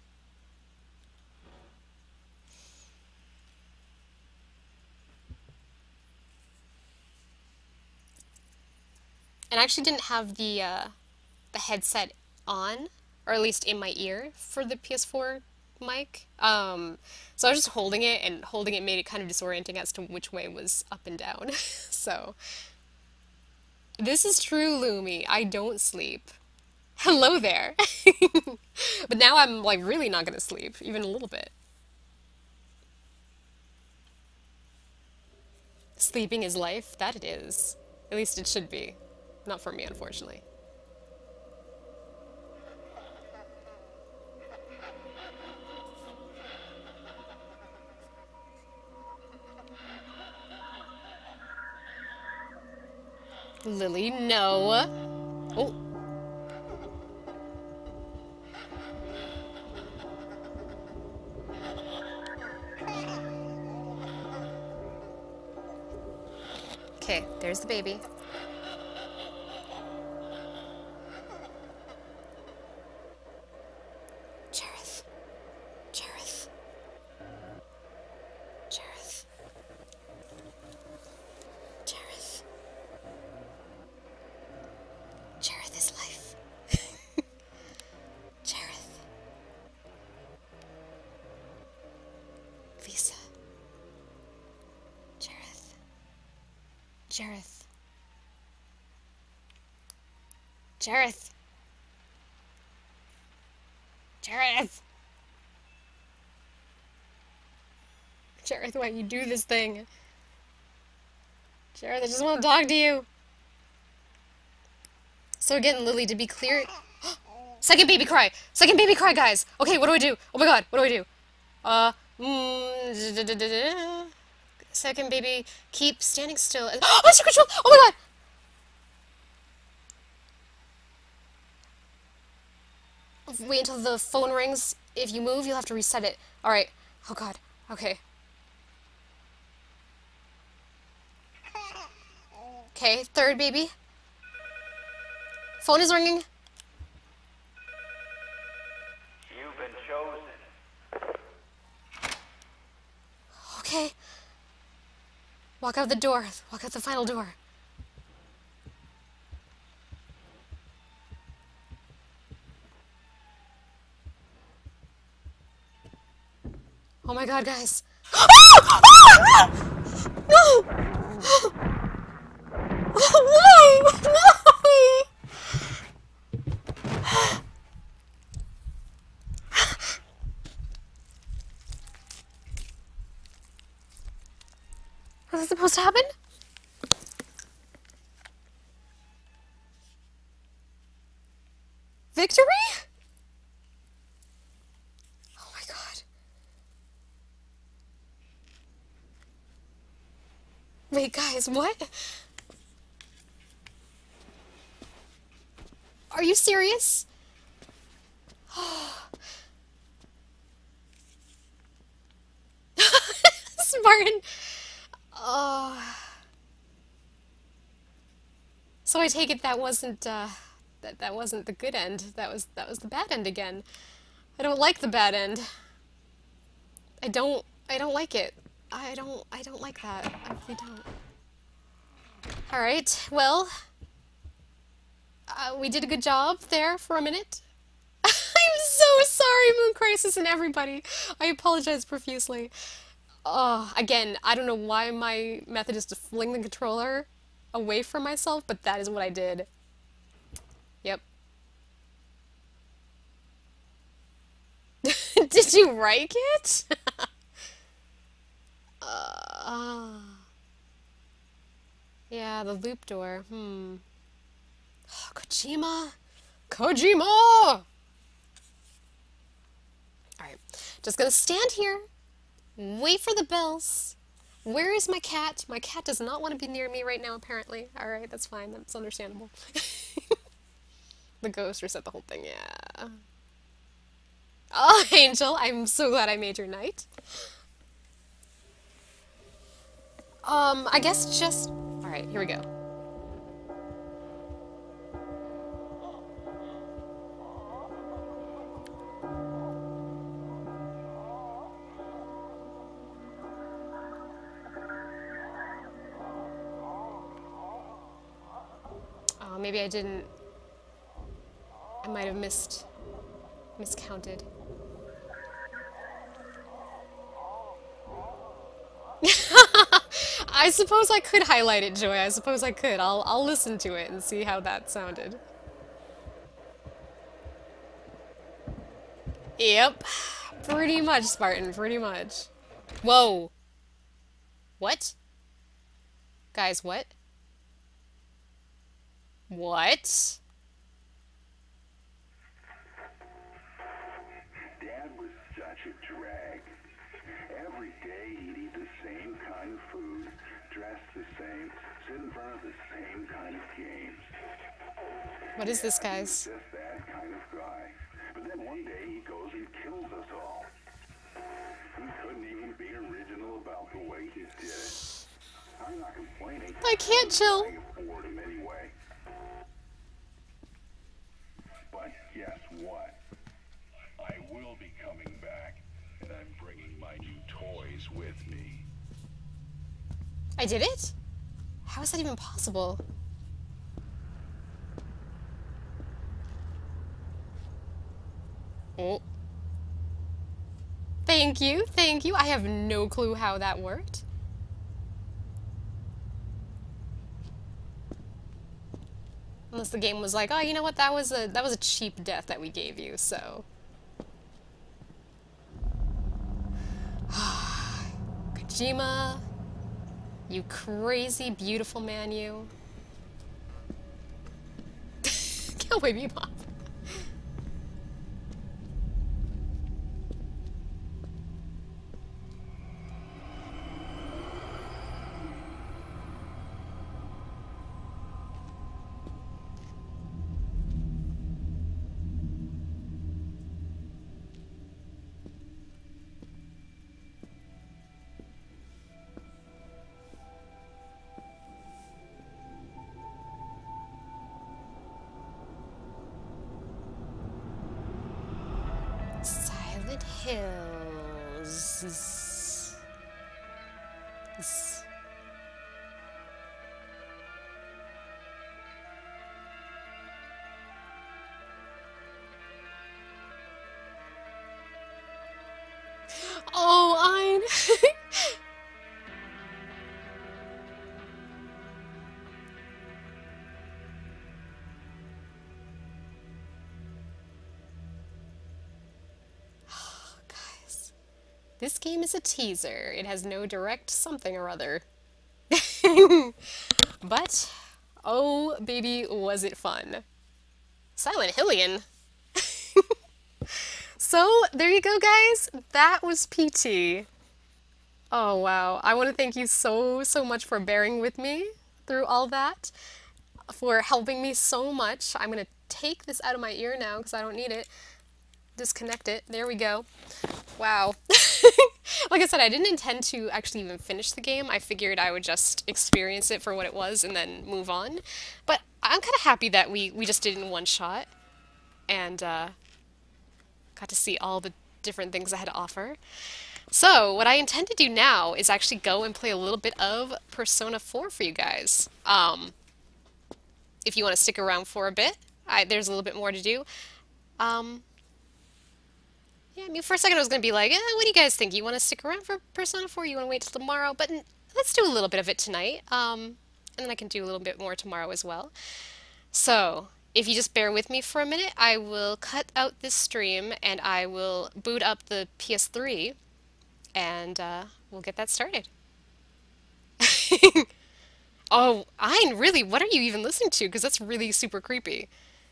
Speaker 1: And I actually didn't have the uh, the headset on, or at least in my ear for the P S four mic. Um, so I was just holding it, and holding it made it kind of disorienting as to which way was up and down. So this is true, Lumi. I don't sleep. Hello there. But now I'm like really not gonna sleep, even a little bit. Sleeping is life? That it is. At least it should be. Not for me, unfortunately. Lily, no. Oh. Okay, there's the baby. Jareth. Jareth. Jareth. Jareth. Jareth is life. Jareth. Lisa. Jareth. Jareth. Jareth. Jareth. Jareth, why you do this thing? Jareth, I just want to talk to you. So again, Lily, to be clear... Second baby cry! Second baby cry, guys! Okay, what do I do? Oh my god, what do I do? Uh... Mm, second baby, keep standing still. Oh, secret control! Oh my god! Wait until the phone rings. If you move, you'll have to reset it. Alright. Oh god. Okay. Okay, third baby. Phone is ringing.
Speaker 4: You've been chosen.
Speaker 1: Okay. Walk out the door. Walk out the final door. Oh my god, guys. No! Why? Why? Was this supposed to happen? Victory? Oh my god. Wait, guys, what? Are you serious? Spartan. Oh. So I take it that wasn't uh, that that wasn't the good end. That was that was the bad end again. I don't like the bad end. I don't I don't like it. I don't I don't like that. I really don't. All right. Well, uh, we did a good job there for a minute. I'm so sorry, Moon Crisis and everybody. I apologize profusely. Oh, again, I don't know why my method is to fling the controller away from myself, but that is what I did. Yep. Did you like it? uh, yeah, the loop door. Hmm. Oh, Kojima! Kojima! Alright, just gonna stand here. Wait for the bells. Where is my cat? My cat does not want to be near me right now, apparently. Alright, that's fine. That's understandable. The ghost reset the whole thing, yeah. Oh, Angel, I'm so glad I made your night. Um, I guess just... Alright, here we go. Maybe I didn't... I might have missed... miscounted. I suppose I could highlight it, Joy. I suppose I could. I'll, I'll listen to it and see how that sounded. Yep. Pretty much, Spartan. Pretty much. Whoa. What? Guys, what? What?
Speaker 2: Dad was such a drag. Every day he'd eat the same kind of food, dress the same, sit in front of the same kind of games.
Speaker 1: What is this,
Speaker 2: He was
Speaker 1: guys?
Speaker 2: just that kind of guy. But then one day he goes and kills us all. He couldn't even be original about the way he did it. I'm not complaining.
Speaker 1: I can't chill.
Speaker 2: I afford him anyway. But guess what? I will be coming back, and I'm bringing my new toys with me.
Speaker 1: I did it? How is that even possible? Oh. Thank you, thank you. I have no clue how that worked. Unless the game was like, oh, you know what, that was a that was a cheap death that we gave you, so. Kojima, you crazy beautiful man, you. Can't wave you off. Silent Hills. S- Oh, I. Guys, this game is a teaser. It has no direct something or other. But, oh baby, was it fun. Silent Hillian. So, there you go, guys. That was P T. Oh, wow. I want to thank you so, so much for bearing with me through all that, for helping me so much. I'm going to take this out of my ear now because I don't need it. Disconnect it. There we go. Wow. Like I said, I didn't intend to actually even finish the game. I figured I would just experience it for what it was and then move on. But I'm kind of happy that we, we just did it in one shot and uh, got to see all the different things I had to offer. So, what I intend to do now is actually go and play a little bit of Persona four for you guys. Um, if you want to stick around for a bit, I, there's a little bit more to do. Um, yeah, I mean, for a second I was going to be like, eh, what do you guys think? You want to stick around for Persona four? You want to wait till tomorrow? But n- let's do a little bit of it tonight. Um, and then I can do a little bit more tomorrow as well. So, if you just bear with me for a minute, I will cut out this stream and I will boot up the P S three and uh, we'll get that started. Oh, Ein, really? What are you even listening to? Because that's really super creepy.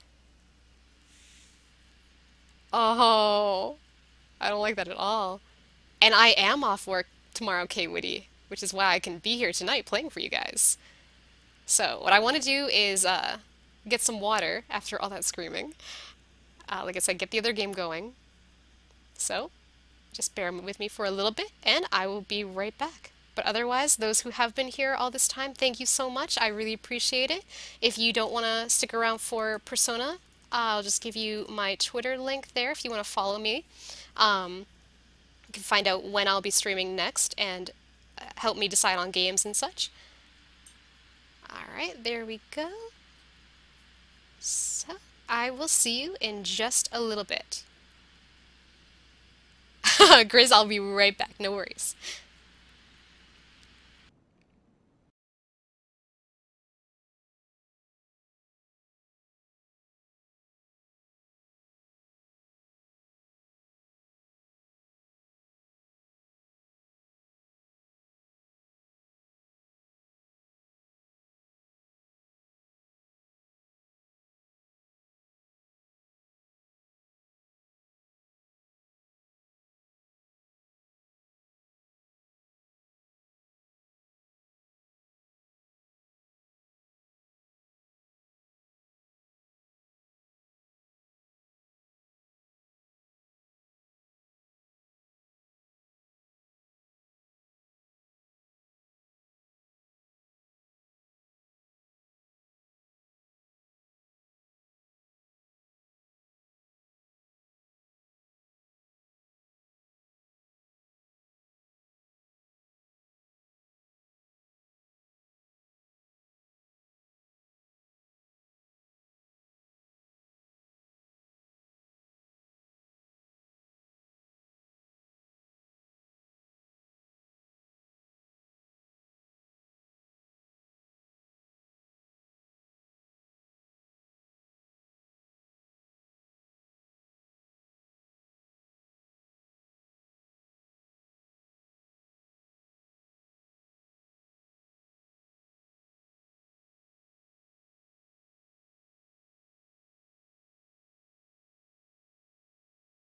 Speaker 1: Oh, I don't like that at all. And I am off work tomorrow, K Witty, which is why I can be here tonight playing for you guys. So, what I want to do is uh, get some water after all that screaming. Uh, like I said, get the other game going. So, just bear with me for a little bit, and I will be right back. But otherwise, those who have been here all this time, thank you so much. I really appreciate it. If you don't want to stick around for Persona, I'll just give you my Twitter link there if you want to follow me. Um, you can find out when I'll be streaming next and uh, help me decide on games and such. Alright, there we go. So, I will see you in just a little bit. Grizz, I'll be right back. No worries.